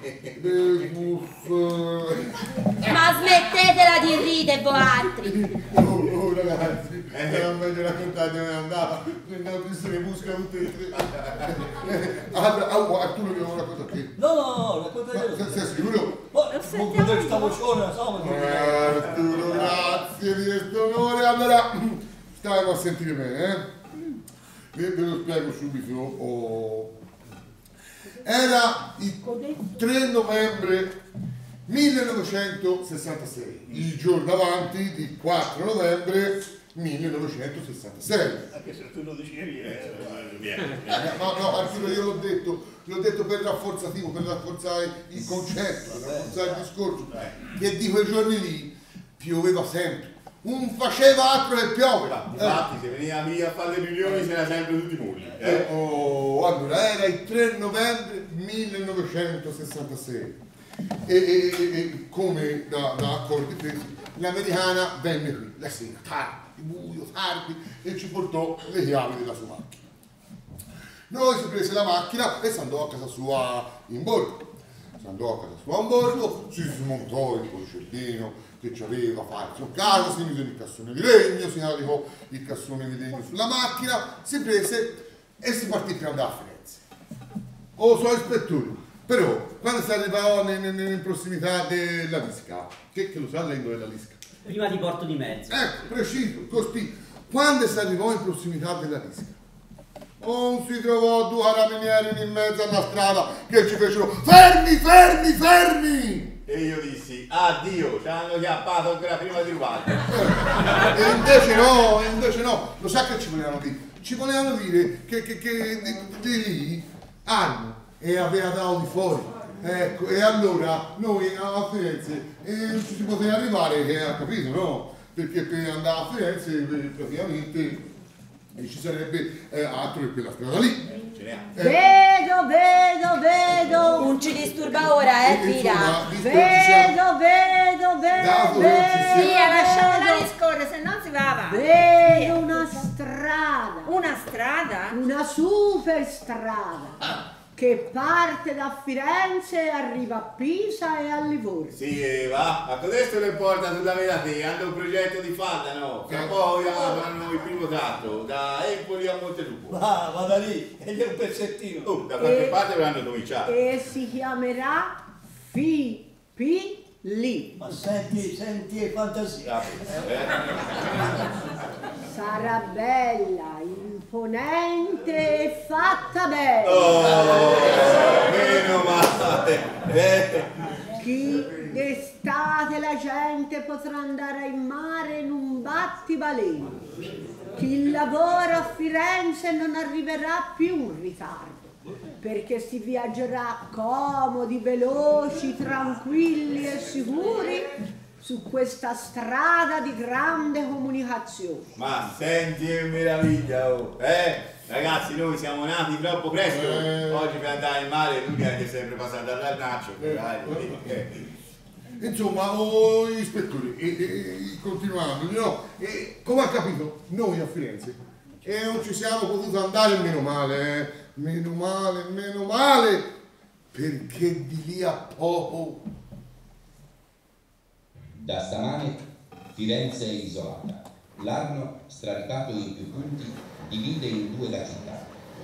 Ma smettetela di ridere voi altri. Oh, oh ragazzi, era meglio raccontare dove andava, andavo a essere busca tutte e tre. Allora, Arturo che non racconta che? No, no, no, raccontate. Sei, sei sicuro? Oh, con questa vocione, insomma. Arturo, grazie di questo onore. Allora, stiamo a sentire bene, eh? Ve ve lo spiego subito. Oh. Era il tre novembre millenovecentosessantasei, il giorno avanti di quattro novembre millenovecentosessantasei. Anche se tu lo dicevi, eh. No, no, Arturo, io l'ho detto, l'ho detto per rafforzativo, per rafforzare il concetto, per rafforzare il discorso, che di quei giorni lì pioveva sempre. Non faceva altro che piovere. Infatti, eh. se veniva via a fare le riunioni c'era sempre tutti i mulli. Eh? Eh, oh, allora, era il tre novembre millenovecentosessantasei e, e, e, e come da, da accordi presi, l'americana venne qui la sera, tardi, buio, tardi, e ci portò le chiavi della sua macchina. Noi si prese la macchina e si andò a casa sua in borgo. Si andò a casa sua in borgo, si smontò il porcellino che ci aveva fatto in casa, si mise il cassone di legno, si caricò il cassone di legno sulla macchina, si prese e si partì per andare a Firenze. Oh, sono ispettore, però quando si arrivò in prossimità della Lisca, che, che lo sa lei dove è la Lisca? Prima di Porto di Mezzo. Ecco, preciso, così. Quando si arrivò in prossimità della Lisca, non si trovò due carabinieri in mezzo alla strada che ci fecero fermi, fermi, fermi! E io dissi, addio, ci hanno chiappato ancora prima di rubare. E invece no, e invece no, lo sa che ci volevano dire? Ci volevano dire che, che, che di, di lì hanno e aveva dato di fuori. Ecco, e allora noi a Firenze eh, non ci si poteva arrivare, che ha capito, no? Perché per andare a Firenze praticamente e ci sarebbe eh, altro che quella strada lì. Eh. Vedo, vedo, vedo. Non ci disturba ora, eh, Pira. Vedo, vedo, vedo, vedo. Via, lasciamola discorrere, se non si va avanti. Vedo una strada. Una strada? Una super strada. Che parte da Firenze e arriva a Pisa e a Livorno. Sì, va, a codesto le porta sulla via te, hanno un progetto di falda, no? Fra poi fanno il primo tratto, da Empoli a Montelupo. Va, vada lì, e gli è un pezzettino. Oh, da qualche E- parte avranno cominciato. E si chiamerà Fi-Pi-Li. Ma senti, senti, è fantasia. Sarà bella, imponente e fatta bene. Oh, meno male. Eh. Chi d'estate la gente potrà andare in mare in un battibaleni. Chi lavora a Firenze non arriverà più in ritardo, perché si viaggerà comodi, veloci, tranquilli e sicuri su questa strada di grande comunicazione. Ma senti che meraviglia, oh. Eh? Ragazzi, noi siamo nati troppo presto. Eh. Oggi per andare in mare l'unica che è sempre passata dall'arnaccio. Eh. Eh. Insomma, oh, ispettore, e, e, continuando, no? E, come ha capito, noi a Firenze e non ci siamo potuti andare, meno male, eh? Meno male, meno male, perché di lì a poco. Da stamane Firenze è isolata. L'Arno, straripato in più punti, divide in due la città.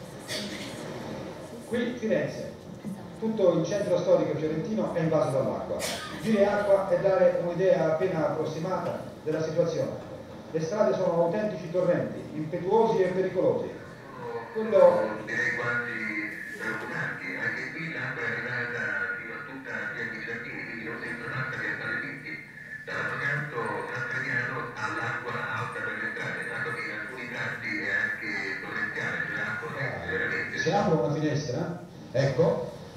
Qui Firenze, tutto il centro storico fiorentino è invaso dall'acqua. Dire acqua è dare un'idea appena approssimata della situazione. Le strade sono autentici torrenti, impetuosi e pericolosi. Quello... direi quasi preoccupanti. Anche qui l'acqua è arrivata fino a tutta via di Giardini, quindi non si introdotta via Tale Pinti. Dall'altro canto San Fabiano ha l'acqua alta per le strade, dato che in alcuni tratti è anche torrenziale, c'è l'acqua veramente. Se apro una finestra, ecco,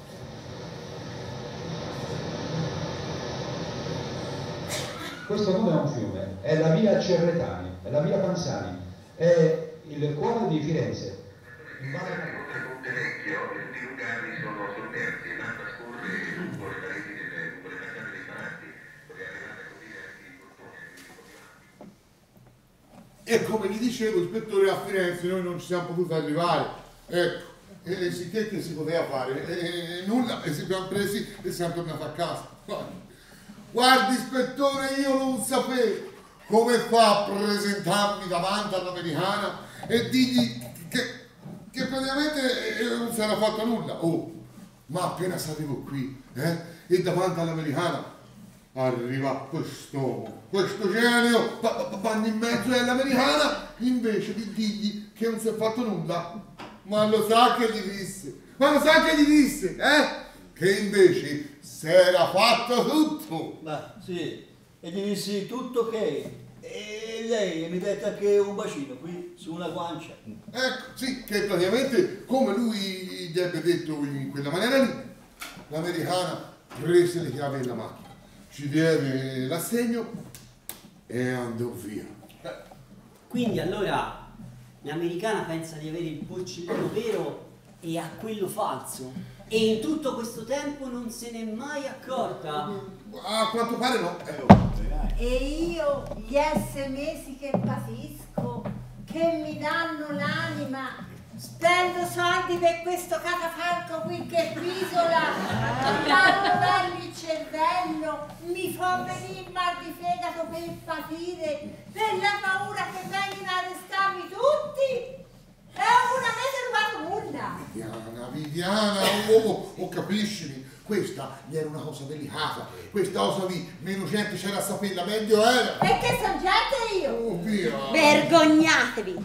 questo non è un fiume, è la via Cerretani, è la via Panzani, è il cuore di Firenze. Oltre Ponte Vecchio, tutti i lunghi sono sommersi, l'acqua scorre lungo le pareti delle, lungo le facciate dei palazzi, dove è arrivata così anche il portone. E come gli dicevo, ispettore, a Firenze noi non ci siamo potuti arrivare. Ecco, E, e sicché che si poteva fare? E, e nulla, e si abbiamo presi e siamo tornati a casa. Guardi, ispettore, io non sapevo come fa a presentarmi davanti all'americana e dirgli che, che praticamente non si era fatto nulla. Oh, ma appena salivo qui, eh, e davanti all'americana arriva quest'uomo, questo genio, vanno in mezzo all'americana, invece di dirgli che non si è fatto nulla. Ma lo sa che gli disse? Ma lo sa che gli disse, eh? Che invece si era fatto tutto. Ma sì, e gli dissi tutto che... E lei mi mette anche un bacino qui, su una guancia. Ecco, sì, che praticamente, come lui gli ebbe detto in quella maniera lì, l'americana prese le chiavi della macchina, ci diede l'assegno e andò via. Quindi allora l'americana pensa di avere il porcellino vero e ha quello falso. E in tutto questo tempo non se n'è mai accorta? A quanto pare no. E io gli esse mesi che patisco, che mi danno l'anima, spendo soldi per questo catafalco qui che pisola, fanno darmi il cervello, mi fa venire il mal di fegato per patire, per la paura che vengono a arrestarmi tutti. E non avete rubato nulla. Viviana, Viviana, oh, oh, capisci? Questa gli era una cosa delicata, questa cosa lì, meno gente c'era a saperla, meglio era. E che sono gente io? Oh, via. Vergognatevi.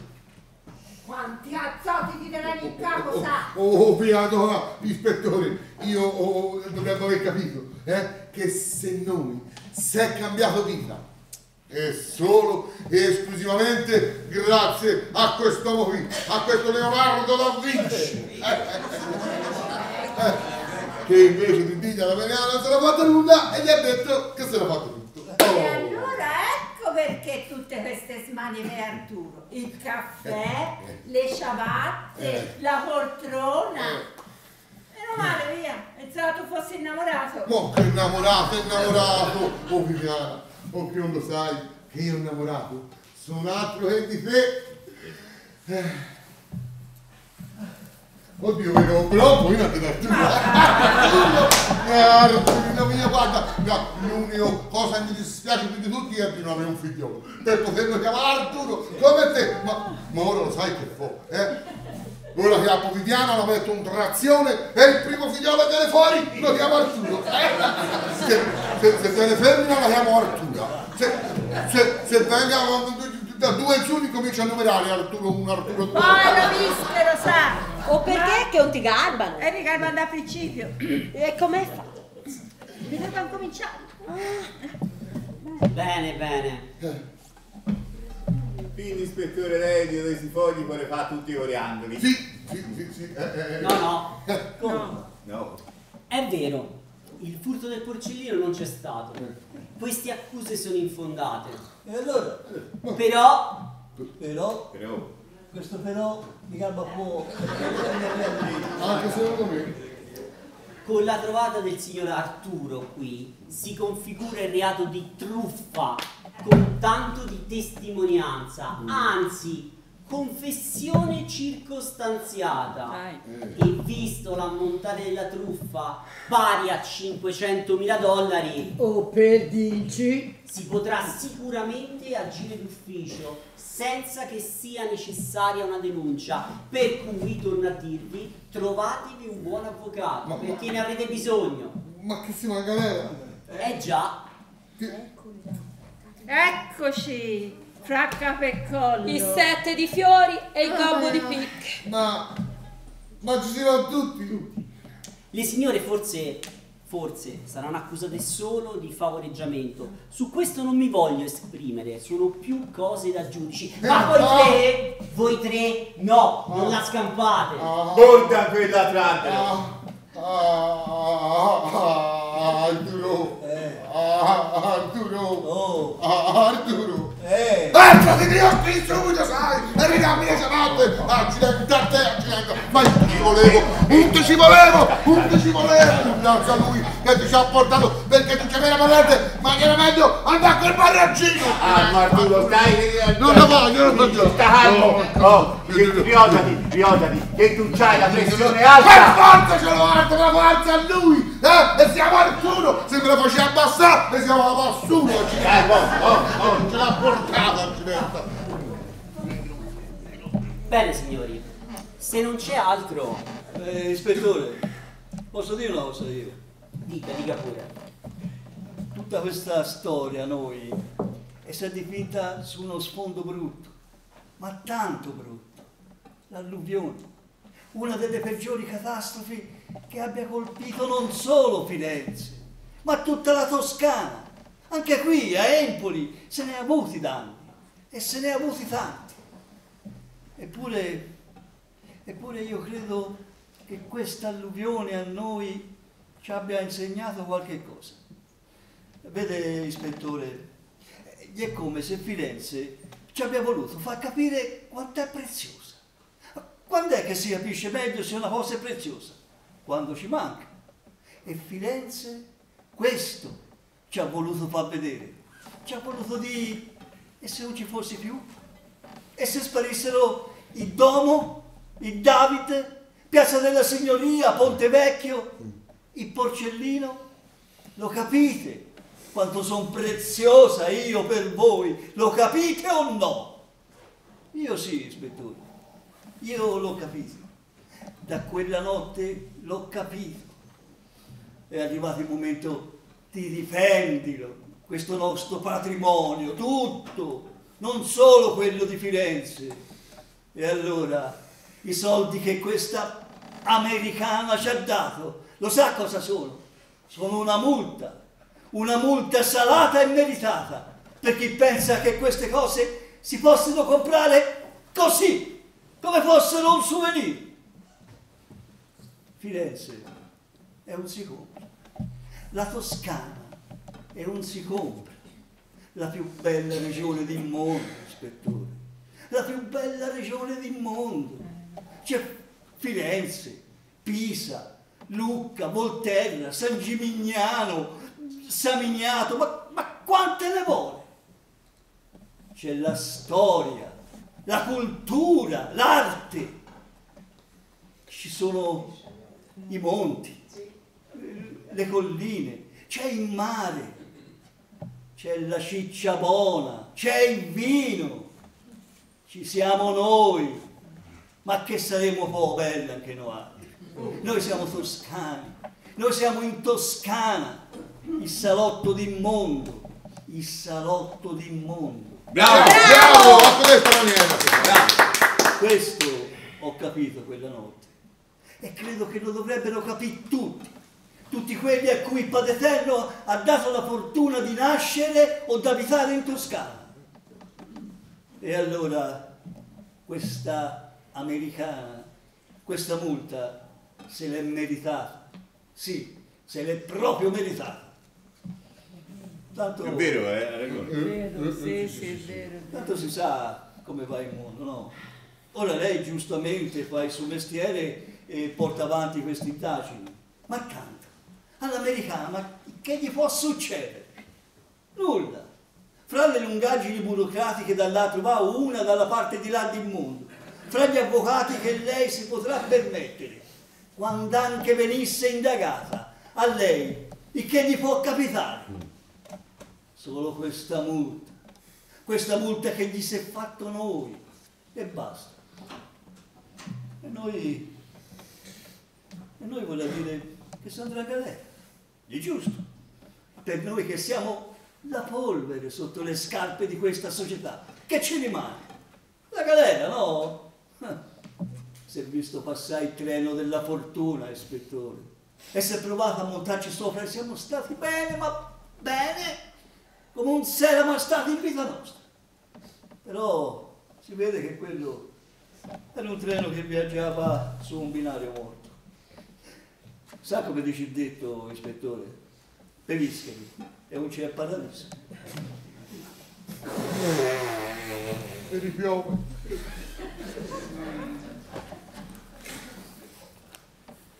Quanti azzotti ti daranno in capo, sa? Oh, oh, via, no, ispettore, io oh, dovremmo aver capito, eh, che se noi si è cambiato vita, è solo e esclusivamente grazie a quest'uomo qui, a questo Leonardo da Vinci, eh, eh, eh, che invece di dirgli alla Mariana non se l'ha fatto nulla e gli ha detto che se l'ha fatto tutto. Oh. E allora ecco perché tutte queste smanie per Arturo, il caffè, le ciabatte, eh. la poltrona. Eh. Meno male, via, pensavo tu fossi innamorato. Oh, che innamorato, innamorato, oh Viviana. Oh, che non lo sai, che io innamorato sono altro che di te. Eh. Oddio, vedo però poi non ti dai tu. Arturino mio, guarda, no, l'unica cosa che mi dispiace più di tutti è di non avere un figliolo. Per poterlo chiamare Arturo, come te. Ma, ma ora lo sai che fa, eh? Ora chiamo Viviana, la metto in trazione e il primo figliolo viene fuori, lo chiamo Arturo. Eh? Se, se, se viene femmina la chiamo Artura. Se, se, se venga da due in su comincia a numerare Arturo uno, Arturo due. Poi lo vispero, sa. O perché che non ti garbano? E mi garbano da principio. E com'è fatto? Mi devo cominciare. Bene, bene. Quindi, ispettore, lei di questi fogli poi le fa tutti i coriandoli? Sì, sì, sì, sì. Eh, eh, No, no. No. No. È vero, il furto del porcellino non c'è stato. Queste accuse sono infondate. E allora? Però... Però... Però... Questo però mi calma può... Anche secondo me. Con la trovata del signor Arturo qui si configura il reato di truffa con tanto di testimonianza, anzi confessione circostanziata. E visto l'ammontare della truffa pari a cinquecentomila dollari, o per dici, si potrà sicuramente agire d'ufficio senza che sia necessaria una denuncia, per cui torno a dirvi, trovatevi un buon avvocato, ma, perché ma, ne avrete bisogno. Ma che si manca galera? Eh già. Eccoci, fra capo e collo. Il sette di fiori e il gobbo di picche. Ma... ma ci si va tutti? Le signore forse, forse saranno accusate solo di favoreggiamento. Su questo non mi voglio esprimere, sono più cose da giudici. Ma voi tre, voi tre, no, non la scampate. Borda quella trantela. Ah, Arturo, ah, Arturo, Oh. ah, Arturo, Eh. entrati via qui subito, sai, e ridammi le ciabatte, accidenti a te, accidenti, ma io ti volevo, un ci volevo, un ci volevo, grazie a lui che ti ci ha portato, perché tu ci aveva parlato, ma che era meglio andare a quel baraccino. Ah, ma tu lo stai... Non lo voglio, non lo voglio. Sta calmo, oh, riodati, riodati, che tu c'hai la pressione alta. Per forza ce l'ho alta, me la forza a lui, eh, e siamo al uno, se me la faceva abbassare, e siamo alla passuno. Eh, oh, oh, oh, non ce l'ha portata, accidenta. Bene signori, se non c'è altro... Eh, ispettore, posso dire una cosa io? Dica, dica pure. Tutta questa storia a noi è stata dipinta su uno sfondo brutto, ma tanto brutto. L'alluvione, una delle peggiori catastrofi che abbia colpito non solo Firenze, ma tutta la Toscana. Anche qui, a Empoli, se ne ha avuti danni, e se ne ha avuti tanti. Eppure, eppure io credo che questa alluvione a noi ci abbia insegnato qualche cosa. Vede, ispettore, è come se Firenze ci abbia voluto far capire quanto è preziosa. Quando è che si capisce meglio se una cosa è preziosa? Quando ci manca. E Firenze questo ci ha voluto far vedere. Ci ha voluto dire, e se non ci fossi più? E se sparissero il Domo, il David, Piazza della Signoria, Ponte Vecchio, il Porcellino? Lo capite quanto sono preziosa io per voi? Lo capite o no? Io sì, ispettore, io l'ho capito. Da quella notte l'ho capito. È arrivato il momento di difendilo, questo nostro patrimonio, tutto, non solo quello di Firenze. E allora, i soldi che questa americana ci ha dato, lo sa cosa sono? Sono una multa, una multa salata e meritata, per chi pensa che queste cose si possono comprare così, come fossero un souvenir. Firenze è un si compra, la Toscana è un si compra, la più bella regione del mondo, ispettore. La più bella regione del mondo. C'è Firenze, Pisa, Lucca, Volterra, San Gimignano, Samignato, ma, ma quante ne vuole? C'è la storia, la cultura, l'arte. Ci sono i monti, le colline, c'è il mare, c'è la ciccia buona, c'è il vino. Ci siamo noi, ma che saremo po' belli anche noi altri. Noi siamo toscani, noi siamo in Toscana, il salotto del mondo, il salotto del mondo. Bravo, bravo, a questa maniera. Bravo. Questo ho capito quella notte e credo che lo dovrebbero capire tutti, tutti quelli a cui il Padre Eterno ha dato la fortuna di nascere o di abitare in Toscana. E allora questa americana, questa multa se l'è meritata, sì, se l'è proprio meritata. Tanto, è vero, eh? È vero, sì, sì, è vero. Tanto si sa come va il mondo, no? Ora lei giustamente fa il suo mestiere e porta avanti queste indagini, ma tanto, all'americana, ma che gli può succedere? Nulla. Fra le lungaggini burocratiche dall'altro va una dalla parte di là del mondo, fra gli avvocati che lei si potrà permettere, quando anche venisse indagata, a lei, il che gli può capitare? Solo questa multa, questa multa che gli si è fatto noi, e basta. E noi, e noi vuol dire che si andrà a galera, è giusto, per noi che siamo la polvere sotto le scarpe di questa società. Che ci rimane? La galera, no? Si è visto passare il treno della fortuna, ispettore, e si è provato a montarci sopra e siamo stati bene, ma bene, come un se eravamo stati in vita nostra. Però si vede che quello era un treno che viaggiava su un binario morto. Sa come dice il detto, ispettore? Peviscari, e non c'è paradiso. E ripiove.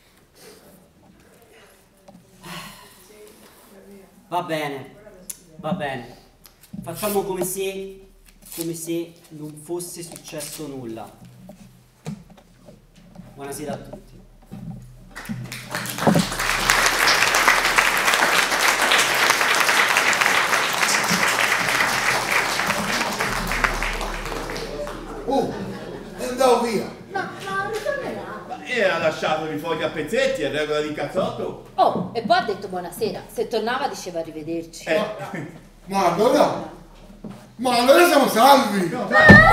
Va bene, va bene. Facciamo come se, come se non fosse successo nulla. Buonasera a tutti. Oh, è andato via. Ma, ma ritornerà. E ha lasciato i fogli a pezzetti, a regola di cazzotto. Oh, e poi ha detto buonasera. Se tornava diceva arrivederci. Eh. Ma allora? Ma allora siamo salvi! Oh,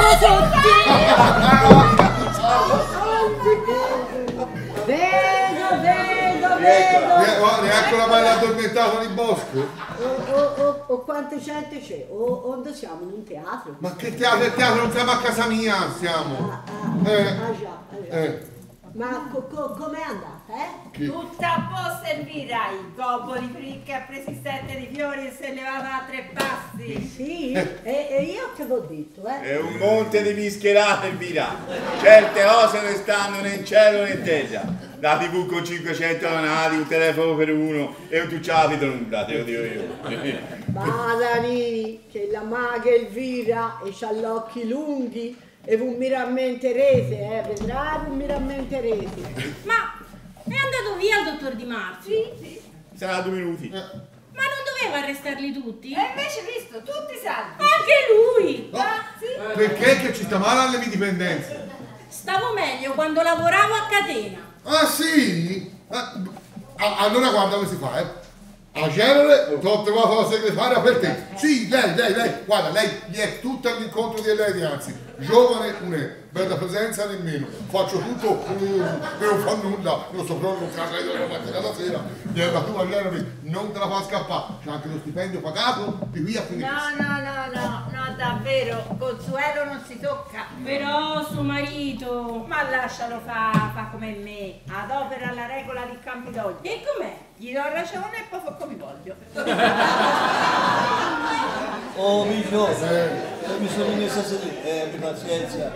Vedo, vedo, vedo. Ecco la bella addormentata di bosco. O, o, o, o quante gente c'è? O, o dove siamo? In un teatro? Ma che teatro? Il teatro non siamo a casa mia, siamo. Ah, ah, Eh. ah già, ah già. Eh. Ma co, co, com'è andata, eh? Che- Tutta a posto Elvira, il gobbo di fricche ha preso i sette di fiori e se è levata a tre passi. Sì, e, e io che l'ho detto, eh? È un monte di mischerate, Elvira. Certe cose non stanno né in cielo né in terra. La tivù con cinquecento canali, un telefono per uno e un tucciapito nulla, te lo dico io. Badani, che la maga Elvira e c'ha gli occhi lunghi e un mirammente rete, eh? Vedrai un mirammente rete. Ma è andato via il dottor Di Marzio? Sì, sì. Sarà due minuti. Ma non doveva arrestarli tutti? E invece visto, tutti salvi. Anche lui! No. Ah, sì. Perché che ci sta male alle mie dipendenze? Stavo meglio quando lavoravo a catena. Ah sì? Ah, ah, allora guarda come si fa, eh? A genere, ti ho trovato la segretaria per te. Sì, lei, lei, lei, guarda, lei gli è tutta all'incontro di lei, anzi, giovane non è, bella presenza nemmeno, faccio tutto uh, e non fa nulla, non so proprio non casa io la mattina alla sera, la tua genere non te la fa scappare, c'è anche lo stipendio pagato di qui a fine No, mese. no, no, no, no, davvero, Consuelo non si tocca. Però suo marito... Ma lascialo fa, fa come me, adopera la regola di Campidoglio. E com'è? Gli do ragione e poi fa come voglio. Oh, Micio, eh, mi sono messo a sedere, eh, abbi pazienza.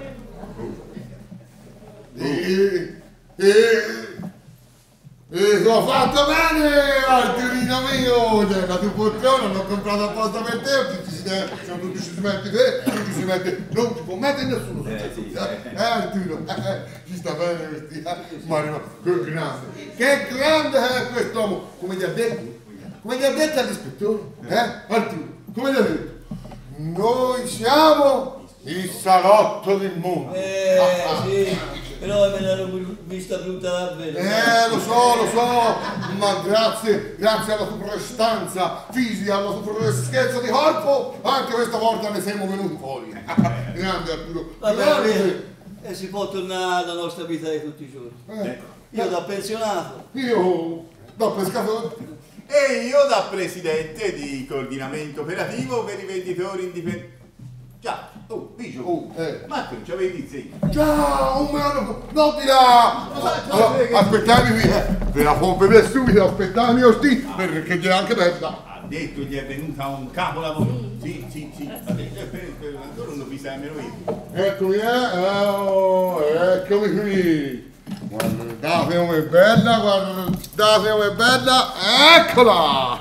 E, e, e l'ho fatto bene, Arturino mio, cioè, la tua poltrona l'ho comprata apposta per te, ti si deve, se non ti si mette te, non ti si mette, non ti può mettere nessuno, eh, sì, eh, eh Arturo, eh, eh, ci sta bene questi, eh, Mario, che grande, che grande è quest'uomo, come ti ha detto, come ti ha detto all'ispettore, eh, Arturo, come ti ha detto, noi siamo il salotto del mondo. Eh, sì, però me l'hanno vista brutta davvero. Eh, lo so, lo so, ma grazie, grazie alla tua prestanza fisica, alla tua freschezza di corpo, anche questa volta ne siamo venuti fuori. Grande Arturo. Va grande. bene, e si può tornare alla nostra vita di tutti i giorni. Eh, Io da pensionato. Io da pescatore. E io da presidente di coordinamento operativo per i venditori indipendenti. Già, oh, Biggio, Oh, eh. ma tu ci avevi il segno. Già, un mano, no di là. Allora, aspettami qui, eh. Ve la pompe per subito, aspettami osti, perché c'è anche bella. Ha detto gli è venuta un capolavoro. Sì, sì, sì. Ha detto, eh, per- per- ancora non lo vi sai nemmeno io. Eccomi, eh, oh, eccomi qui. Guardate come è bella, guardate come è bella, eccola!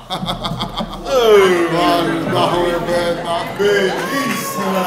Guardate come è bella, bellissima!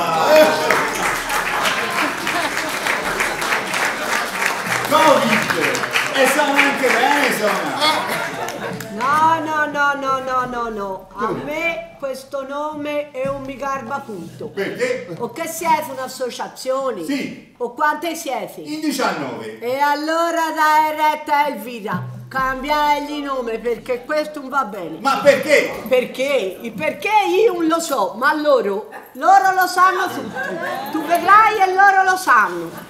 Covid! E sono anche bene, sono! No, no, no, no, no, no, no. A me questo nome è un mi garba punto. Perché? O che siete un'associazione? Sì. O quante siete? In diciannove. E allora dai retta a Elvira, cambiagli nome perché questo non va bene. Ma perché? Perché? Il perché io non lo so, ma loro, loro lo sanno tutti. Tu vedrai e loro lo sanno.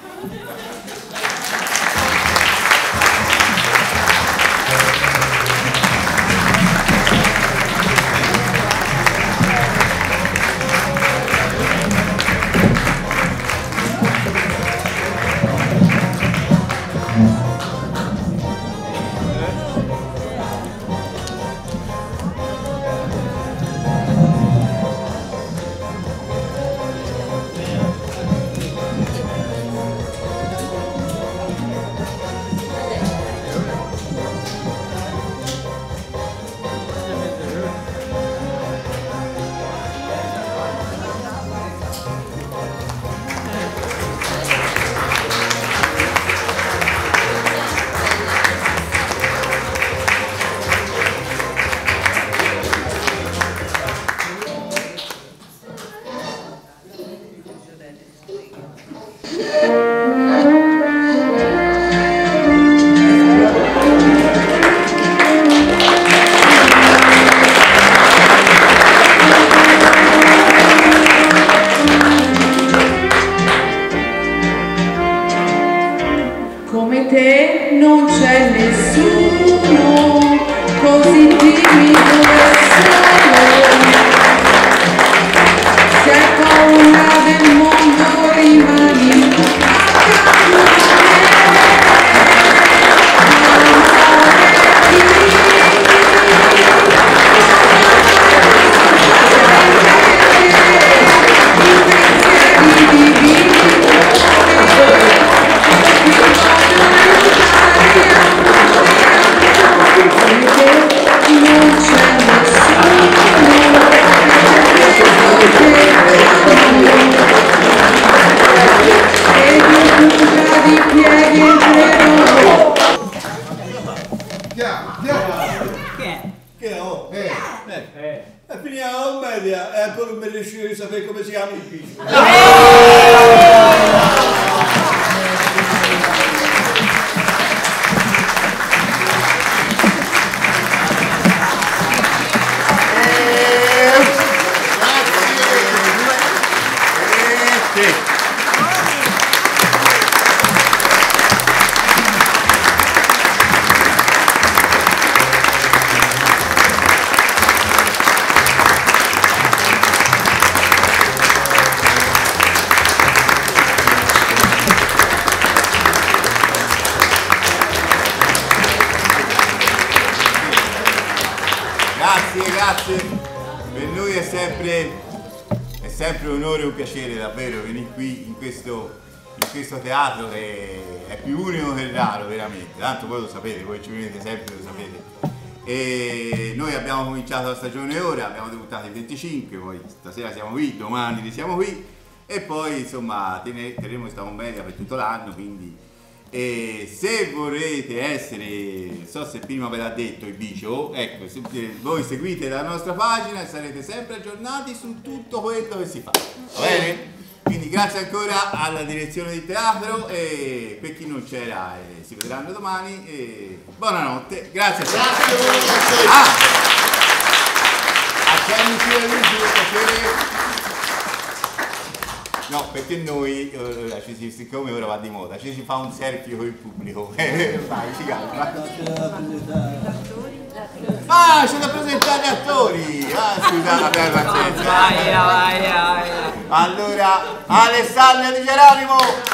dimmi dove sei, se hai paura del mondo rimani accanto a E finiamo a media e ancora non mi riuscito di sapere come si chiama il piscio. Grazie, per noi è sempre, è sempre un onore e un piacere davvero venire qui in questo, in questo teatro che è più unico che raro veramente, tanto voi lo sapete, voi ci venite sempre, lo sapete. E noi abbiamo cominciato la stagione ora, abbiamo debuttato il venticinque, poi stasera siamo qui, domani siamo qui e poi insomma terremo questa commedia per tutto l'anno, quindi e se vorrete essere, non so se prima ve l'ha detto il Bicio, ecco, se, voi seguite la nostra pagina e sarete sempre aggiornati su tutto quello che si fa, va bene? Quindi grazie ancora alla direzione di teatro e per chi non c'era eh, si vedranno domani e buonanotte, grazie a tutti. Grazie. Ah, accendici la luce per piacere. No, perché noi, eh, ci, siccome ora va di moda, ci si fa un selfie con il pubblico. Vai, si calma. Ah, c'è da presentare gli attori! Ah, scusate, per pazienza. Vai, vai, vai. Allora, Alessandria Di Geronimo!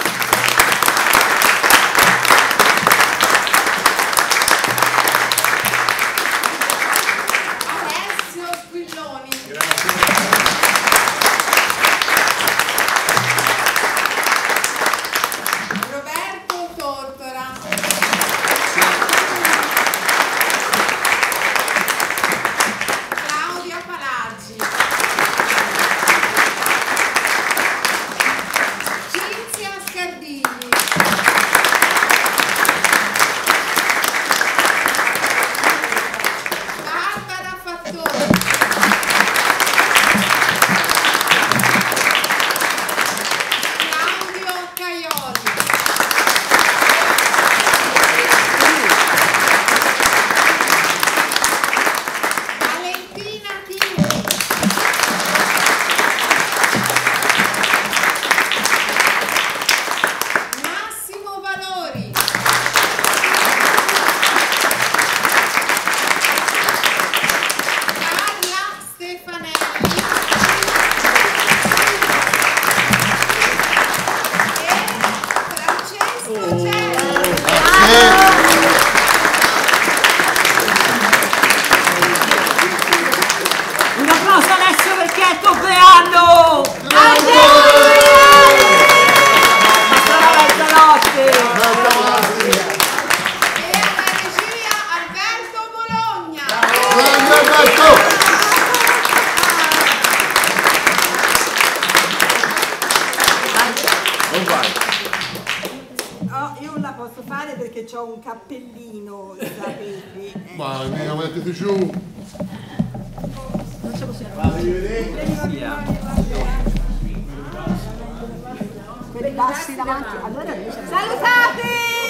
C'ho un cappellino, sapete? Ma mia, mettete giù. Non ce lo possiamo vedere. Quelli bassi davanti. Allora, salutate!